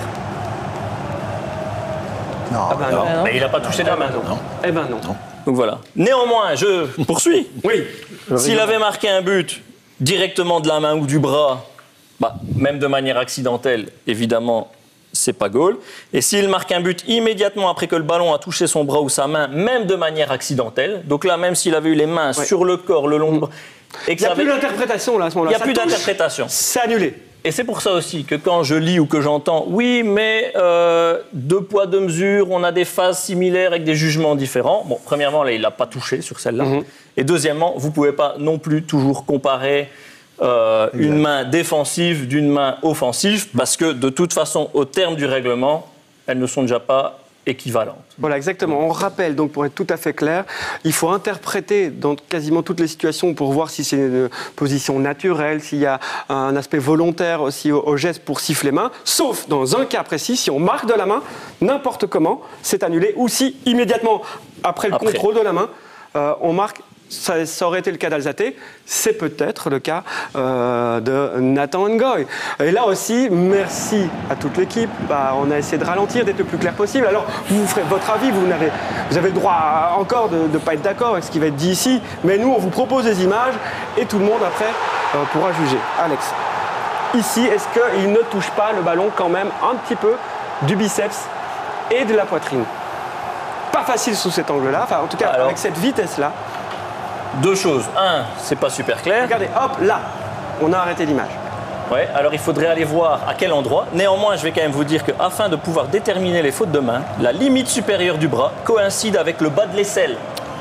S4: Non,
S3: Ah ben non.
S8: mais il n'a pas touché de la main. Donc,
S3: Eh ben non.
S8: donc voilà. Néanmoins, je poursuis.
S3: Oui.
S8: S'il avait marqué un but directement de la main ou du bras, bah, même de manière accidentelle, évidemment, c'est pas goal. Et s'il marque un but immédiatement après que le ballon a touché son bras ou sa main, même de manière accidentelle, donc là, même s'il avait eu les mains
S3: Ouais.
S8: sur le corps le long de bras, et
S3: Il
S8: que
S3: n'y a
S8: ça
S3: plus
S8: avait-
S3: d'interprétation là à ce
S8: il
S3: moment-là.
S8: n'y a
S3: Ça
S8: plus
S3: touche,
S8: d'interprétation.
S3: C'est annulé.
S8: Et c'est pour ça aussi que quand je lis ou que j'entends, oui, mais euh, deux poids, deux mesures, on a des phases similaires avec des jugements différents. Bon, premièrement, là, il l'a pas touché sur celle-là.
S3: Mhm.
S8: Et deuxièmement, vous pouvez pas non plus toujours comparer euh, une main défensive d'une main offensive, parce que de toute façon, au terme du règlement, elles ne sont déjà pas équivalentes.
S3: Voilà, exactement. On rappelle, donc pour être tout à fait clair, il faut interpréter dans quasiment toutes les situations pour voir si c'est une position naturelle, s'il y a un aspect volontaire aussi au, au geste pour siffler main, sauf dans un cas précis, si on marque de la main, n'importe comment, c'est annulé, ou si immédiatement après le
S8: Après.
S3: contrôle de la main, euh, on marque. Ça, ça aurait été le cas d'Alzate, c'est peut-être le cas euh, de Nathan Ngoy. Et là aussi, merci à toute l'équipe. Bah, on a essayé de ralentir, d'être le plus clair possible. Alors, vous ferez votre avis, vous, n'avez, vous avez le droit à, encore de ne pas être d'accord avec ce qui va être dit ici, mais nous, on vous propose des images et tout le monde, après, euh, pourra juger. Alex, ici, est-ce qu'il ne touche pas le ballon quand même un petit peu du biceps et de la poitrine? Pas facile sous cet angle-là, enfin, en tout cas,
S8: Alors,
S3: avec cette vitesse-là.
S8: Deux choses. Un, c'est pas super clair.
S3: Regardez, hop, là, on a arrêté l'image.
S8: Ouais, alors il faudrait aller voir à quel endroit. Néanmoins, je vais quand même vous dire qu'afin de pouvoir déterminer les fautes de main, la limite supérieure du bras coïncide avec le bas de l'aisselle.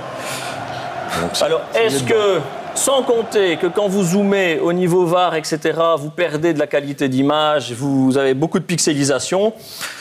S8: Alors, est-ce que, sans compter que quand vous zoomez au niveau V A R, et cetera, vous perdez de la qualité d'image, vous avez beaucoup de pixelisation,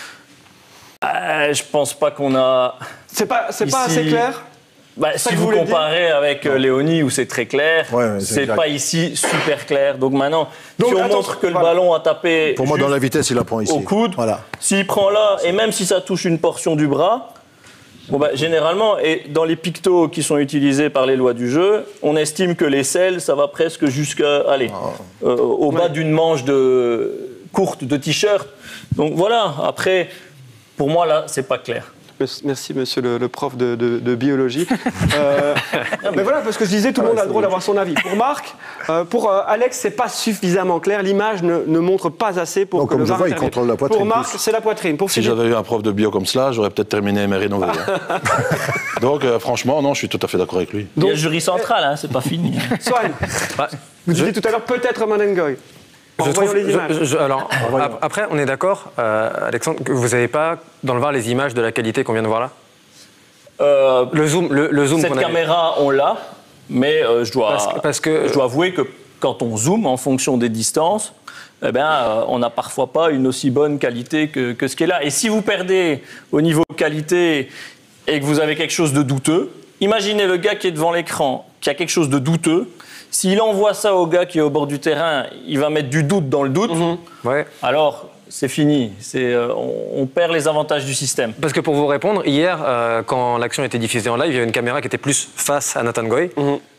S8: euh, je pense pas qu'on a...
S3: C'est pas, c'est pas
S8: Ici-
S3: assez clair?
S8: Bah,
S3: ça
S8: si
S3: que
S8: vous
S3: vous voulez
S8: comparez avec euh, Léonie où c'est très clair,
S4: Ouais, ouais, c'est
S8: c'est
S4: exact.
S8: pas ici super clair. Donc maintenant,
S3: Donc,
S8: si on
S3: attention,
S8: montre que le
S3: voilà.
S8: ballon a tapé
S4: Pour moi,
S8: juste
S4: dans la vitesse, il la prend ici.
S8: au coude,
S4: Voilà.
S8: s'il prend là, et même si ça touche une portion du bras, bon bah, généralement, et dans les pictos qui sont utilisés par les lois du jeu, on estime que l'aisselle, ça va presque jusqu'à, allez, euh, au bas d'une manche de, courte de t-shirt. Donc voilà, après, pour moi là, c'est pas clair.
S3: Merci, monsieur le, le prof de, de- de biologie. Euh, mais voilà, parce que je disais, tout le monde a le droit d'avoir son avis. Pour Marc, euh, pour euh, Alex, c'est pas suffisamment clair. L'image ne, ne montre pas assez pour
S4: Donc,
S3: que
S4: comme
S3: le
S4: je
S3: V A R
S4: vois, il
S3: intervienne.
S4: contrôle la poitrine
S3: Pour Marc,
S4: plus.
S3: c'est la poitrine. Pour
S5: Si
S3: Philippe,
S5: j'avais eu un prof de bio comme cela, j'aurais peut-être terminé mes rénovés. hein. Donc, euh, franchement, non, je suis tout à fait d'accord avec lui.
S8: Il y a le jury central, hein, c'est pas fini.
S3: Swan, vous disiez tout à l'heure peut-être Manengoy. En
S6: Je
S3: voyant
S6: trouve-
S3: les images.
S6: je- je- alors, ap- après, on est d'accord, euh, Alexandre, que vous n'avez pas dans le V A R les images de la qualité qu'on vient de voir là?
S8: Euh,
S6: Le zoom, le, le zoom
S8: Cette
S6: qu'on avait.
S8: caméra, on l'a, mais euh, je, dois,
S6: Parce que- parce que-
S8: je dois avouer que quand on zoome en fonction des distances, eh ben, euh, on n'a parfois pas une aussi bonne qualité que, que ce qui est là. Et si vous perdez au niveau qualité et que vous avez quelque chose de douteux, imaginez le gars qui est devant l'écran, qui a quelque chose de douteux. S'il envoie ça au gars qui est au bord du terrain, il va mettre du doute dans le doute.
S6: Ouais.
S8: Alors, c'est fini. C'est, euh, on, on perd les avantages du système.
S6: Parce que pour vous répondre, hier, euh, quand l'action était diffusée en live, il y avait une caméra qui était plus face à Nathan Ngoy.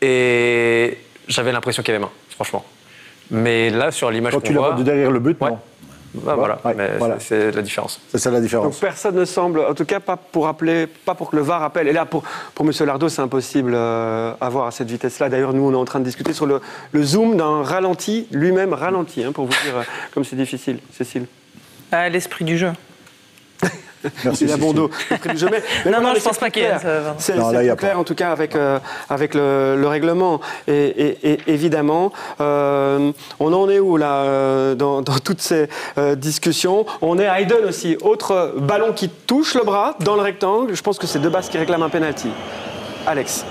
S6: Et j'avais l'impression qu'il y avait main, franchement. Mais là, sur l'image
S4: Quand
S6: qu'on
S4: tu la
S6: voit...
S4: vois de derrière le but,
S6: Ouais.
S4: non.
S6: Bah, voilà,
S4: Ouais,
S6: mais
S4: voilà.
S6: c'est c'est la différence.
S4: C'est ça la
S3: Donc
S4: différence.
S3: personne ne semble, en tout cas pas pour appeler, pas pour que le V A R appelle. Et là, pour, pour M. Lardo, c'est impossible euh, à voir à cette vitesse-là. D'ailleurs, nous, on est en train de discuter sur le, le zoom d'un ralenti, lui-même ralenti, hein, pour vous dire euh, comme c'est difficile. Cécile.
S7: Ah, l'esprit du jeu.
S4: Merci.
S3: Il a bon
S4: Cécile.
S3: dos. l'esprit du jeu. Mais- mais
S7: Non, non,
S3: mais
S7: je pense
S3: c'est
S7: pas
S3: plus
S7: qu'il y ait
S3: clair.
S7: ça, pardon.
S3: C'est
S4: Non,
S3: c'est
S4: là, il y a
S3: plus clair,
S4: pas.
S3: en tout cas, avec, euh, avec le, le règlement. Et, et- et évidemment, euh, on en est où, là, euh, dans, dans toutes ces euh, discussions? On est à Hayden aussi. Autre ballon qui touche le bras dans le rectangle. Je pense que c'est Debas qui réclame un penalty. Alex.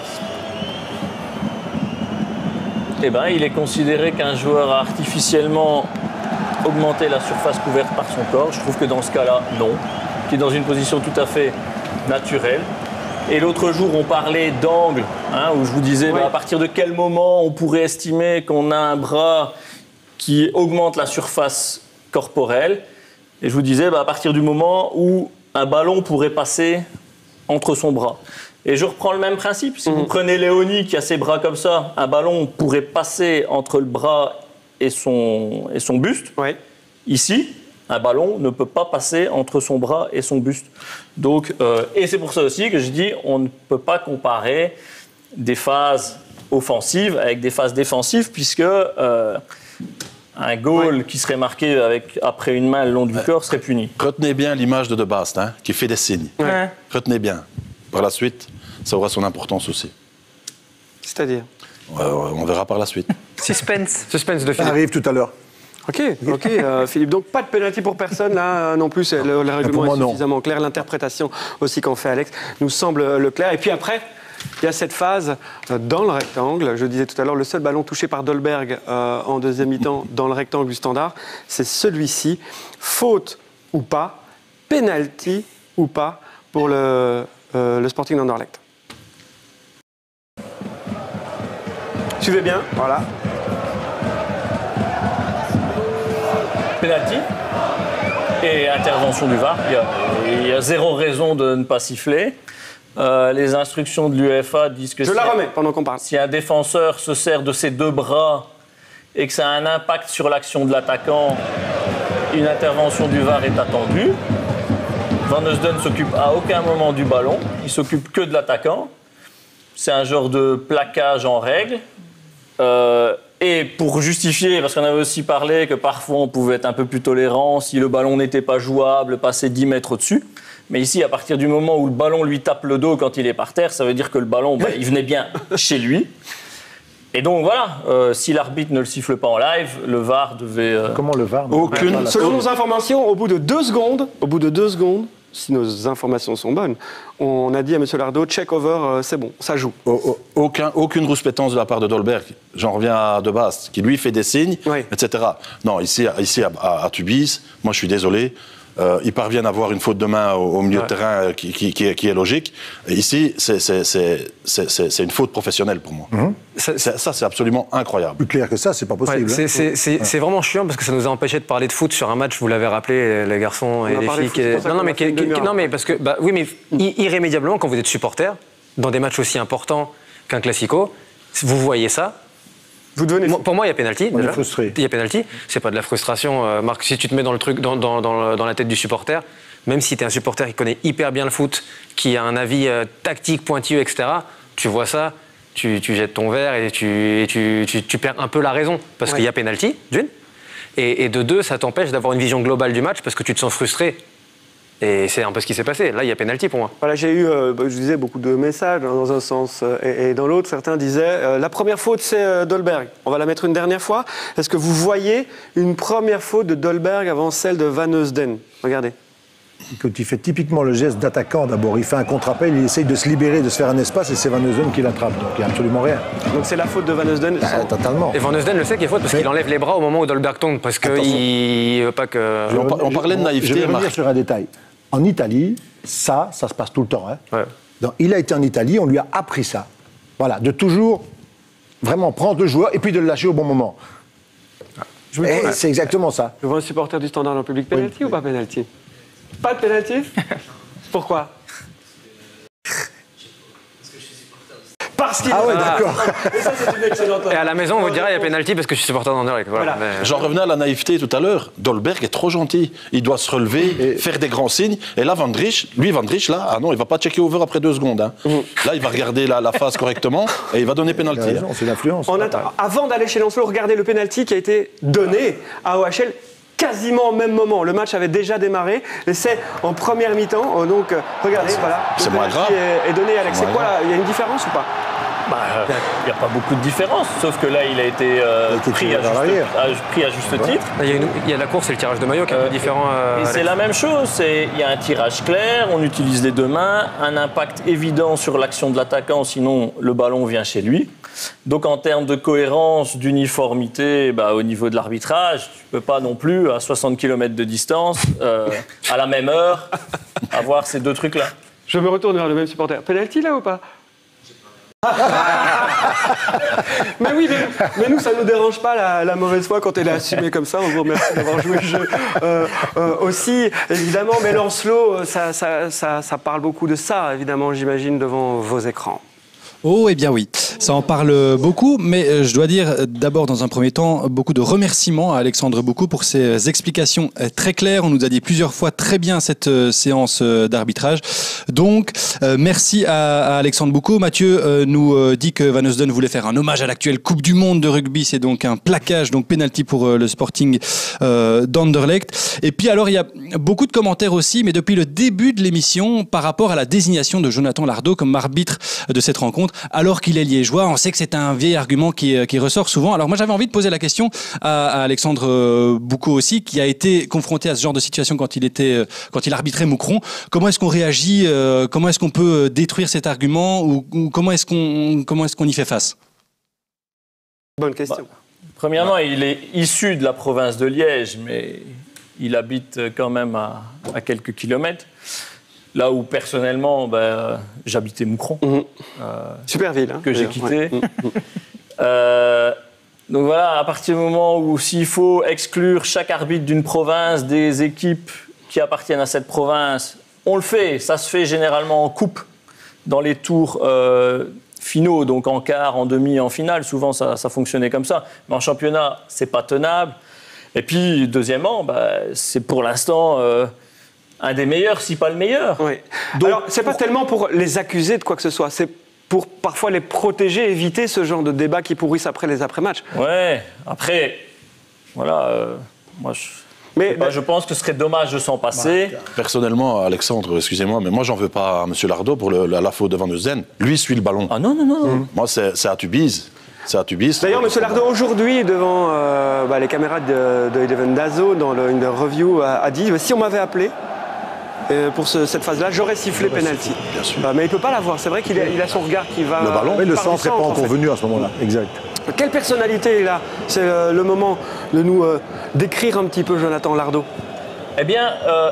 S8: Eh ben, il est considéré qu'un joueur a artificiellement augmenté la surface couverte par son corps. Je trouve que dans ce cas-là, non. Qui est dans une position tout à fait naturelle. Et l'autre jour, on parlait d'angle, hein, où je vous disais
S3: Oui.
S8: bah, à partir de quel moment on pourrait estimer qu'on a un bras qui augmente la surface corporelle. Et je vous disais bah, à partir du moment où un ballon pourrait passer entre son bras. Et je reprends le même principe. Si vous prenez Léonie qui a ses bras comme ça, un ballon pourrait passer entre le bras et son, et son buste.
S3: Oui.
S8: Ici, un ballon ne peut pas passer entre son bras et son buste. Donc, euh, et c'est pour ça aussi que je dis on ne peut pas comparer des phases offensives avec des phases défensives, puisque euh, un goal qui serait marqué avec, après une main le long du corps serait puni.
S5: Retenez bien l'image de De Baast, hein, qui fait des signes.
S7: Ouais.
S5: Retenez bien. Par la suite, ça aura son importance aussi.
S3: C'est-à-dire.
S5: Euh, on verra par la suite.
S7: Suspense.
S6: Suspense de
S4: Ça
S6: Philippe.
S4: arrive tout à l'heure.
S3: Ok, ok, euh, Philippe. Donc pas de pénalty pour personne là euh, non plus. c'est- Le, le règlement
S4: moi,
S3: est
S4: non.
S3: suffisamment clair. L'interprétation aussi qu'en fait Alex nous semble euh, le clair. Et puis après, il y a cette phase euh, dans le rectangle. Je disais tout à l'heure, le seul ballon touché par Dolberg euh, en deuxième mi-temps dans le rectangle du Standard, c'est celui-ci. Faute ou pas, pénalty ou pas pour le, euh, le Sporting d'Anderlecht. Suivez bien, voilà.
S8: Penalty et intervention du V A R. Il y a, il y a zéro raison de ne pas siffler. Euh, les instructions de l'U E F A disent que
S3: Je
S8: si,
S3: la remets pendant qu'on parle.
S8: Si un défenseur se sert de ses deux bras et que ça a un impact sur l'action de l'attaquant, une intervention du V A R est attendue. Van Heusden s'occupe à aucun moment du ballon, il s'occupe que de l'attaquant. C'est un genre de plaquage en règle. Euh, et pour justifier, parce qu'on avait aussi parlé que parfois on pouvait être un peu plus tolérant si le ballon n'était pas jouable, passer dix mètres au-dessus. Mais ici, à partir du moment où le ballon lui tape le dos quand il est par terre, ça veut dire que le ballon, bah, il venait bien chez lui. Et donc voilà, euh, si l'arbitre ne le siffle pas en live, le V A R devait... Euh...
S4: Comment le V A R
S3: Aucune. Selon nos informations, au bout de deux secondes, au bout de deux secondes, si nos informations sont bonnes, on a dit à M. Lardot, check over, euh, c'est bon, ça joue.
S5: Au, au, aucun, aucune rouspétance de la part de Dolberg. J'en reviens à De Baast, qui lui fait des signes, oui. et cetera. Non, ici, ici à, à, à Tubize, moi je suis désolé, euh, ils parviennent à avoir une faute de main au, au milieu ouais. de terrain qui, qui, qui, est, qui est logique. Et ici, c'est, c'est, c'est, c'est, c'est une faute professionnelle pour moi. Mm-hmm. c'est, c'est, ça, c'est absolument incroyable.
S4: Plus clair que ça, c'est pas possible. Ouais,
S6: c'est, c'est, c'est, ouais. c'est vraiment chiant parce que ça nous a empêché de parler de foot sur un match, vous l'avez rappelé, les garçons et les filles. Qui est... Non, non, mais, qui, qui, non, mais parce que, bah, oui, mais irrémédiablement, quand vous êtes supporter, dans des matchs aussi importants qu'un classico, vous voyez ça. Vous devenez moi, pour moi, il y a pénalty.
S4: On est frustré.
S6: Il y a pénalty. C'est pas de la frustration, euh, Marc. Si tu te mets dans le truc, dans, dans, dans, dans la tête du supporter, même si tu es un supporter qui connaît hyper bien le foot, qui a un avis euh, tactique pointilleux, et cetera, tu vois ça, tu, tu jettes ton verre et, tu, et tu, tu, tu perds un peu la raison parce ouais. qu'il y a pénalty, d'une. Et, et de deux, ça t'empêche d'avoir une vision globale du match parce que tu te sens frustré. Et c'est un peu ce qui s'est passé. Là, il y a pénalty pour moi.
S3: Voilà, j'ai eu, euh, je disais, beaucoup de messages dans un sens euh, et, et dans l'autre. Certains disaient euh, la première faute, c'est euh, Dolberg. On va la mettre une dernière fois. Est-ce que vous voyez une première faute de Dolberg avant celle de Van Heusden? Regardez.
S4: Quand il fait typiquement le geste d'attaquant, d'abord, il fait un contre-appel, il essaye de se libérer, de se faire un espace, et c'est Van Heusden qui l'attrape. Donc il n'y a absolument rien.
S3: Donc c'est la faute de Van Heusden.
S4: Bah, totalement.
S6: Et Van Heusden le sait qu'il est faute parce mais... qu'il enlève les bras au moment où Dolberg tombe, parce qu'il ne veut pas que.
S5: Je, on, on parlait de naïveté.
S4: Je vais revenir sur un détail. En Italie, ça, ça se passe tout le temps. Hein.
S6: Ouais.
S4: Donc, il a été en Italie, on lui a appris ça. Voilà, de toujours vraiment prendre le joueur et puis de le lâcher au bon moment. Je me dis, c'est exactement ça.
S3: Je vois un supporter du Standard en public. Penalty oui. ou pas penalty? Pas de penalty? Pourquoi? Parce qu'il
S4: ah ouais, d'accord.
S3: Et ça, c'est une excellente.
S6: Et à la maison, on vous dira il y a pénalty parce que je suis supporter d'Anderlecht. Voilà.
S5: Voilà. Mais... J'en revenais à la naïveté tout à l'heure. Dolberg est trop gentil. Il doit se relever, et... faire des grands signes. Et là, Van Driesch, lui, Van Driesch, là, ah non, il va pas checker over après deux secondes. Hein. Mmh. Là, il va regarder la, la phase correctement et il va donner pénalty.
S4: Hein. C'est l'influence.
S3: Attend... Avant d'aller chez Lancelot, regardez le pénalty qui a été donné à O H L. Quasiment au même moment. Le match avait déjà démarré. L'essai en première mi-temps. Donc, euh, regardez,
S5: c'est,
S3: voilà.
S5: C'est moins grave.
S3: Est, est donné, Alex. C'est, c'est quoi? Il y a une différence ou pas?
S8: Bah, il n'y a pas beaucoup de différence, sauf que là, il a été, euh, il a été pris, à juste, à, pris à juste ouais. titre.
S6: Il y, a une, il y a la course et le tirage de maillot qui est euh, un peu différent. Euh,
S8: et c'est la même chose. C'est, il y a un tirage clair, on utilise les deux mains, un impact évident sur l'action de l'attaquant, sinon le ballon vient chez lui. Donc en termes de cohérence, d'uniformité, bah, au niveau de l'arbitrage, tu ne peux pas non plus, à soixante kilomètres de distance, euh, à la même heure, avoir ces deux trucs-là.
S3: Je me retourne vers le même supporter. Penalty là ou pas? mais oui, mais, mais nous, ça ne nous dérange pas la, la mauvaise foi quand elle est assumée comme ça. On vous remercie d'avoir joué le jeu euh, euh, aussi, évidemment. Mais Lancelot, ça, ça, ça, ça parle beaucoup de ça, évidemment, j'imagine, devant vos écrans.
S1: Oh, eh bien oui, ça en parle beaucoup, mais je dois dire d'abord dans un premier temps beaucoup de remerciements à Alexandre Boucaud pour ses explications très claires. On nous a dit plusieurs fois très bien cette séance d'arbitrage. Donc, euh, merci à, à Alexandre Boucaud. Mathieu euh, nous euh, dit que Van Heusden voulait faire un hommage à l'actuelle Coupe du Monde de rugby. C'est donc un plaquage, donc penalty pour euh, le Sporting euh, d'Anderlecht. Et puis alors, il y a beaucoup de commentaires aussi, mais depuis le début de l'émission, par rapport à la désignation de Jonathan Lardot comme arbitre de cette rencontre, alors qu'il est liégeois. On sait que c'est un vieil argument qui, qui ressort souvent. Alors moi, j'avais envie de poser la question à, à Alexandre Boucaud aussi, qui a été confronté à ce genre de situation quand il était, quand il arbitrait Moucron. Comment est-ce qu'on réagit? euh, Comment est-ce qu'on peut détruire cet argument ou, ou comment est-ce qu'on, comment est-ce qu'on y fait face?
S3: Bonne question.
S8: Bah, premièrement, il est issu de la province de Liège, mais il habite quand même à, à quelques kilomètres. Là où personnellement, ben, j'habitais Moucron.
S3: Mmh.
S8: Euh,
S3: Super ville. Hein,
S8: que j'ai quitté.
S3: Ouais. Mmh.
S8: euh, donc voilà, à partir du moment où s'il faut exclure chaque arbitre d'une province des équipes qui appartiennent à cette province, on le fait. Ça se fait généralement en coupe, dans les tours euh, finaux, donc en quart, en demi, en finale. Souvent, ça, ça fonctionnait comme ça. Mais en championnat, c'est pas tenable. Et puis, deuxièmement, bah, c'est pour l'instant euh, un des meilleurs, si pas le meilleur.
S3: Oui. Donc, alors, c'est pas tellement pour les accuser de quoi que ce soit, c'est pour parfois les protéger, éviter ce genre de débat qui pourrissent après les après-matchs.
S8: Ouais, après, voilà, euh, moi je... Mais, bah, je pense que ce serait dommage de s'en passer.
S5: Bah, personnellement, Alexandre, excusez-moi, mais moi, j'en veux pas à M. Lardot pour le, la, la faute de Van Eusden. Lui suit le ballon.
S8: Ah non, non, non.
S5: Mmh. Moi, c'est à Tubize. C'est à Tubize.
S3: D'ailleurs, M. Lardot, aujourd'hui, devant euh, bah, les caméras de, de Eleven Dazo, dans le, une review, a, a dit si on m'avait appelé euh, pour ce, cette phase-là, j'aurais sifflé penalty.
S5: Bien sûr.
S3: Bah, mais il ne peut pas l'avoir. C'est vrai qu'il a, il a son regard qui va.
S4: Le ballon, mais le centre n'est pas encore
S3: en fait.
S4: venu à ce moment-là. Exact.
S3: Quelle personnalité est là? C'est euh, le moment de nous euh, décrire un petit peu Jonathan Lardot.
S8: Eh bien, euh,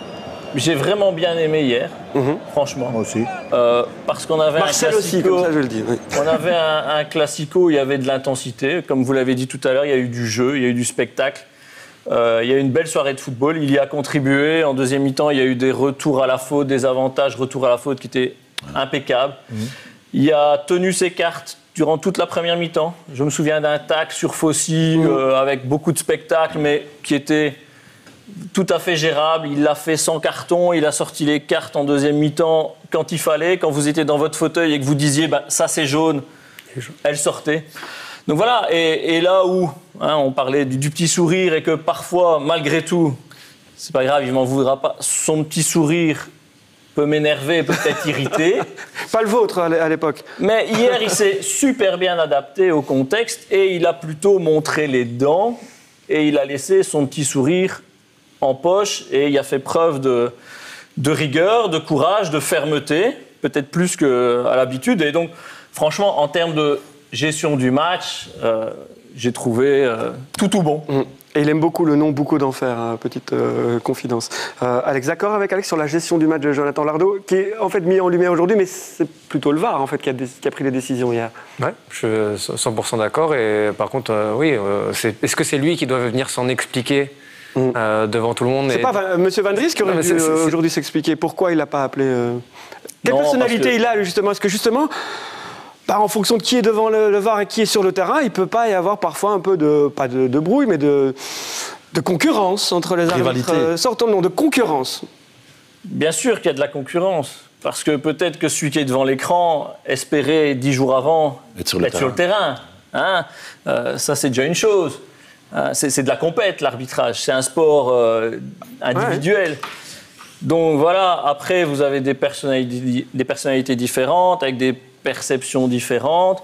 S8: j'ai vraiment bien aimé hier,
S3: mmh.
S8: franchement.
S4: Moi aussi.
S8: Euh, parce qu'on avait
S3: Marcel
S8: un classico,
S3: aussi, comme ça je le dis. Oui.
S8: On avait un, un classico où il y avait de l'intensité. Comme vous l'avez dit tout à l'heure, il y a eu du jeu, il y a eu du spectacle. Euh, il y a eu une belle soirée de football. Il y a contribué. En deuxième mi-temps, il y a eu des retours à la faute, des avantages, retours à la faute qui étaient impeccables. Mmh. Il a tenu ses cartes durant toute la première mi-temps. Je me souviens d'un tacle sur Fossi mmh. euh, avec beaucoup de spectacle, mais qui était tout à fait gérable. Il l'a fait sans carton. Il a sorti les cartes en deuxième mi-temps quand il fallait. Quand vous étiez dans votre fauteuil et que vous disiez bah, « ça c'est jaune », elle sortait. Donc voilà, et, et là où hein, on parlait du, du petit sourire et que parfois, malgré tout, c'est pas grave, il m'en voudra pas, son petit sourire peut m'énerver, peut-être irriter.
S3: Pas le vôtre à l'époque.
S8: Mais hier, il s'est super bien adapté au contexte et il a plutôt montré les dents et il a laissé son petit sourire en poche et il a fait preuve de, de rigueur, de courage, de fermeté, peut-être plus qu'à l'habitude. Et donc, franchement, en termes de gestion du match, euh, j'ai trouvé euh, tout tout bon.
S3: Mmh. Et il aime beaucoup le nom Boucau d'Enfer, hein, petite euh, confidence. Euh, Alex, d'accord avec Alex sur la gestion du match de Jonathan Lardot, qui est en fait mis en lumière aujourd'hui, mais c'est plutôt le V A R en fait qui a, qui a pris les décisions hier.
S6: Ouais, je suis cent pour cent d'accord. Et par contre, euh, oui, euh, est-ce que c'est lui qui doit venir s'en expliquer mmh. euh, devant tout le monde?
S3: C'est et... pas va, M. Van Dries qui aurait dû euh, aujourd'hui s'expliquer pourquoi il n'a pas appelé. Euh... Quelle non, personnalité que... il a justement? Est-ce que justement, bah, en fonction de qui est devant le, le V A R et qui est sur le terrain, il ne peut pas y avoir parfois un peu de, pas de, de brouille, mais de, de concurrence entre les arbitres. Euh, sortons le nom, de concurrence.
S8: Bien sûr qu'il y a de la concurrence. Parce que peut-être que celui qui est devant l'écran espérait dix jours avant être sur le être terrain. Sur le terrain hein euh, ça, c'est déjà une chose. Hein, c'est, c'est de la compète, l'arbitrage. C'est un sport euh, individuel. Ouais. Donc voilà, après, vous avez des personnalités, des personnalités différentes, avec des perceptions différentes.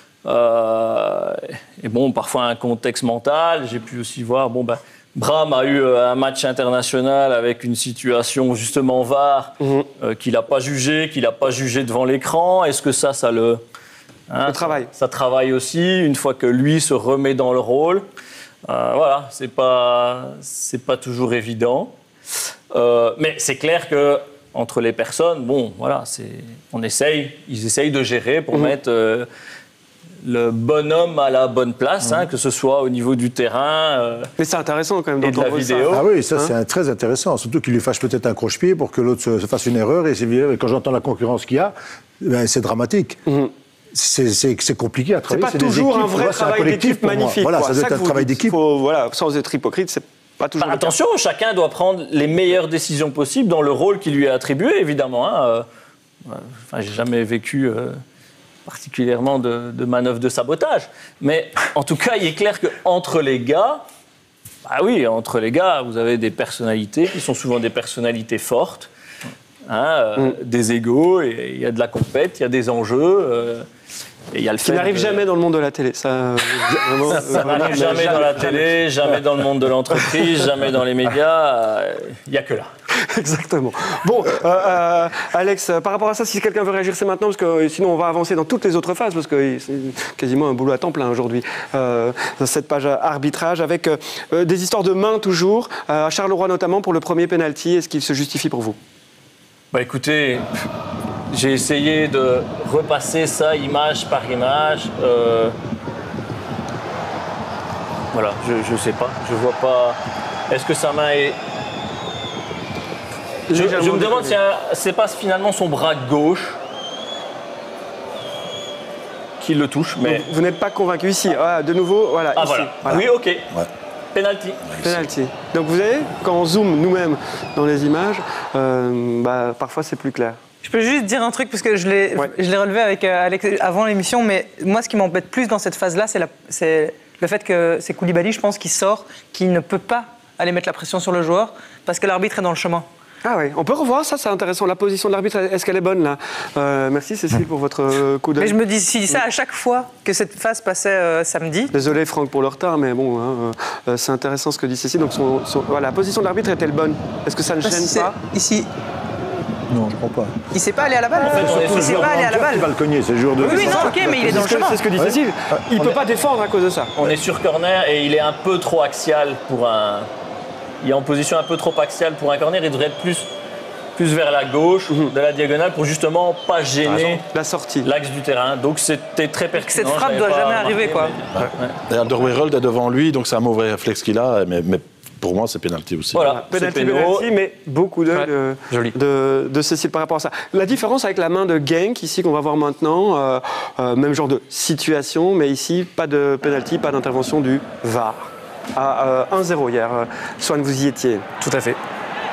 S8: Euh, et bon, parfois un contexte mental. J'ai pu aussi voir, bon, ben, Bram a eu un match international avec une situation justement V A R mmh. euh, qu'il n'a pas jugé, qu'il n'a pas jugé devant l'écran. Est-ce que ça, ça le...
S3: Hein, le travail.
S8: Ça, ça travaille aussi, une fois que lui se remet dans le rôle. Euh, voilà, c'est pas, c'est pas toujours évident. Euh, mais c'est clair que entre les personnes, bon, voilà, c'est, on essaye, ils essayent de gérer pour mmh. mettre euh, le bonhomme à la bonne place, mmh. hein, que ce soit au niveau du terrain. Euh,
S3: Mais c'est intéressant quand même
S8: et de la vidéo.
S4: Ça. Ah oui, ça
S3: hein
S4: c'est très intéressant, surtout qu'il lui fasse peut-être un croche-pied pour que l'autre se, se fasse une erreur. Et, c'est, et quand j'entends la concurrence qu'il y a, ben, c'est dramatique. Mmh. C'est, c'est, c'est compliqué à travailler.
S3: C'est pas c'est toujours un vrai travail un d'équipe magnifique.
S4: Voilà,
S3: quoi.
S4: ça doit être un travail d'équipe.
S3: Faut, voilà, sans être hypocrite, c'est pas toujours.
S8: Bah, attention, cas. Chacun doit prendre les meilleures décisions possibles dans le rôle qui lui est attribué, évidemment. Hein. Euh, enfin, j'ai jamais vécu euh, particulièrement de, de manœuvres de sabotage, mais en tout cas, il est clair qu'entre les gars, bah oui, entre les gars, vous avez des personnalités qui sont souvent des personnalités fortes, hein, euh, mm. des égos, et il y a de la compète, il y a des enjeux. Euh, Et y a le
S3: qui n'arrive de... jamais dans le monde de la télé. Ça,
S8: vraiment, ça, ça vraiment, n'arrive jamais, jamais dans la télé, jamais dans le monde de l'entreprise, jamais dans les médias. Il n'y a que là.
S3: Exactement. Bon, euh, euh, Alex, par rapport à ça, si quelqu'un veut réagir, c'est maintenant, parce que sinon on va avancer dans toutes les autres phases, parce que c'est quasiment un boulot à temps plein aujourd'hui, euh, cette page arbitrage, avec euh, des histoires de main toujours, euh, à Charleroi notamment, pour le premier penalty. Est-ce qu'il se justifie pour vous ?
S8: Bah écoutez, j'ai essayé de repasser ça image par image. Euh... Voilà, je ne sais pas. Je vois pas. Est-ce que sa main est. Je, je me demande si c'est pas finalement son bras gauche qui le touche. Mais...
S3: Vous, vous n'êtes pas convaincu ici. Ah, de nouveau, voilà.
S8: Ah
S3: ici.
S8: voilà.
S3: Voilà.
S8: Oui, ok.
S5: Ouais.
S8: Penalty.
S3: Penalty. Donc vous savez, quand on zoome nous-mêmes dans les images, euh, bah, parfois c'est plus clair.
S7: Je peux juste dire un truc, parce que je l'ai
S3: Ouais.
S7: je l'ai relevé avec euh, Alex avant l'émission, mais moi ce qui m'embête plus dans cette phase-là, c'est la- c'est le fait que c'est Koulibaly, je pense, qui sort, qui ne peut pas aller mettre la pression sur le joueur, parce que l'arbitre est dans le chemin.
S3: Ah oui, on peut revoir ça, c'est intéressant. La position de l'arbitre, est-ce qu'elle est bonne là? euh, Merci Cécile pour votre euh, coup d'œil.
S7: Mais je me dis, si ça à chaque fois que cette phase passait euh, samedi,
S3: Désolé Franck pour le retard, mais bon, hein, euh, c'est intéressant ce que dit Cécile. Donc son, son- voilà, la position de l'arbitre est-elle bonne? Est-ce que ça ne gêne
S7: c'est-
S3: pas?
S7: ici,
S4: Non, je crois pas.
S7: il ne s'est pas allé à la balle.
S8: fait, on est
S7: il ne s'est pas allé à la
S4: Il va
S7: balle.
S4: le cogner, c'est le jour de.
S7: Oui, oui, non, ok, mais il est
S3: C'est
S7: dans
S3: ce
S7: le
S3: que-
S7: chemin.
S3: c'est ce que dit
S4: Ouais.
S3: Cécile. Il ne
S8: On
S3: peut
S8: est-
S3: pas défendre à cause de ça.
S8: On est sur corner et il est un peu trop axial pour un. Il est en position un peu trop axiale pour un corner. Il devrait être plus, plus vers la gauche de la diagonale pour justement pas gêner
S3: La sortie.
S8: l'axe du terrain. Donc c'était très pertinent.
S7: Cette frappe
S8: j'avais
S7: doit
S8: pas
S7: jamais
S8: remarqué,
S7: arriver, quoi.
S8: mais-
S5: Et Alderweireld est devant lui, donc c'est un mauvais réflexe qu'il a, mais, mais pour moi c'est pénalty aussi.
S8: Voilà, c'est
S3: Penalty,
S8: péno.
S3: penalty, mais beaucoup d'œil
S6: Ouais,
S3: de,
S6: joli.
S3: de, de Cécile par rapport à ça. La différence avec la main de Genk, ici, qu'on va voir maintenant, euh, euh, même genre de situation, mais ici, pas de penalty, pas d'intervention du V A R. À euh, un zéro hier, euh, Swan, vous y étiez.
S6: Tout à fait.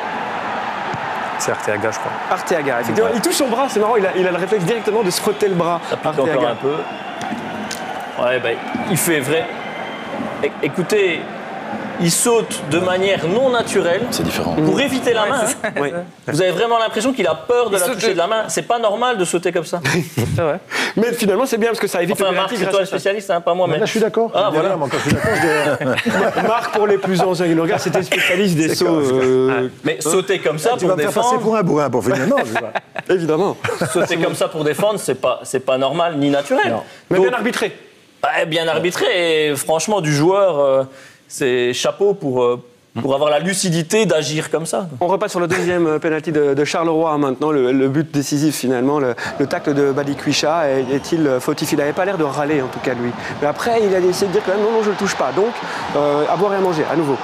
S6: C'est Arteaga, je crois.
S3: Arteaga, effectivement. Il touche son bras, c'est marrant, il a, il a le réflexe directement de se frotter le bras.
S8: Ça pique encore un peu. Ouais, ben, il fait vrai. É- Écoutez, il saute de manière non naturelle
S5: C'est différent.
S8: pour éviter la main. hein.
S3: Oui.
S8: Vous avez vraiment l'impression qu'il a peur de
S7: Il
S8: la
S7: saute
S8: toucher
S7: de-
S8: de la main. C'est pas normal de sauter comme ça.
S7: C'est vrai.
S3: Mais finalement, c'est bien parce que ça évite
S8: Enfin,
S3: le
S8: Marc,
S3: penalty
S8: c'est
S3: grâce
S8: toi
S3: à
S8: le
S3: ça.
S8: spécialiste, hein, pas moi. Mais...
S4: Là, je suis d'accord.
S8: Ah,
S4: Je dis
S8: voilà.
S4: rien, moi, quand je suis d'accord, je dis rien.
S3: Marc, pour les plus anciens qui nous regardent, c'était spécialiste des sauts. euh,
S8: Mais sauter comme ça
S4: Tu
S8: pour
S4: vas me faire passer
S8: défendre,
S4: pour un bourrin pour finir. Non, je vois.
S3: Évidemment.
S8: sauter comme ça pour défendre, c'est pas, c'est pas normal ni naturel.
S4: Non.
S3: Mais
S8: Donc,
S3: bien arbitré.
S8: ouais, bien arbitré. Et franchement, du joueur, euh, c'est chapeau pour, euh, pour avoir la lucidité d'agir comme ça.
S3: On repasse sur le deuxième euh, penalty de, de Charleroi maintenant, le, le but décisif finalement, le, le tacle de Balikwisha. Est- Est-il euh, fautif? Il n'avait pas l'air de râler en tout cas lui. Mais après, il a essayé de dire quand même non, non, je ne le touche pas. Donc, euh, à boire et à manger, à nouveau.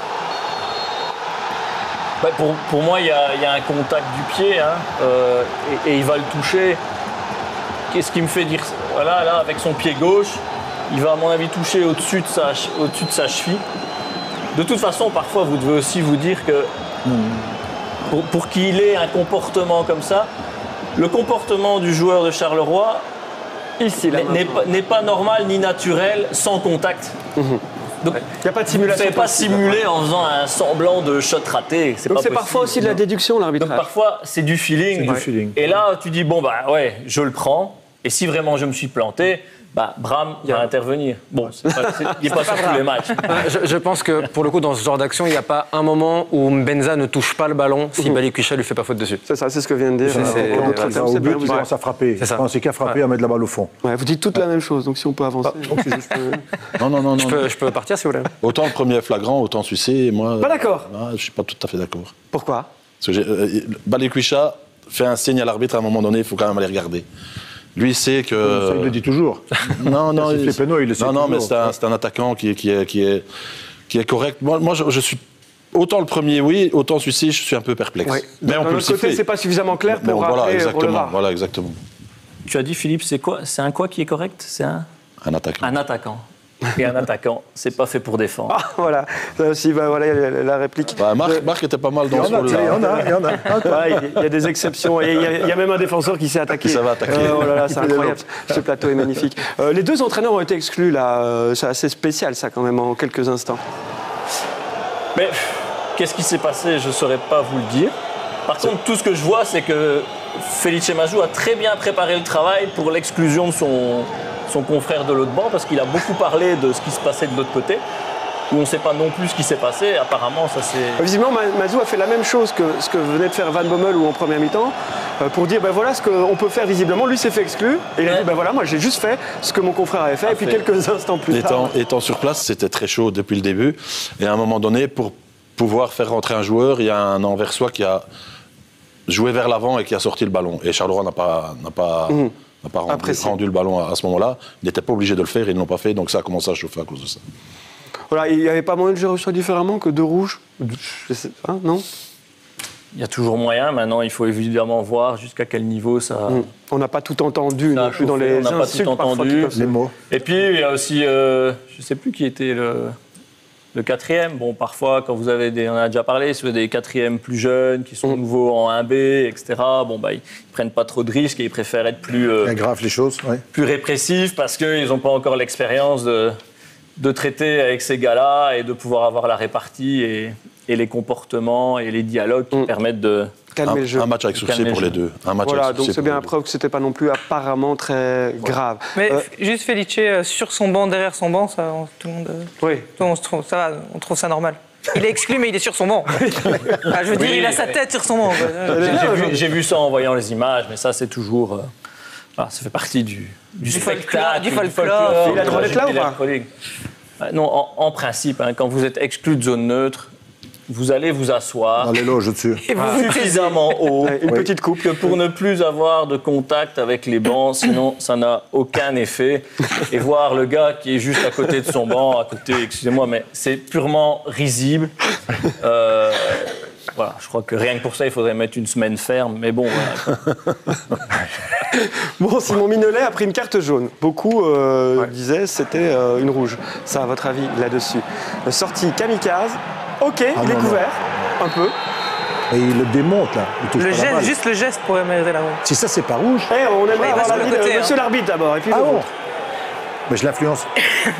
S8: Bah, pour, pour moi, il y, a il y a un contact du pied hein, euh, et, et il va le toucher. Qu'est-ce qui me fait dire ça? Voilà, là, avec son pied gauche, il va à mon avis toucher au-dessus de sa, che- au-dessus de sa cheville. De toute façon, parfois, vous devez aussi vous dire que pour, pour qu'il ait un comportement comme ça, le comportement du joueur de Charleroi
S3: Ici, là.
S8: n'est- n'est pas, n'est pas normal ni naturel sans contact. Donc,
S3: Il n'y a pas de
S8: vous ne
S3: simulation.
S8: savez pas
S3: possible.
S8: simuler en faisant un semblant de shot raté. C'est
S3: Donc
S8: pas
S3: c'est
S8: possible.
S3: parfois aussi de la déduction,
S8: Donc
S3: l'arbitrage.
S8: parfois, c'est du feeling.
S4: C'est du feeling.
S8: Et là, tu dis, bon, bah ouais, je le prends. Et si vraiment je me suis planté, bah Bram va intervenir. Bon, c'est pas- c'est- il n'est pas sur tous les matchs.
S6: Je, je pense que pour le coup, dans ce genre d'action, il n'y a pas un moment où Mbenza ne touche pas le ballon si Balikwisha lui fait pas faute dessus.
S3: C'est ça, c'est ce que vient de dire.
S6: C'est-
S3: euh,
S6: c'est-
S3: Roland
S6: ouais,
S3: Trottel.
S6: c'est
S4: Au
S3: C'est
S4: but,
S3: bien,
S4: il
S3: vous-
S4: commence à frapper.
S6: C'est ça.
S4: Enfin, c'est qu'à frapper, à mettre la balle au fond.
S3: Ouais, vous dites toutes la même chose, donc si on peut avancer.
S4: Donc, c'est juste, euh,
S5: Non, non, non, non.
S6: Je peux, je peux partir si vous voulez.
S5: Autant le premier est flagrant, autant celui-ci, moi.
S3: Pas d'accord.
S5: ah, je suis pas tout à fait d'accord.
S3: Pourquoi?
S5: Parce que j'ai- euh, Balikwisha fait un signe à l'arbitre à un moment donné, il faut quand même aller regarder. Lui, il sait que.
S4: Ça, il le dit toujours.
S5: Non, non,
S4: Quand il fait péno, il le sait
S5: non, non, mais
S4: toujours.
S5: c'est un, c'est un attaquant qui est, qui est, qui est, qui est correct. Moi, moi je, je suis. Autant le premier, oui, autant celui-ci, je suis un peu perplexe.
S3: Ouais.
S5: Mais on
S3: D'un
S5: peut le
S3: autre côté,
S5: siffler.
S3: c'est pas suffisamment clair
S5: Mais
S3: pour
S5: voilà,
S3: rappeler pour le
S5: exactement,
S3: V A R.
S5: voilà, exactement.
S8: Tu as dit, Philippe, c'est quoi? C'est un quoi qui est correct? C'est un,
S5: Un attaquant.
S8: un attaquant. Et un attaquant, c'est pas fait pour défendre.
S3: Ah, voilà, ça aussi, bah, voilà la, la réplique.
S5: Bah, Marc,
S3: de-
S5: Marc était pas mal
S4: Il y
S5: dans
S4: en
S5: ce
S4: a, tiens, il y en
S5: rôle-là.
S4: a, il y en a.
S3: Voilà, il y a des exceptions. Et il y, a- il y a même un défenseur qui s'est attaqué.
S5: Qui savait attaquer.
S3: Euh, oh là là, c'est
S4: Il fait des
S3: incroyable. Ce plateau est magnifique. Euh, les deux entraîneurs ont été exclus là. Euh, c'est assez spécial ça quand même en quelques instants.
S8: Mais pff, qu'est-ce qui s'est passé? Je ne saurais pas vous le dire. Par contre, tout ce que je vois, c'est que Felice Majou a très bien préparé le travail pour l'exclusion de son, son confrère de l'autre banc, parce qu'il a beaucoup parlé de ce qui se passait de l'autre côté, où on ne sait pas non plus ce qui s'est passé. Apparemment, ça c'est...
S3: Visiblement, Ma- Mazou a fait la même chose que ce que venait de faire Van Bommel ou en première mi-temps, euh, pour dire ben voilà ce qu'on peut faire visiblement. Lui s'est fait exclu et il a
S8: Ouais.
S3: dit ben voilà, moi j'ai juste fait ce que mon confrère avait fait. Et puis
S8: Parfait.
S3: quelques instants plus tard.
S5: Étant, étant sur place, c'était très chaud depuis le début. Et à un moment donné, pour pouvoir faire rentrer un joueur, il y a un Anversois qui a joué vers l'avant et qui a sorti le ballon. Et Charleroi n'a pas, n'a pas, mmh. n'a pas rendu, rendu le ballon à, à ce moment-là. Il n'était pas obligé de le faire, ils ne l'ont pas fait, donc ça a commencé à chauffer à cause de ça.
S3: Voilà, il n'y avait pas moyen de gérer ça différemment que deux rouges, hein, non?
S8: Il y a toujours moyen. Maintenant, il faut évidemment voir jusqu'à quel niveau ça.
S3: Mmh. On n'a pas tout entendu non plus dans les
S8: on n'a pas tout entendu.
S4: Les mots.
S8: Et puis il y a aussi, euh, je ne sais plus qui était le, le quatrième. Bon, parfois, quand vous avez des, on en a déjà parlé, si vous avez des quatrièmes plus jeunes qui sont mmh. nouveaux en un B, et cetera. Bon, bah, ils ne prennent pas trop de risques et ils préfèrent être plus. Euh,
S4: grave les choses. Ouais.
S8: Plus répressifs parce qu'ils n'ont pas encore l'expérience de, de traiter avec ces gars-là et de pouvoir avoir la répartie et. et les comportements et les dialogues qui mmh. permettent de
S3: calmer
S5: un,
S3: le jeu.
S5: Un match avec succès pour les deux. Un match
S3: voilà,
S5: avec
S3: donc c'est bien la preuve que c'était pas non plus apparemment très ouais. grave.
S7: Mais euh, juste Felice euh, sur son banc, derrière son banc, ça, on, tout le monde, euh,
S3: oui.
S7: tout le monde trouve, ça va, on trouve ça normal. Il est exclu, mais il est sur son banc. Enfin, je veux dire, oui, il a sa tête sur son banc.
S8: J'ai vu, j'ai vu ça en voyant les images, mais ça c'est toujours, euh, voilà, ça fait partie du, du, du spectacle,
S7: du folklore.
S3: Il a le droit d'être là ou pas?
S8: Non, en, en principe, hein, quand vous êtes exclu de zone neutre. Vous allez vous asseoir
S4: dans les loges au-dessus.
S8: Suffisamment haut
S3: une oui. petite coupe
S8: que pour ne plus avoir de contact avec les bancs, sinon ça n'a aucun effet. Et voir le gars qui est juste à côté de son banc, à côté, excusez-moi, mais c'est purement risible. Euh, voilà, je crois que rien que pour ça, il faudrait mettre une semaine ferme, mais bon. Voilà.
S3: Bon, Simon Mignolet a pris une carte jaune. Beaucoup euh, ouais. disaient que c'était euh, une rouge. Ça, à votre avis, là-dessus. Sortie kamikaze. Ok, ah il non, est couvert, non. un peu.
S4: Et il le démonte, là. Il touche
S7: le
S4: pas
S7: geste,
S4: la balle.
S7: Juste le geste pourrait mériter la rouge.
S4: Si ça, c'est pas rouge.
S3: Eh, on aimerait
S7: oui,
S3: avoir l'avis de
S7: côté,
S3: monsieur
S7: hein.
S3: l'arbitre d'abord. Et puis
S4: ah
S3: le
S4: bon. Mais je l'influence.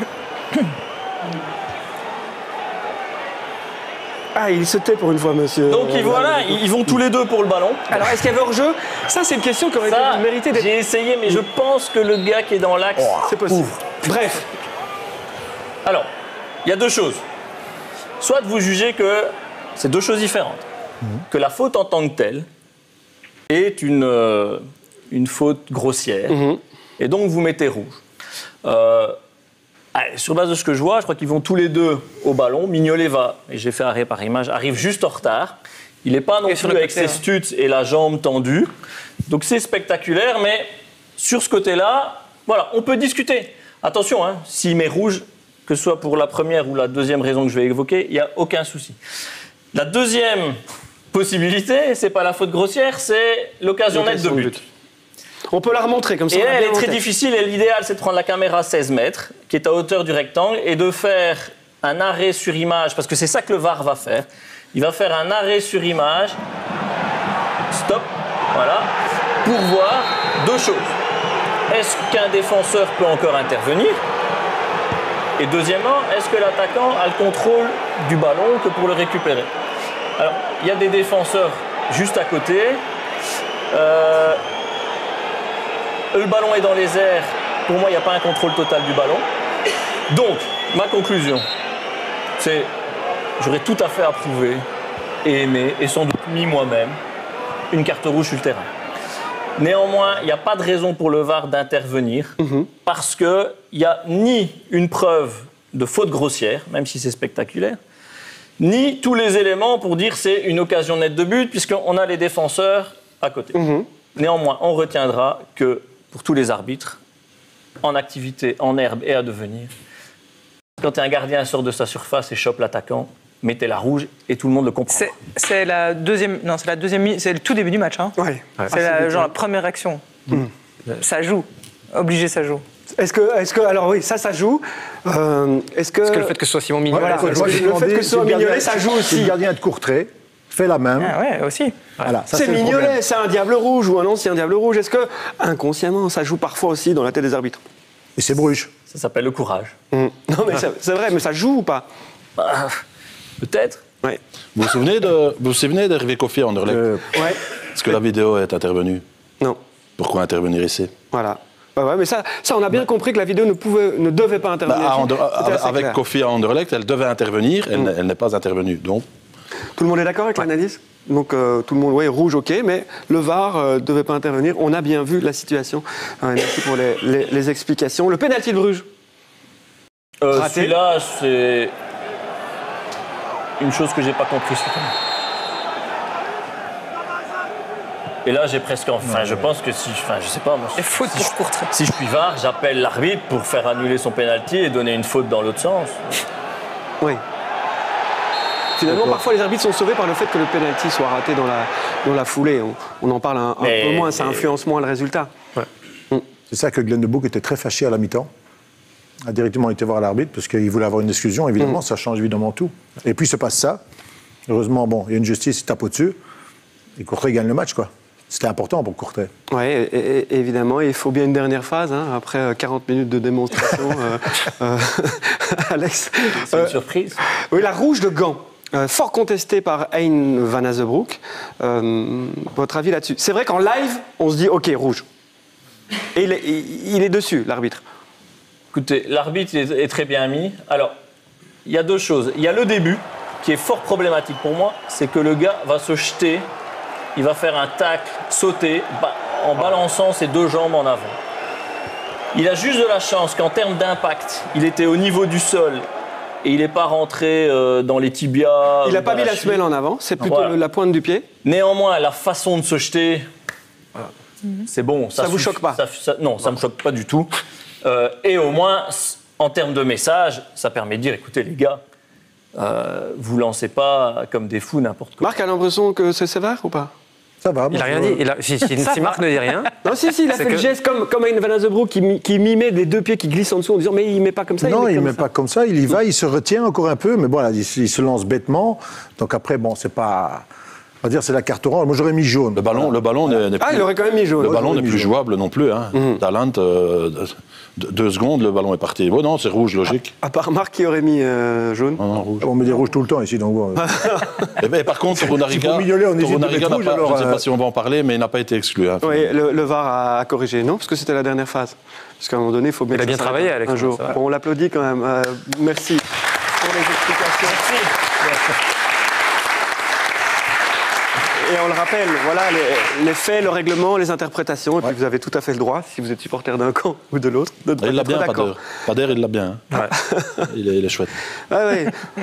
S3: Ah, il se tait pour une fois, monsieur.
S8: Donc euh, voilà, ils vont tous les deux pour le ballon.
S3: Alors, est-ce qu'il y avait hors-jeu? Ça, c'est une question qui aurait
S8: ça,
S3: été méritée d'être...
S8: J'ai essayé, mais je pense que le gars qui est dans l'axe...
S3: Oh, c'est possible.
S8: Ouvre.
S3: Bref.
S8: Alors, il y a deux choses. Soit vous jugez que c'est deux choses différentes. Mmh. Que la faute en tant que telle est une, euh, une faute grossière. Mmh. Et donc, vous mettez rouge. Euh, allez, sur base de ce que je vois, je crois qu'ils vont tous les deux au ballon. Mignolet va, et j'ai fait arrêt par image, arrive juste en retard. Il n'est pas non et plus avec ses studs et la jambe tendue. Donc, c'est spectaculaire, mais sur ce côté-là, voilà, on peut discuter. Attention, hein, s'il met rouge, que ce soit pour la première ou la deuxième raison que je vais évoquer, il n'y a aucun souci. La deuxième possibilité, c'est pas la faute grossière, c'est l'occasion nette de but. but.
S3: On peut la remontrer comme ça.
S8: Et elle est très difficile et l'idéal, c'est de prendre la caméra à seize mètres, qui est à hauteur du rectangle, et de faire un arrêt sur image, parce que c'est ça que le V A R va faire. Il va faire un arrêt sur image, stop, voilà, pour voir deux choses. Est-ce qu'un défenseur peut encore intervenir ? Et deuxièmement, est-ce que l'attaquant a le contrôle du ballon que pour le récupérer? Alors, il y a des défenseurs juste à côté. Euh, le ballon est dans les airs. Pour moi, il n'y a pas un contrôle total du ballon. Donc, ma conclusion, c'est j'aurais tout à fait approuvé et aimé, et sans doute mis moi-même, une carte rouge sur le terrain. Néanmoins, il n'y a pas de raison pour le V A R d'intervenir mmh. parce qu'il n'y a ni une preuve de faute grossière, même si c'est spectaculaire, ni tous les éléments pour dire c'est une occasion nette de but, puisqu'on a les défenseurs à côté. Mmh. Néanmoins, on retiendra que pour tous les arbitres, en activité, en herbe et à devenir, quand un gardien sort de sa surface et chope l'attaquant, mettez la rouge et tout le monde le comprend.
S7: C'est, c'est la deuxième, non, c'est la deuxième, c'est le tout début du match. Hein.
S3: Ouais.
S7: C'est ah, la, genre la première action. Mmh. Ça joue, obligé, ça joue.
S3: Est-ce que, est-ce que, alors oui, ça, ça joue. Euh, est-ce que,
S6: est-ce que le fait que ce soit Simon Mignolet,
S3: voilà, le, le fait que ce soit Mignolet, ça joue aussi.
S4: Si le gardien de Courtrai fait la même.
S7: Ah ouais, aussi.
S4: Voilà, ça,
S3: c'est,
S4: c'est
S3: Mignolet, c'est un diable rouge ou un ancien diable rouge. Est-ce que inconsciemment, ça joue parfois aussi dans la tête des arbitres?
S4: Et c'est Bruges.
S8: Ça s'appelle le courage.
S3: Mmh. Non, mais ça, c'est vrai, mais ça joue ou pas?
S8: Bah, peut-être.
S3: Ouais.
S5: Vous vous souvenez de, vous vous souvenez d'Hervé Kofi à Anderlecht?
S3: euh, Ouais.
S5: Est-ce que la vidéo est intervenue?
S3: Non.
S5: Pourquoi intervenir ici?
S3: Voilà. Bah ouais, mais ça, ça, on a bien compris que la vidéo ne, pouvait, ne devait pas intervenir.
S5: Bah, Ander, avec clair. Kofi à Anderlecht, elle devait intervenir, elle, mmh. elle n'est pas intervenue. Donc.
S3: Tout le monde est d'accord avec ouais. l'analyse? Donc euh, tout le monde, oui, rouge, ok, mais le V A R ne euh, devait pas intervenir. On a bien vu la situation. Euh, merci pour les, les, les explications. Le pénalty de Bruges.
S8: Euh, celui-là, c'est une chose que j'ai pas compris. Et là, j'ai presque... Enfin, je pense que si... Enfin, je sais pas, moi...
S7: Et faute
S8: si
S7: pour Courtrai.
S8: Si je suis V A R, j'appelle l'arbitre pour faire annuler son pénalty et donner une faute dans l'autre sens.
S3: Oui. Finalement, parfois, les arbitres sont sauvés par le fait que le penalty soit raté dans la, dans la foulée. On, on en parle un, un
S8: mais,
S3: peu moins, ça
S8: mais...
S3: influence moins le résultat. Ouais.
S4: Mm. C'est ça que Glenn de Bouk était très fâché à la mi-temps. A directement été voir l'arbitre parce qu'il voulait avoir une exclusion. Évidemment, mm. ça change évidemment tout. Et puis, il se passe ça. Heureusement, bon, il y a une justice, il tape au-dessus. Et Courtrai gagne le match, quoi. C'était important pour Courtrai.
S3: Oui, évidemment. Il faut bien une dernière phase, hein, après quarante minutes de démonstration. euh, euh, Alex.
S8: C'est une
S3: euh,
S8: surprise.
S3: Oui, la rouge de Gand. Euh, fort contestée par Hein Van Azebroek. Euh, votre avis là-dessus? C'est vrai qu'en live, on se dit, OK, rouge. Et il est, il est dessus, l'arbitre.
S8: Écoutez, l'arbitre est très bien mis. Alors, il y a deux choses. Il y a le début, qui est fort problématique pour moi, c'est que le gars va se jeter, il va faire un tacle, sauter, en balançant ses deux jambes en avant. Il a juste de la chance qu'en termes d'impact, il était au niveau du sol et il n'est pas rentré euh, dans les tibias.
S3: Il n'a pas mis la semelle en avant, c'est plutôt voilà. la pointe du pied.
S8: Néanmoins, la façon de se jeter, voilà. c'est bon.
S3: Ça ne vous choque pas
S8: ça, ça, Non, ça ne me choque pas du tout. Euh, et au moins, en termes de message, ça permet de dire, écoutez les gars, Euh, vous lancez pas comme des fous n'importe quoi.
S3: Marc a l'impression que c'est sévère ou pas?
S4: Ça va.
S6: Il n'a rien dit. Il a, si, si, si Marc ne dit rien.
S3: Non, si, si, il a fait
S6: que...
S3: le geste comme, comme Hein Van Azebroek qui, qui mimait les deux pieds qui glissent en dessous en disant mais il met pas comme ça.
S4: Non,
S3: il
S4: ne
S3: met,
S4: met pas comme ça. Il y va, il se retient encore un peu, mais voilà, il, il se lance bêtement. Donc après, bon, c'est pas. On va dire c'est la carte orange. Moi j'aurais mis jaune.
S5: Le ballon, le ballon n'est
S3: ah,
S5: plus.
S3: il aurait quand même mis jaune.
S5: Le ballon n'est plus jouable non plus. Hein. Mm-hmm. Talent, euh, deux secondes, le ballon est parti. Bon, non, c'est rouge, logique.
S3: À, à part Marc qui aurait mis euh, jaune.
S5: Non, non, rouge.
S4: On met des rouges tout le temps ici, donc. Bon.
S5: Et ben, par contre, Torunariga,
S4: si Mignolet, on
S5: Torunariga n'a
S4: rouge,
S5: pas,
S4: alors,
S5: je ne sais
S4: euh...
S5: pas si on va en parler, mais il n'a pas été exclu. Hein,
S3: oui, le, le V A R a corrigé, non? Parce que c'était la dernière phase. Parce qu'à un moment donné, il faut bien.
S6: Il a bien travaillé, Alex.
S3: Un jour. Bon, on l'applaudit quand même. Euh, merci pour les explications. Merci. Et on le rappelle, voilà, les, les faits, le règlement, les interprétations, et puis ouais. vous avez tout à fait le droit, si vous êtes supporter d'un camp ou de l'autre, de
S5: il l'a bien, Pader. Pader, il l'a bien. Hein. Ouais. il, est, il est chouette.
S3: Ah ouais.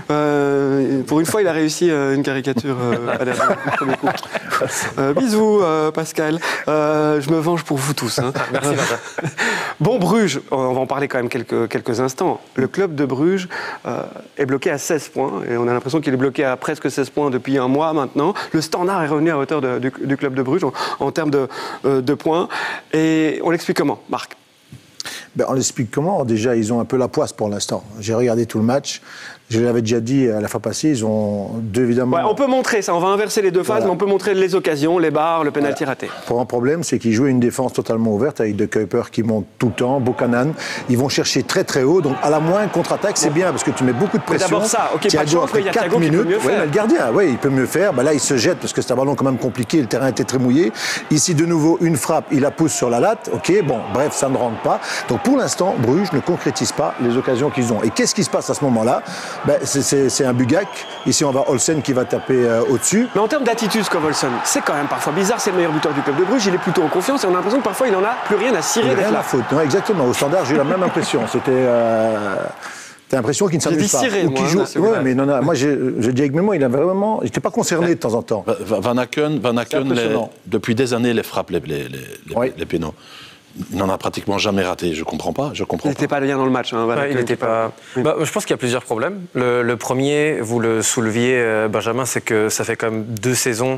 S3: euh, pour une fois, il a réussi euh, une caricature euh, à dernier premier coup. Euh, bisous, euh, Pascal. Euh, je me venge pour vous tous. Hein.
S6: Merci,
S3: euh, Bon, Bruges, on va en parler quand même quelques, quelques instants. Le club de Bruges euh, est bloqué à seize points, et on a l'impression qu'il est bloqué à presque seize points depuis un mois maintenant. Le Standard est revenu à hauteur de, du, du club de Bruges en, en termes de, euh, de points. Et on l'explique comment, Marc?
S4: Ben, on l'explique comment? Déjà, ils ont un peu la poisse pour l'instant. J'ai regardé tout le match. Je l'avais déjà dit à la fois passée, ils ont deux évidemment...
S3: Ouais, on peut montrer ça, on va inverser les deux phases, voilà. mais on peut montrer les occasions, les barres, le pénalty voilà. raté.
S4: Pour un problème, c'est qu'ils jouent une défense totalement ouverte avec De Kuiper qui monte tout le temps, Buchanan. Ils vont chercher très très haut, donc à la moindre contre-attaque, c'est bien parce que tu mets beaucoup de pression.
S3: D'abord ça, ok,
S4: Thiago,
S3: pas de chance,
S4: après
S3: il y a
S4: quatre
S3: Thiago
S4: minutes,
S3: qui peut mieux
S4: ouais,
S3: faire.
S4: Mais le gardien, oui, il peut mieux faire. Ben là, il se jette parce que c'est un ballon quand même compliqué, le terrain était très mouillé. Ici, de nouveau, une frappe, il la pousse sur la latte, ok, bon, bref, ça ne rentre pas. Donc pour l'instant, Bruges ne concrétise pas les occasions qu'ils ont. Et qu'est-ce qui se passe à ce moment-là? Ben, c'est, c'est, c'est un Bugak. Ici, on va Olsen qui va taper euh, au-dessus.
S3: Mais en termes d'attitude, comme Olsen, c'est quand même parfois bizarre. C'est le meilleur buteur du club de Bruges. Il est plutôt en confiance et on a l'impression que parfois, il n'en a plus rien à cirer d'être là.
S4: Faute. Non, exactement. Au Standard, j'ai eu la même impression. C'était... Euh... T'as l'impression qu'il ne s'amuse pas.
S3: Ciré,
S4: ou qu'il joue. Ouais, ouais, mais non, non, moi, j'ai, j'ai dit avec mes mots, il avait vraiment, il n'était pas concerné de temps en temps.
S5: Van Aken, Van Aken les, depuis des années, les frappe les, les, les,
S4: oui.
S5: les pénaux. Il n'en a pratiquement jamais raté. Je comprends pas. Je comprends.
S3: Il n'était pas bien dans le match. Hein,
S6: ouais, il n'était pas. pas... Bah, je pense qu'il y a plusieurs problèmes. Le, le premier, vous le souleviez, euh, Benjamin, c'est que ça fait quand même deux saisons.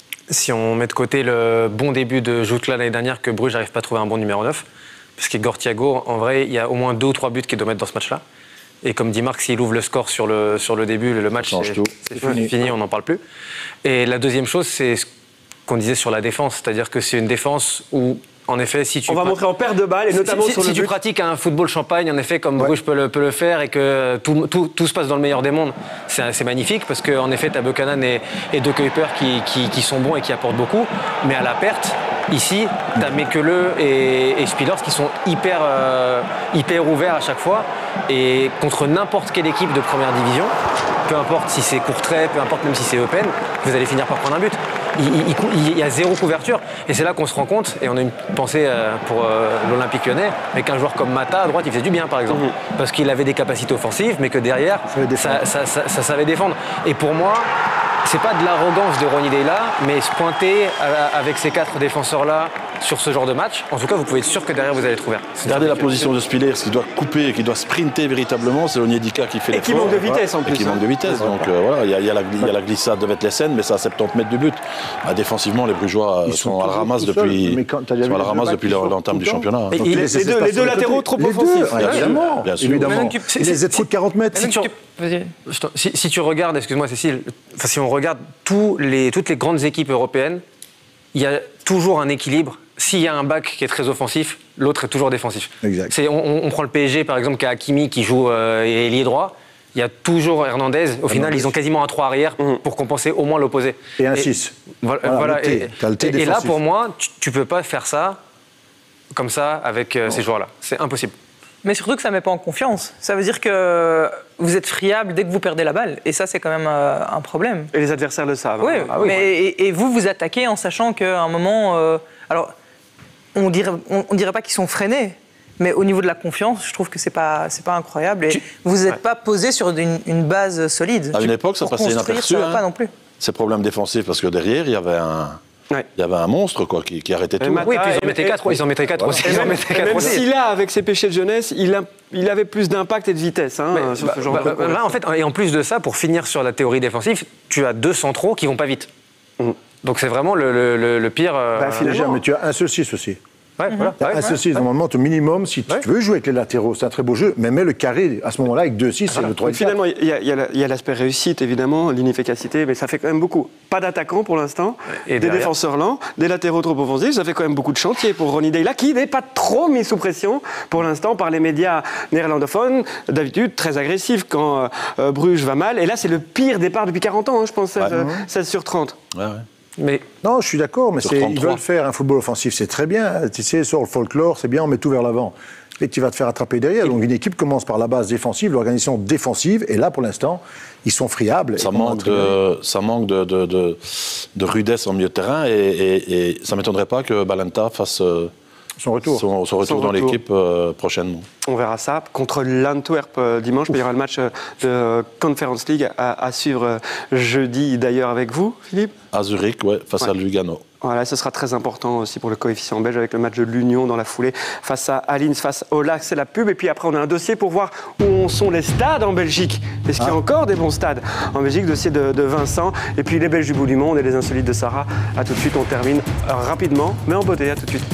S6: Si on met de côté le bon début de Jutla l'année dernière, que Bruges n'arrive pas à trouver un bon numéro neuf, parce qu'Igor Thiago, en vrai, il y a au moins deux ou trois buts qu'il doit mettre dans ce match-là. Et comme dit Marc, s'il ouvre le score sur le, sur le début, le match, c'est, c'est fini, fini, on n'en parle plus. Et la deuxième chose, c'est ce qu'on disait sur la défense, c'est-à-dire que c'est une défense où, en effet, si tu...
S3: On va montrer en perte de balles, et notamment
S6: si,
S3: sur
S6: si
S3: le
S6: tu
S3: but.
S6: pratiques un football champagne, en effet, comme
S4: ouais.
S6: Bruges peut le, peut le faire, et que tout, tout, tout se passe dans le meilleur des mondes, c'est, c'est magnifique, parce qu'en effet, tu as Buchanan et, et De Kuiper qui, qui, qui sont bons et qui apportent beaucoup, mais à la perte, ici, tu as Mekele et, et Spielers qui sont hyper, euh, hyper ouverts à chaque fois, et contre n'importe quelle équipe de première division, peu importe si c'est Courtrai, peu importe même si c'est Eupen, vous allez finir par prendre un but. Il, il, il y a zéro couverture, et c'est là qu'on se rend compte, et on a une pensée pour euh, l'Olympique Lyonnais, mais qu'un joueur comme Mata à droite, il faisait du bien par exemple, mmh. parce qu'il avait des capacités offensives, mais que derrière, ça, ça, ça, ça, ça savait défendre. Et pour moi, c'est pas de l'arrogance de Ronny Deila, mais se pointer à, avec ces quatre défenseurs-là sur ce genre de match, en tout cas, vous pouvez être sûr que derrière, vous allez trouver.
S5: Regardez la position de Spiller, ce qui doit couper, qui doit sprinter véritablement, c'est Onyedika qui fait l'effort.
S3: Et qui manque de vitesse en plus.
S5: Et qui manque de vitesse. Donc euh, voilà, il y, y, y a la glissade de Vetlesen, mais c'est à soixante-dix mètres du but. Bah, défensivement, les Brugeois ils sont, sont à la ramasse depuis, sont à la ramasse depuis l'entame du championnat.
S3: Et les, les, deux, les deux latéraux trop offensifs.
S5: Bien sûr, bien sûr.
S4: Évidemment. Il les a trop de quarante mètres.
S6: Si, si tu regardes, excuse-moi Cécile, enfin, si on regarde tous les, toutes les grandes équipes européennes, il y a toujours un équilibre. S'il y a un back qui est très offensif, l'autre est toujours défensif.
S4: Exact.
S6: C'est, on, on prend le P S G par exemple, qui a Hakimi qui joue euh, ailier droit. Il y a toujours Hernandez. Au Hernandez. Final, ils ont quasiment un trois arrière pour compenser au moins l'opposé.
S4: Et un six.
S6: Voilà.
S4: voilà,
S6: voilà.
S4: T,
S6: et, et, et là, pour moi, tu ne peux pas faire ça comme ça avec euh, ces joueurs-là. C'est impossible.
S7: Mais surtout que ça ne met pas en confiance. Ça veut dire que vous êtes friable dès que vous perdez la balle. Et ça, c'est quand même euh, un problème.
S3: Et les adversaires le savent.
S7: Oui,
S3: hein.
S7: ah oui mais, ouais. et, et vous, vous attaquez en sachant qu'à un moment... Euh, alors, on ne dirait, on, on dirait pas qu'ils sont freinés, mais au niveau de la confiance, je trouve que ce n'est pas, c'est pas incroyable. Et tu... vous n'êtes ouais. pas posé sur une, une base solide.
S5: À une époque, ça passait inaperçu.
S7: Ça va
S5: hein.
S7: pas non plus.
S5: Ces problèmes défensifs, parce que derrière, il y avait un... Ouais. Il y avait un monstre quoi, qui, qui arrêtait tout.
S6: Oui, puis ils en mettaient quatre, ils en mettaient quatre aussi.
S3: Même, même si là, avec ses péchés de jeunesse, il, a, il avait plus d'impact et de vitesse hein,
S6: mais,
S3: sur
S6: bah,
S3: ce genre
S6: bah,
S3: de
S6: là, en fait, et en plus de ça, pour finir sur la théorie défensive, tu as deux centraux qui vont pas vite. Mm. Donc c'est vraiment le, le, le pire. Euh,
S4: bah, finalement, mais tu as un seul six aussi.
S6: Ouais, mm-hmm. voilà.
S4: Un
S6: ouais,
S4: seul six,
S6: ouais.
S4: normalement, au minimum, si tu
S6: ouais.
S4: veux jouer avec les latéraux, c'est un très beau jeu, mais mets le carré à ce moment-là avec deux six, voilà. C'est le trois.
S3: Finalement, il y, y, y a l'aspect réussite, évidemment, l'inefficacité, mais ça fait quand même beaucoup. Pas d'attaquants pour l'instant, des derrière. défenseurs lents, des latéraux trop offensifs, ça fait quand même beaucoup de chantier pour Ronny Deila, qui n'est pas trop mis sous pression pour l'instant par les médias néerlandophones, d'habitude très agressif quand euh, Bruges va mal. Et là, c'est le pire départ depuis quarante ans, hein, je pense, ouais. seize sur trente.
S5: Ouais, ouais.
S4: Mais non, je suis d'accord, mais c'est, ils veulent faire un football offensif, c'est très bien. Tu sais, sur le folklore, c'est bien, on met tout vers l'avant. Et tu vas te faire attraper derrière. Donc une équipe commence par la base défensive, l'organisation défensive, et là, pour l'instant, ils sont friables.
S5: Ça manque, de, ça manque de, de, de, de rudesse en milieu de terrain, et, et, et ça ne m'étonnerait pas que Balanta fasse euh,
S4: son retour,
S5: son, son retour
S3: son
S5: dans
S3: retour.
S5: l'équipe euh, prochainement.
S3: On verra ça contre l'Antwerp euh, dimanche, mais il y aura le match euh, de Conference League à, à suivre euh, jeudi d'ailleurs avec vous, Philippe.
S5: À Zurich, ouais, face ouais. à Lugano.
S3: Voilà, ce sera très important aussi pour le coefficient belge avec le match de l'Union dans la foulée face à Alins, face au L A C, c'est la pub. Et puis après, on a un dossier pour voir où sont les stades en Belgique. Est-ce qu'il y a encore des bons stades en Belgique? Dossier de, de Vincent. Et puis les Belges du bout du monde et les insolites de Sarah. A tout de suite, on termine rapidement, mais en beauté. À tout de suite.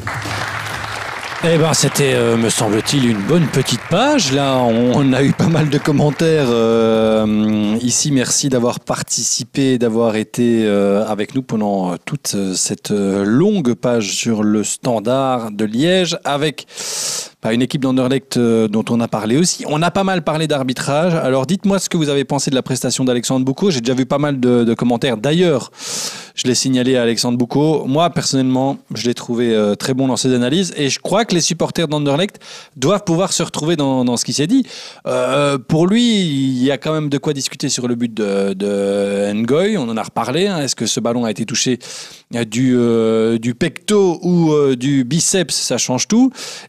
S1: Eh ben, c'était, euh, me semble-t-il, une bonne petite page. Là, on, on a eu pas mal de commentaires euh, ici. Merci d'avoir participé, d'avoir été euh, avec nous pendant toute cette longue page sur le Standard de Liège, avec bah, une équipe d'Anderlecht euh, dont on a parlé aussi. On a pas mal parlé d'arbitrage. Alors, dites-moi ce que vous avez pensé de la prestation d'Alexandre Boucaud. J'ai déjà vu pas mal de, de commentaires. D'ailleurs, je l'ai signalé à Alexandre Boucaud. Moi, personnellement, je l'ai trouvé euh, très bon dans ses analyses, et je crois que les supporters d'Anderlecht doivent pouvoir se retrouver dans, dans ce qui s'est dit. Euh, pour lui, il y a quand même de quoi discuter sur le but de, de Ngoy. On en a reparlé. Hein. Est-ce que ce ballon a été touché du, euh, du pecto ou euh, du biceps? Ça change tout.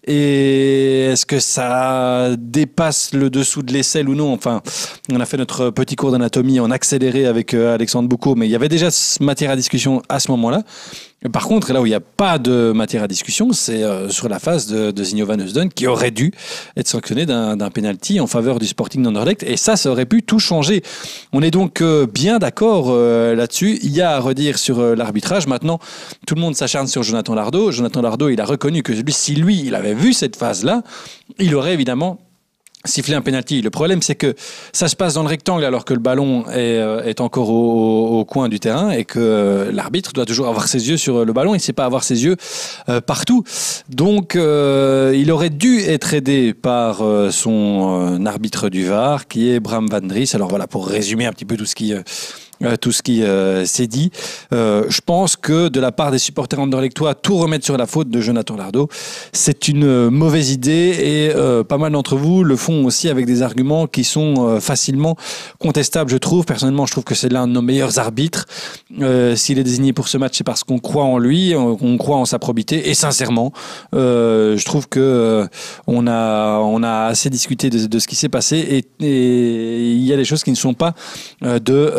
S1: Et est-ce que ça dépasse le dessous de l'aisselle ou non? Enfin, on a fait notre petit cours d'anatomie en accéléré avec euh, Alexandre Boucaud, mais il y avait déjà matière à discussion à ce moment-là. Par contre, là où il n'y a pas de matière à discussion, c'est euh, sur la phase de, de Zinho van Heusden, qui aurait dû être sanctionné d'un, d'un penalty en faveur du Sporting d'Anderlecht, et ça, ça aurait pu tout changer. On est donc euh, bien d'accord euh, là-dessus. Il y a à redire sur euh, l'arbitrage. Maintenant, tout le monde s'acharne sur Jonathan Lardo. Jonathan Lardo, il a reconnu que lui, si lui, il avait vu cette phase-là, il aurait évidemment siffler un penalty. Le problème, c'est que ça se passe dans le rectangle alors que le ballon est, euh, est encore au, au coin du terrain, et que euh, l'arbitre doit toujours avoir ses yeux sur le ballon. Il ne sait pas avoir ses yeux euh, partout. Donc, euh, il aurait dû être aidé par euh, son euh, arbitre du V A R, qui est Bram van Dries. Alors voilà, pour résumer un petit peu tout ce qui... Euh, Euh, tout ce qui euh, s'est dit. Euh, je pense que de la part des supporters anderlechtois, tout remettre sur la faute de Jonathan Lardo, c'est une euh, mauvaise idée, et euh, pas mal d'entre vous le font aussi avec des arguments qui sont euh, facilement contestables, je trouve. Personnellement, je trouve que c'est l'un de nos meilleurs arbitres. Euh, s'il est désigné pour ce match, c'est parce qu'on croit en lui, on, on croit en sa probité, et sincèrement, euh, je trouve que euh, on a, on a assez discuté de, de ce qui s'est passé, et, et il y a des choses qui ne sont pas euh, de euh, sa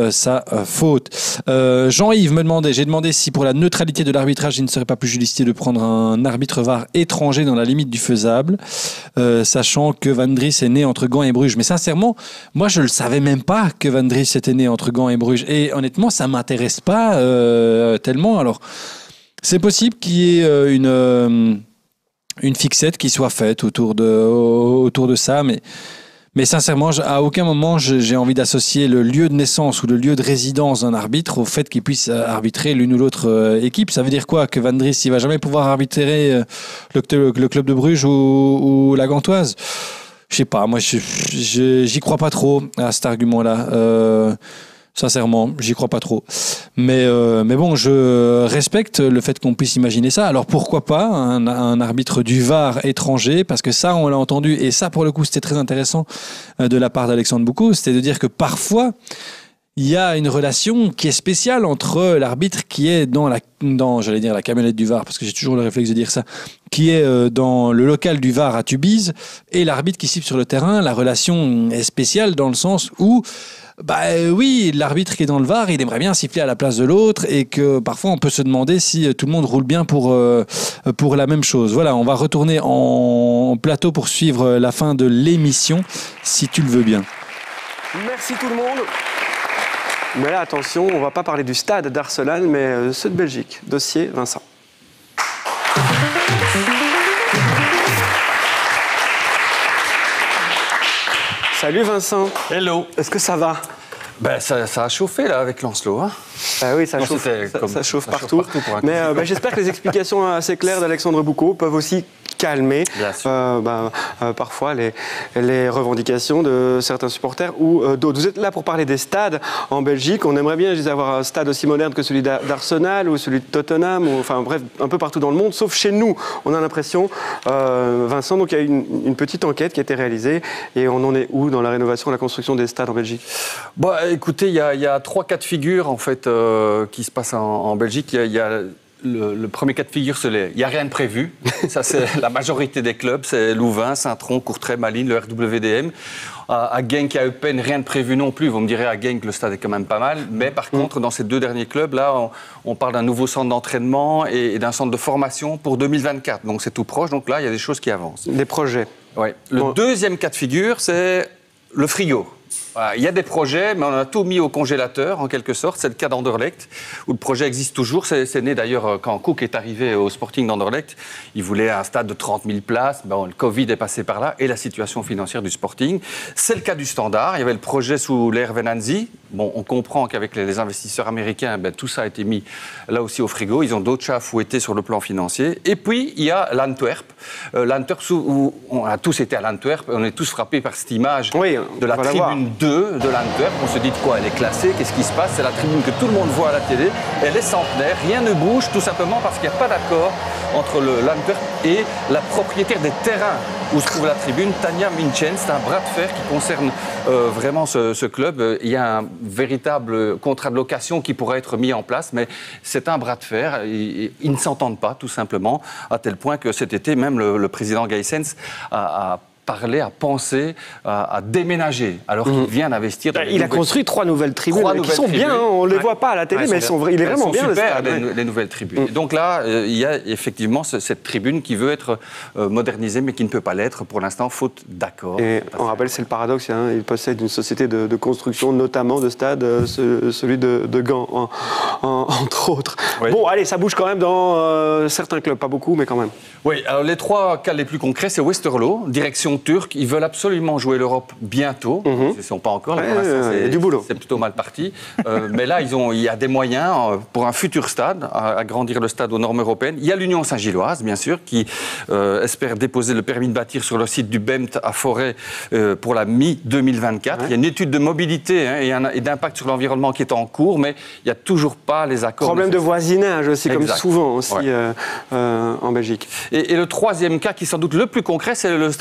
S1: euh, faute. Euh, Jean-Yves me demandait, j'ai demandé si pour la neutralité de l'arbitrage, il ne serait pas plus judicieux de prendre un arbitre V A R étranger dans la limite du faisable, euh, sachant que Van Dries est né entre Gand et Bruges. Mais sincèrement, moi je ne le savais même pas que Van Dries était né entre Gand et Bruges. Et honnêtement, ça ne m'intéresse pas euh, tellement. Alors, c'est possible qu'il y ait euh, une... Euh, une fixette qui soit faite autour de, autour de ça, mais, mais sincèrement, à aucun moment j'ai envie d'associer le lieu de naissance ou le lieu de résidence d'un arbitre au fait qu'il puisse arbitrer l'une ou l'autre équipe. Ça veut dire quoi? Que Van Dries, il va jamais pouvoir arbitrer le, le club de Bruges ou, ou la Gantoise? Je sais pas, moi je, je, j'y crois pas trop à cet argument-là. Euh, Sincèrement, j'y crois pas trop. Mais, euh, mais bon, je respecte le fait qu'on puisse imaginer ça. Alors pourquoi pas un, un arbitre du V A R étranger? Parce que ça, on l'a entendu. Et ça, pour le coup, c'était très intéressant de la part d'Alexandre Boucaud. C'était de dire que parfois, il y a une relation qui est spéciale entre l'arbitre qui est dans la, dans, j'allais dire la camionnette du V A R, parce que j'ai toujours le réflexe de dire ça, qui est dans le local du V A R à Tubize, et l'arbitre qui siffle sur le terrain. La relation est spéciale dans le sens où Bah oui, l'arbitre qui est dans le V A R, il aimerait bien siffler à la place de l'autre et que parfois on peut se demander si tout le monde roule bien pour, euh, pour la même chose. Voilà, on va retourner en plateau pour suivre la fin de l'émission, si tu le veux bien.
S3: Merci tout le monde. Mais là, attention, on ne va pas parler du stade d'Arsenal, mais ceux de Belgique. Dossier Vincent. Salut Vincent.
S2: Hello.
S3: Est-ce que ça va?
S2: Ben, ça, ça a chauffé là avec Lancelot. Hein.
S3: Ah oui, ça, non, chauffe, ça, comme, ça chauffe ça partout. Chauffe partout Mais euh, ben, j'espère que les explications assez claires d'Alexandre Boucaud peuvent aussi calmer euh, ben, euh, parfois les, les revendications de certains supporters ou euh, d'autres. Vous êtes là pour parler des stades en Belgique. On aimerait bien je disais, avoir un stade aussi moderne que celui d'Arsenal ou celui de Tottenham, ou, enfin bref, un peu partout dans le monde, sauf chez nous. On a l'impression, euh, Vincent, donc il y a une, une petite enquête qui a été réalisée et on en est où dans la rénovation, la construction des stades en Belgique?
S2: Bon, écoutez, il y, y a trois cas de figure en fait euh, qui se passent en, en Belgique. Il y, y a Le, le premier cas de figure, c'est les... il n'y a rien de prévu. Ça, c'est la majorité des clubs. C'est Louvain, Saint-Tron, Courtrai, Malines, le R W D M. À, à Genk, à Eupen, rien de prévu non plus. Vous me direz, à Genk, le stade est quand même pas mal. Mais par mmh. contre, dans ces deux derniers clubs, là, on, on parle d'un nouveau centre d'entraînement et, et d'un centre de formation pour deux mille vingt-quatre. Donc, c'est tout proche. Donc là, il y a des choses qui avancent.
S3: Des projets.
S2: Ouais. Le bon. deuxième cas de figure, c'est le frigo. Voilà, il y a des projets, mais on a tout mis au congélateur, en quelque sorte. C'est le cas d'Anderlecht, où le projet existe toujours. C'est, c'est né d'ailleurs quand Cook est arrivé au Sporting d'Anderlecht. Il voulait un stade de trente mille places. Bon, le Covid est passé par là et la situation financière du Sporting. C'est le cas du Standard. Il y avait le projet sous l'ère Venanzi. Bon, on comprend qu'avec les investisseurs américains, ben, tout ça a été mis là aussi au frigo. Ils ont d'autres chats à fouetter sur le plan financier. Et puis, il y a l'Antwerp. Euh, L'Antwerp, où on a tous été à l'Antwerp. On est tous frappés par cette image
S3: oui,
S2: de la tribune deux de l'Antwerp. On se dit de quoi elle est classée, qu'est-ce qui se passe? C'est la tribune que tout le monde voit à la télé. Elle est centenaire, rien ne bouge, tout simplement parce qu'il n'y a pas d'accord entre l'Antwerp et la propriétaire des terrains où se trouve la tribune, Tanja Minchen. C'est un bras de fer qui concerne euh, vraiment ce, ce club. Il y a un véritable contrat de location qui pourrait être mis en place, mais c'est un bras de fer. Ils, ils ne s'entendent pas, tout simplement, à tel point que cet été, même le, le président Gaïsens a, a parler, à penser, à, à déménager, alors mmh. qu'il vient d'investir dans
S3: Il a
S2: nouvelles...
S3: construit trois nouvelles tribunes,
S2: trois
S3: qui
S2: nouvelles
S3: sont
S2: tribunes.
S3: bien, hein, on ne les voit pas à la télé, ouais, mais sont, il est vraiment bien.
S2: Super,
S3: le stade,
S2: les,
S3: ouais.
S2: les nouvelles tribunes. Mmh. Donc là, euh, il y a effectivement ce, cette tribune qui veut être euh, modernisée, mais qui ne peut pas l'être pour l'instant, faute d'accord.
S3: Et on rappelle, c'est le paradoxe, hein, il possède une société de, de construction, notamment de stade, euh, ce, celui de, de Gand, en, en, entre autres. Oui. Bon, allez, ça bouge quand même dans euh, certains clubs, pas beaucoup, mais quand même.
S2: Oui, alors les trois cas les plus concrets, c'est Westerlo, direction turque. Ils veulent absolument jouer l'Europe bientôt. Mmh. Ils ne sont pas encore. Là,
S3: ouais, ouais, c'est du boulot.
S2: C'est plutôt mal parti. euh, mais là, ils ont, il y a des moyens euh, pour un futur stade, à agrandir le stade aux normes européennes. Il y a l'Union Saint-Gilloise, bien sûr, qui euh, espère déposer le permis de bâtir sur le site du B E M T à Forêt euh, pour la mi deux mille vingt-quatre. Ouais. Il y a une étude de mobilité hein, et, un, et d'impact sur l'environnement qui est en cours, mais il n'y a toujours pas les accords.
S3: Problème de voisinage aussi,
S2: exact.
S3: Comme souvent aussi
S2: ouais.
S3: euh, euh, en Belgique.
S2: Et, et le troisième cas, qui est sans doute le plus concret, c'est le stade du P S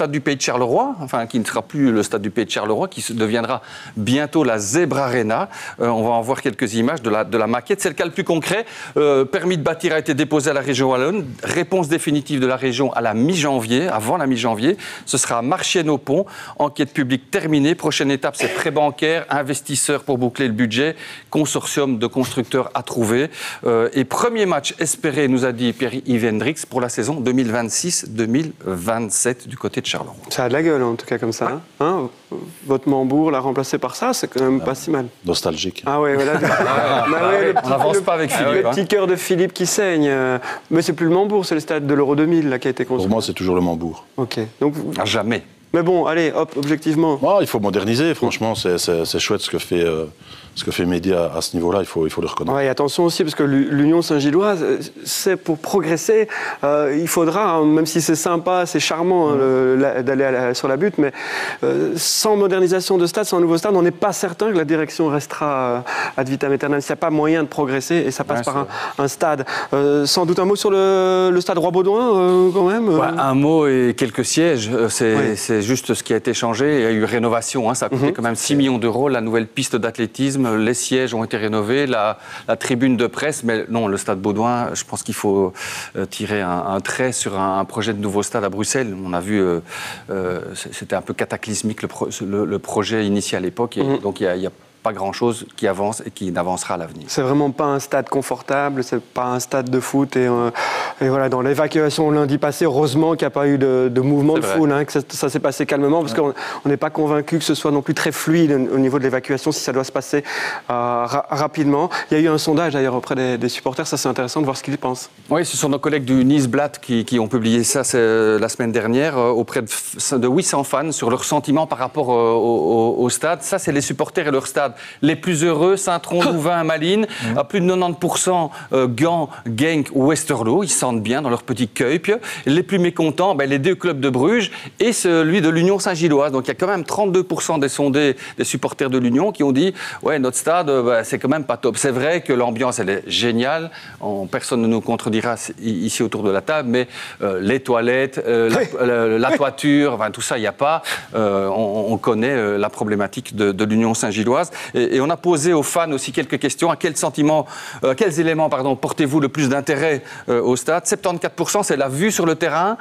S2: Charleroi, enfin qui ne sera plus le stade du Pays de Charleroi, qui deviendra bientôt la Zebra Arena. Euh, on va en voir quelques images de la, de la maquette. C'est le cas le plus concret. Euh, permis de bâtir a été déposé à la région wallonne. Réponse définitive de la région à la mi-janvier, avant la mi-janvier. Ce sera à Marchienne-au-Pont. Enquête publique terminée. Prochaine étape, c'est prêt bancaire, investisseurs pour boucler le budget, consortium de constructeurs à trouver. Euh, et premier match espéré, nous a dit Pierre-Yves Hendrix, pour la saison deux mille vingt-six deux mille vingt-sept du côté de Charleroi.
S3: Ça a de la gueule, en tout cas, comme ça. Hein hein Votre Mambourg l'a remplacé par ça, c'est quand même pas si mal.
S5: Nostalgique.
S3: Ah ouais, voilà. bah ouais, le petit,
S2: on n'avance
S3: le,
S2: pas avec Philippe.
S3: Le
S2: hein.
S3: petit cœur de Philippe qui saigne. Mais c'est plus le Mambourg, c'est le stade de l'Euro deux mille là, qui a été construit.
S5: Pour moi, c'est toujours le Mambourg.
S3: Ok. Donc,
S2: À jamais.
S3: Mais bon, allez, hop, objectivement.
S5: Oh, il faut moderniser, franchement, c'est, c'est, c'est chouette ce que fait, euh, ce que fait Mehdi à, à ce niveau-là, il faut, il faut le reconnaître.
S3: Ouais, et attention aussi, parce que l'Union Saint-Gilloise, c'est pour progresser, euh, il faudra, hein, même si c'est sympa, c'est charmant hein, le, la, d'aller à la, sur la butte, mais euh, sans modernisation de stade, sans nouveau stade, on n'est pas certain que la direction restera euh, ad vitam aeternam. Il n'y a pas moyen de progresser, et ça passe ouais, par un, un stade. Euh, sans doute un mot sur le, le stade Roi-Baudouin, euh, quand même euh...
S2: ouais, Un mot et quelques sièges, c'est, ouais. c'est juste ce qui a été changé. Il y a eu rénovation, hein, ça a coûté mm-hmm. quand même six millions d'euros, la nouvelle piste d'athlétisme. Les sièges ont été rénovés, la, la tribune de presse, mais non, le stade Baudouin, je pense qu'il faut euh, tirer un, un trait sur un, un projet de nouveau stade à Bruxelles. On a vu, euh, euh, c'était un peu cataclysmique le, pro, le, le projet initial à l'époque, et mmh. donc il y a pas grand-chose qui avance et qui n'avancera à l'avenir.
S3: C'est vraiment pas un stade confortable, c'est pas un stade de foot. Et, euh, et voilà, dans l'évacuation lundi passé, heureusement qu'il n'y a pas eu de, de mouvement c'est de vrai. foule, hein, que ça, ça s'est passé calmement, parce ouais. qu'on n'est pas convaincu que ce soit non plus très fluide au niveau de l'évacuation, si ça doit se passer euh, ra- rapidement. Il y a eu un sondage d'ailleurs auprès des, des supporters, ça c'est intéressant de voir ce qu'ils pensent.
S2: Oui, ce sont nos collègues du Nieuwsblad qui, qui ont publié ça c'est, la semaine dernière, euh, auprès de, de huit cents fans sur leurs sentiments par rapport euh, au, au, au stade. Ça, c'est les supporters et leur stade. Les plus heureux, Saint-Tron, Louvain, Malines, mmh. à plus de quatre-vingt-dix pour cent euh, Gand, Genk ou Westerlo, ils se sentent bien dans leur petit Kuip. Les plus mécontents, ben, les deux clubs de Bruges et celui de l'Union Saint-Gilloise. Donc il y a quand même trente-deux pour cent des sondés, des supporters de l'Union qui ont dit « Ouais, notre stade, ben, c'est quand même pas top ». C'est vrai que l'ambiance, elle est géniale. On, personne ne nous contredira ici autour de la table, mais euh, les toilettes, euh, oui. la, la, la toiture, enfin, tout ça, il n'y a pas. Euh, on, on connaît euh, la problématique de, de l'Union Saint-Gilloise. Et, et on a posé aux fans aussi quelques questions. À quels sentiments, euh, quels éléments pardon, portez-vous le plus d'intérêt euh, au stade ? soixante-quatorze pour cent, c'est la vue sur le terrain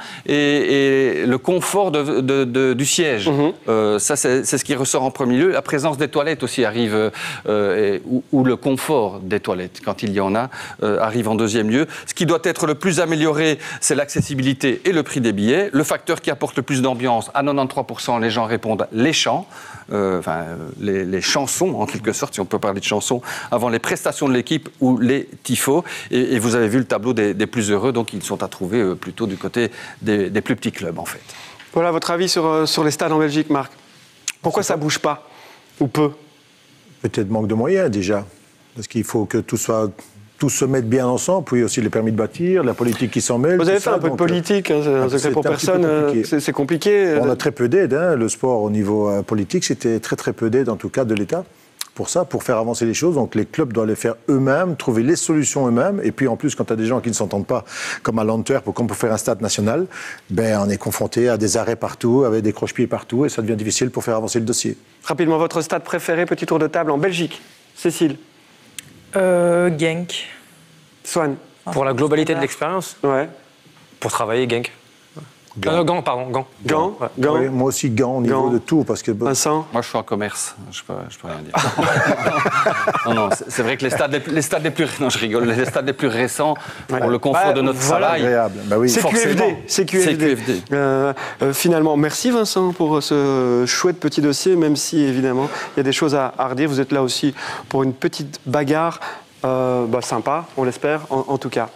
S2: et, et le confort de, de, de, du siège. Mm-hmm. Euh, ça, c'est, c'est ce qui ressort en premier lieu. La présence des toilettes aussi arrive, euh, et, ou, ou le confort des toilettes, quand il y en a, euh, arrive en deuxième lieu. Ce qui doit être le plus amélioré, c'est l'accessibilité et le prix des billets. Le facteur qui apporte le plus d'ambiance, à quatre-vingt-treize pour cent, les gens répondent les chants. Euh, enfin, les, les chansons, en quelque sorte, si on peut parler de chansons, avant les prestations de l'équipe ou les tifos. Et, et vous avez vu le tableau des, des plus heureux, donc ils sont à trouver euh, plutôt du côté des, des plus petits clubs, en fait.
S3: Voilà votre avis sur, euh, sur les stades en Belgique, Marc. Pourquoi ça ne bouge pas, ou peu ?
S4: Peut-être manque de moyens, déjà. Parce qu'il faut que tout soit... Tous se mettent bien ensemble, puis aussi les permis de bâtir, la politique qui s'en mêle.
S3: Vous avez fait
S4: ça,
S3: un peu
S4: donc,
S3: de politique, hein, c'est un secret pour personne, compliqué. C'est, c'est compliqué.
S4: On a très peu d'aide, hein, le sport au niveau euh, politique, c'était très très peu d'aide en tout cas de l'État pour ça, pour faire avancer les choses. Donc les clubs doivent les faire eux-mêmes, trouver les solutions eux-mêmes, et puis en plus quand tu as des gens qui ne s'entendent pas, comme à l'Antwerp ou comme pour faire un stade national, ben, on est confronté à des arrêts partout, avec des croche-pieds partout, et ça devient difficile pour faire avancer le dossier.
S3: Rapidement, votre stade préféré, petit tour de table en Belgique. Cécile
S7: euh, Genk.
S3: Swan.
S6: Pour la globalité de l'expérience.
S3: Ouais.
S6: Pour travailler, Genk.
S4: Gand.
S6: Euh, Gand, pardon, Gand.
S3: Gand,
S6: ouais.
S3: Gand.
S4: Oui, moi aussi, Gand au niveau Gand. De tout. Parce que...
S3: Vincent ?
S2: Moi, je suis en commerce. Je peux, je peux rien dire. non, non, c'est, c'est vrai que les stades les, les stades les plus... Non, je rigole. Les stades les plus récents, ouais. pour le confort bah, de notre voilà. travail...
S4: Agréable. Bah oui.
S3: C'est Q F D. C'est Q F D.
S2: C'est Q F D.
S3: Euh, euh, finalement, merci Vincent pour ce chouette petit dossier, même si, évidemment, il y a des choses à, à redire. Vous êtes là aussi pour une petite bagarre. Euh, bah, sympa, on l'espère, en, en tout cas.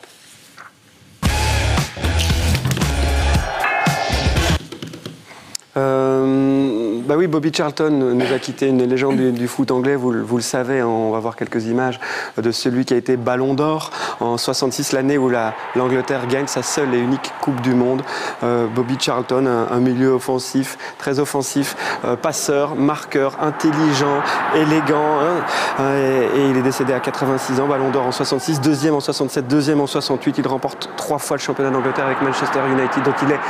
S3: Euh, bah oui, Bobby Charlton nous a quitté, une légende du, du foot anglais, vous, vous le savez, hein, on va voir quelques images de celui qui a été Ballon d'Or en soixante-six, l'année où la, l'Angleterre gagne sa seule et unique Coupe du Monde. Euh, Bobby Charlton, un, un milieu offensif, très offensif, euh, passeur, marqueur, intelligent, élégant, hein, et, et il est décédé à quatre-vingt-six ans, Ballon d'Or en soixante-six, deuxième en soixante-sept, deuxième en soixante-huit, il remporte trois fois le championnat d'Angleterre avec Manchester United, donc il est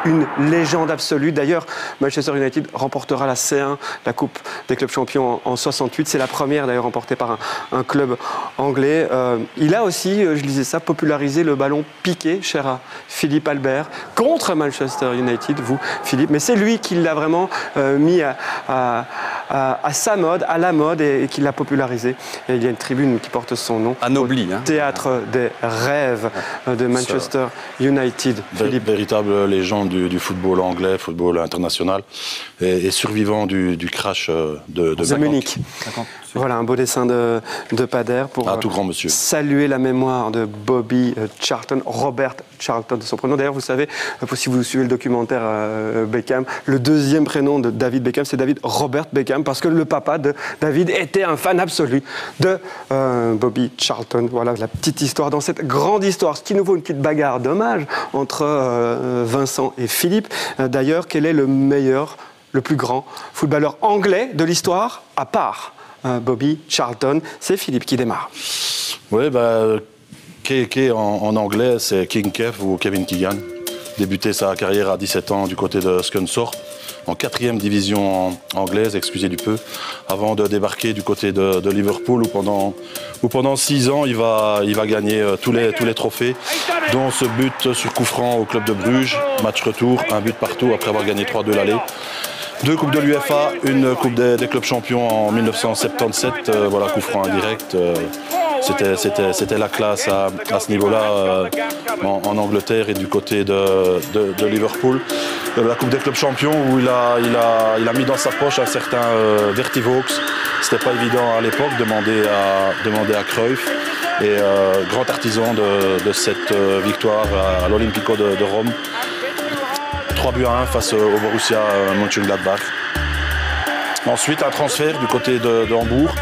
S3: une légende absolue. D'ailleurs, Manchester United remportera la C un, la Coupe des clubs champions en, en soixante-huit. C'est la première d'ailleurs remportée par un, un club anglais. Euh, il a aussi, je lisais ça, popularisé le ballon piqué, cher à Philippe Albert, contre Manchester United, vous Philippe. Mais c'est lui qui l'a vraiment euh, mis à, à, à, à sa mode, à la mode, et, et qui l'a popularisé. Et il y a une tribune qui porte son nom.
S2: Anobli, hein.
S3: Théâtre des rêves de Manchester Ça. United.
S5: Philippe. Véritable légende du, du football anglais, football international, et, et survivant du, du crash de, de,
S3: de Munich. Voilà un beau dessin de, de Pader pour
S5: ah, tout grand monsieur.
S3: saluer la mémoire de Bobby Charlton, Robert Charlton de son prénom. D'ailleurs, vous savez, si vous suivez le documentaire euh, Beckham, le deuxième prénom de David Beckham, c'est David Robert Beckham, parce que le papa de David était un fan absolu de euh, Bobby Charlton. Voilà la petite histoire dans cette grande histoire. Ce qui nous vaut une petite bagarre d'hommage entre euh, Vincent et Philippe. Euh, D'ailleurs, quel est le meilleur, le plus grand footballeur anglais de l'histoire, à part euh, Bobby Charlton? C'est Philippe qui démarre.
S5: Oui, bah, K K en, en anglais, c'est King Kev ou Kevin Keegan. Débuté sa carrière à dix-sept ans du côté de Scunthorpe, en quatrième division anglaise, excusez du peu, avant de débarquer du côté de, de Liverpool, où pendant, où pendant six ans, il va, il va gagner tous les, tous les trophées, dont ce but sur coup franc au club de Bruges, match retour, un but partout après avoir gagné trois deux l'aller. Deux coupes de l'U F A, une coupe des, des clubs champions en mille neuf cent soixante-dix-sept, euh, voilà, coup franc indirect. Euh, c'était, c'était, c'était la classe à, à ce niveau-là euh, en, en Angleterre et du côté de, de, de Liverpool. Euh, la coupe des clubs champions où il a, il a, il a mis dans sa poche un certain euh, Bertie Vogts. C'était pas évident à l'époque, demander à, demander à Cruyff. Et euh, grand artisan de, de cette euh, victoire à, à l'Olympico de, de Rome. trois buts à un face au Borussia Mönchengladbach. Ensuite, un transfert du côté de, de Hambourg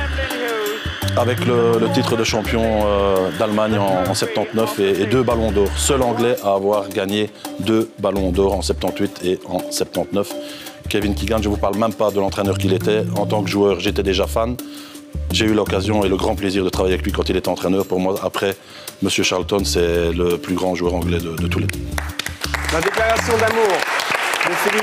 S5: avec le, le titre de champion euh, d'Allemagne en, en soixante-dix-neuf et, et deux ballons d'or. Seul Anglais à avoir gagné deux ballons d'or en soixante-dix-huit et en soixante-dix-neuf. Kevin Keegan, je ne vous parle même pas de l'entraîneur qu'il était. En tant que joueur, j'étais déjà fan. J'ai eu l'occasion et le grand plaisir de travailler avec lui quand il était entraîneur. Pour moi, après M. Charlton, c'est le plus grand joueur anglais de, de tous les temps.
S3: La déclaration d'amour de Philippe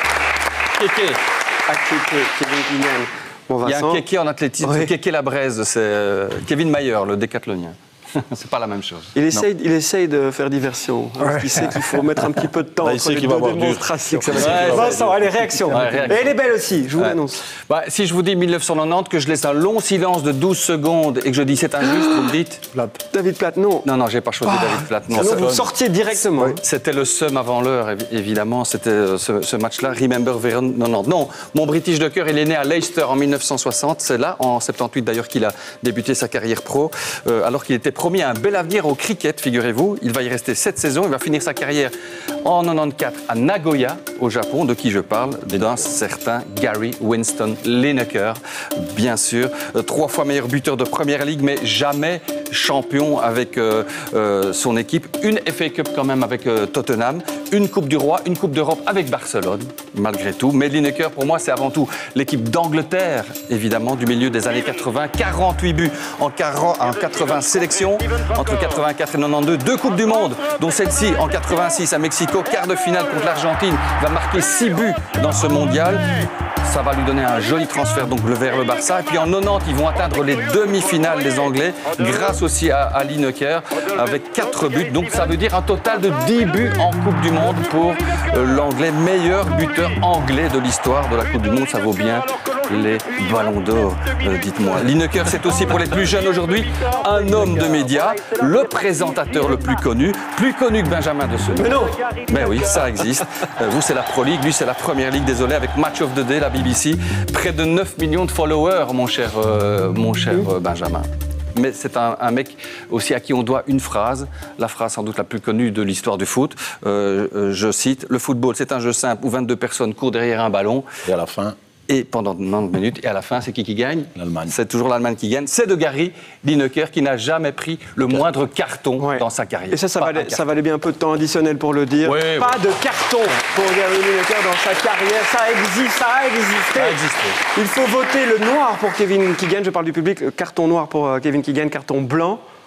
S3: Kéké à Kéké, Kevin Keegan. Bon,
S2: il y a un Kéké en athlétisme, oui. Kéké Labraise, c'est euh, Kevin Mayer, le décathlonien. C'est pas la même chose.
S3: Il essaye, il essaye de faire diversion. Ouais. Il sait qu'il faut mettre un petit peu de temps
S5: bah,
S3: entre les deux démonstrations.
S5: Ouais,
S3: Vincent, allez, réaction. Ouais, réaction. Et elle est belle aussi, je vous l'annonce.
S2: Ouais. Bah, si je vous dis mille neuf cent quatre-vingt-dix, que je laisse un long silence de douze secondes et que je dis c'est injuste, vous me dites
S3: Platt. David Platt, non.
S2: Non, non, j'ai pas choisi ah, David Platt. Non,
S3: non vous sortiez directement.
S2: Oui. C'était le seum avant l'heure, évidemment. C'était ce, ce match-là, Remember Veron quatre-vingt-dix. Non, mon British de cœur, il est né à Leicester en mille neuf cent soixante. C'est là, en soixante-dix-huit d'ailleurs, qu'il a débuté sa carrière pro, euh, alors qu'il était promis à un bel avenir au cricket, figurez-vous. Il va y rester sept saisons. Il va finir sa carrière en quatre-vingt-quatorze à Nagoya, au Japon. De qui je parle? D'un certain Gary Winston Lineker, bien sûr. Euh, trois fois meilleur buteur de Première Ligue, mais jamais champion avec euh, euh, son équipe. Une F A Cup quand même avec euh, Tottenham. Une Coupe du Roi, une Coupe d'Europe avec Barcelone, malgré tout. Mais Lineker, pour moi, c'est avant tout l'équipe d'Angleterre, évidemment, du milieu des années quatre-vingt. quarante-huit buts en, quarante, en quatre-vingts sélections, entre quatre-vingt-quatre et quatre-vingt-douze. Deux Coupes du Monde, dont celle-ci en quatre-vingt-six à Mexico. Quart de finale contre l'Argentine. Va marquer six buts dans ce mondial. Ça va lui donner un joli transfert donc vers le Barça. Et puis en quatre-vingt-dix, ils vont atteindre les demi-finales, les Anglais, grâce aussi à, à Lineker, avec quatre buts. Donc ça veut dire un total de dix buts en Coupe du Monde pour euh, l'Anglais, meilleur buteur anglais de l'histoire de la Coupe du Monde. Ça vaut bien les ballons d'or, euh, dites-moi. Lineker, c'est aussi pour les plus jeunes aujourd'hui un homme de médias, le présentateur le plus connu, plus connu que Benjamin de Senou.
S3: Mais non.
S2: Mais oui, ça existe. Euh, vous, c'est la Pro League, lui, c'est la Première Ligue, désolé, avec Match of the Day, la B B C. Près de neuf millions de followers, mon cher, euh, mon cher euh, Benjamin. Mais c'est un, un mec aussi à qui on doit une phrase, la phrase sans doute la plus connue de l'histoire du foot. Euh, euh, je cite, le football, c'est un jeu simple où vingt-deux personnes courent derrière un ballon.
S5: Et à la fin...
S2: Et pendant quatre-vingt-dix minutes, et à la fin, c'est qui qui gagne?
S5: L'Allemagne.
S2: C'est toujours l'Allemagne qui gagne. C'est de Gary Lineker qui n'a jamais pris le moindre carton ouais. dans sa carrière.
S3: Et ça, ça valait, ça valait bien un peu de temps additionnel pour le dire.
S2: Ouais,
S3: Pas
S2: ouais.
S3: de carton pour Gary Lineker dans sa carrière. Ça existe, ça a existé.
S2: Ça a existé.
S3: Il faut voter le noir pour Kevin Keegan. Je parle du public. Carton noir pour Kevin Keegan, carton blanc.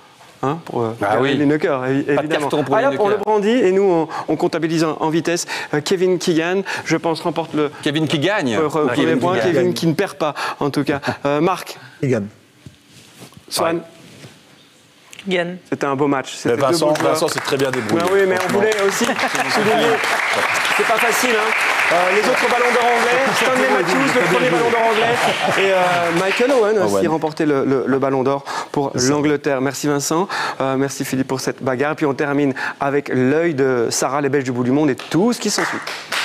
S3: hein, pour euh,
S2: ah oui.
S3: Lineker, évidemment.
S2: Pas de carton pour
S3: Alors,
S2: Lineker.
S3: on le brandit et nous, on, on comptabilise en, en vitesse. Euh, Kevin Keegan, je pense, remporte le
S2: Kevin qui gagne.
S3: euh, premier
S2: Kevin
S3: point.
S2: qui gagne.
S3: Kevin qui ne perd pas, en tout cas. Euh, Marc,
S4: Il gagne.
S3: Swan,
S7: Yann.
S3: c'était un beau match.
S5: Mais
S3: C'était deux
S5: Vincent,
S3: bons joueurs.
S5: Vincent c'est très bien débrouillé.
S3: Ben oui, mais on
S5: franchement.
S3: voulait aussi souligner. C'est pas facile, hein. Euh, les autres ballons d'or anglais, Stanley Matthews, le premier ballon d'or anglais, et euh, Michael Owen aussi
S5: Owen.
S3: remporté le, le- le ballon d'or pour l'Angleterre. Merci Vincent, euh, merci Philippe pour cette bagarre. Et puis on termine avec l'œil de Sarah, les Belges du bout du monde et tout ce qui s'ensuit.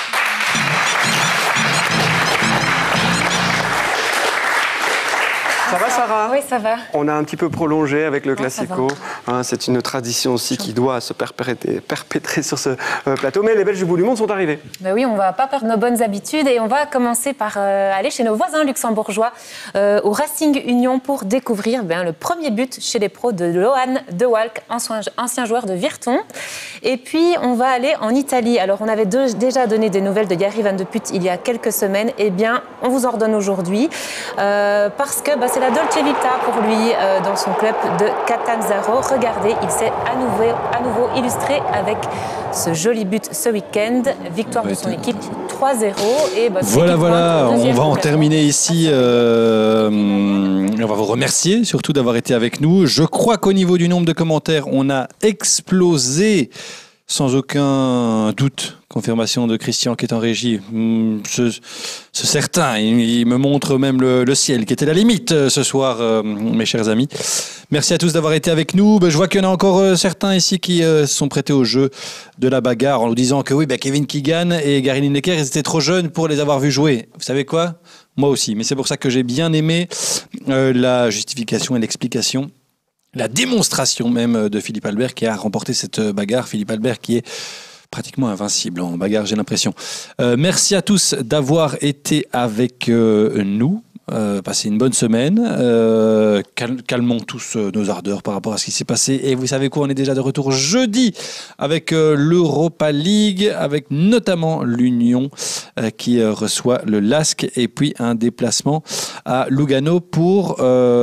S3: Ça va Sarah?
S9: Oui, ça va.
S3: On a un petit peu prolongé avec le
S9: Ah, ça
S3: Classico. Hein, c'est une tradition aussi qui doit se perpétrer, perpétrer sur ce euh, plateau. Mais les Belges du bout du monde sont arrivés.
S9: Ben oui, on ne va pas perdre nos bonnes habitudes et on va commencer par euh, aller chez nos voisins luxembourgeois euh, au Racing Union pour découvrir ben, le premier but chez les pros de Lohan De Walk, ancien, ancien joueur de Virton. Et puis, on va aller en Italie. Alors, on avait de, déjà donné des nouvelles de Gary Van de Putte il y a quelques semaines. Eh bien, on vous en redonne aujourd'hui euh, parce que ben, c'est la Dolce Vita pour lui euh, dans son club de Catanzaro. Regardez, il s'est à nouveau, à nouveau illustré avec ce joli but ce week-end. Victoire de son équipe trois zéro. Et bah,
S1: Voilà, voilà, on va en terminer ici. Euh, on va vous remercier surtout d'avoir été avec nous. Je crois qu'au niveau du nombre de commentaires, on a explosé sans aucun doute. Confirmation de Christian qui est en régie. C'est certain, il, il me montre même le, le ciel qui était la limite euh, ce soir, euh, mes chers amis. Merci à tous d'avoir été avec nous. Ben, je vois qu'il y en a encore euh, certains ici qui euh, se sont prêtés au jeu de la bagarre en nous disant que oui, ben, Kevin Keegan et Gary Lineker, ils étaient trop jeunes pour les avoir vus jouer. Vous savez quoi? Moi aussi, mais c'est pour ça que j'ai bien aimé euh, la justification et l'explication. La démonstration même de Philippe Albert qui a remporté cette bagarre. Philippe Albert qui est pratiquement invincible en bagarre, j'ai l'impression. Euh, merci à tous d'avoir été avec euh, nous. Euh, passez une bonne semaine. Euh, cal- calmons tous euh, nos ardeurs par rapport à ce qui s'est passé. Et vous savez quoi, on est déjà de retour jeudi avec euh, l'Europa League, avec notamment l'Union euh, qui euh, reçoit le L A S K et puis un déplacement à Lugano pour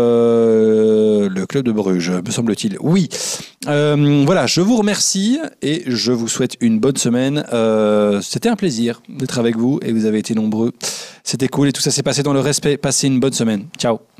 S1: euh, le club de Bruges, me semble-t-il. Oui. Euh, voilà, je vous remercie et je vous souhaite une bonne semaine. Euh, c'était un plaisir d'être avec vous et vous avez été nombreux. C'était cool et tout ça s'est passé dans le respect. Passez une bonne semaine. Ciao.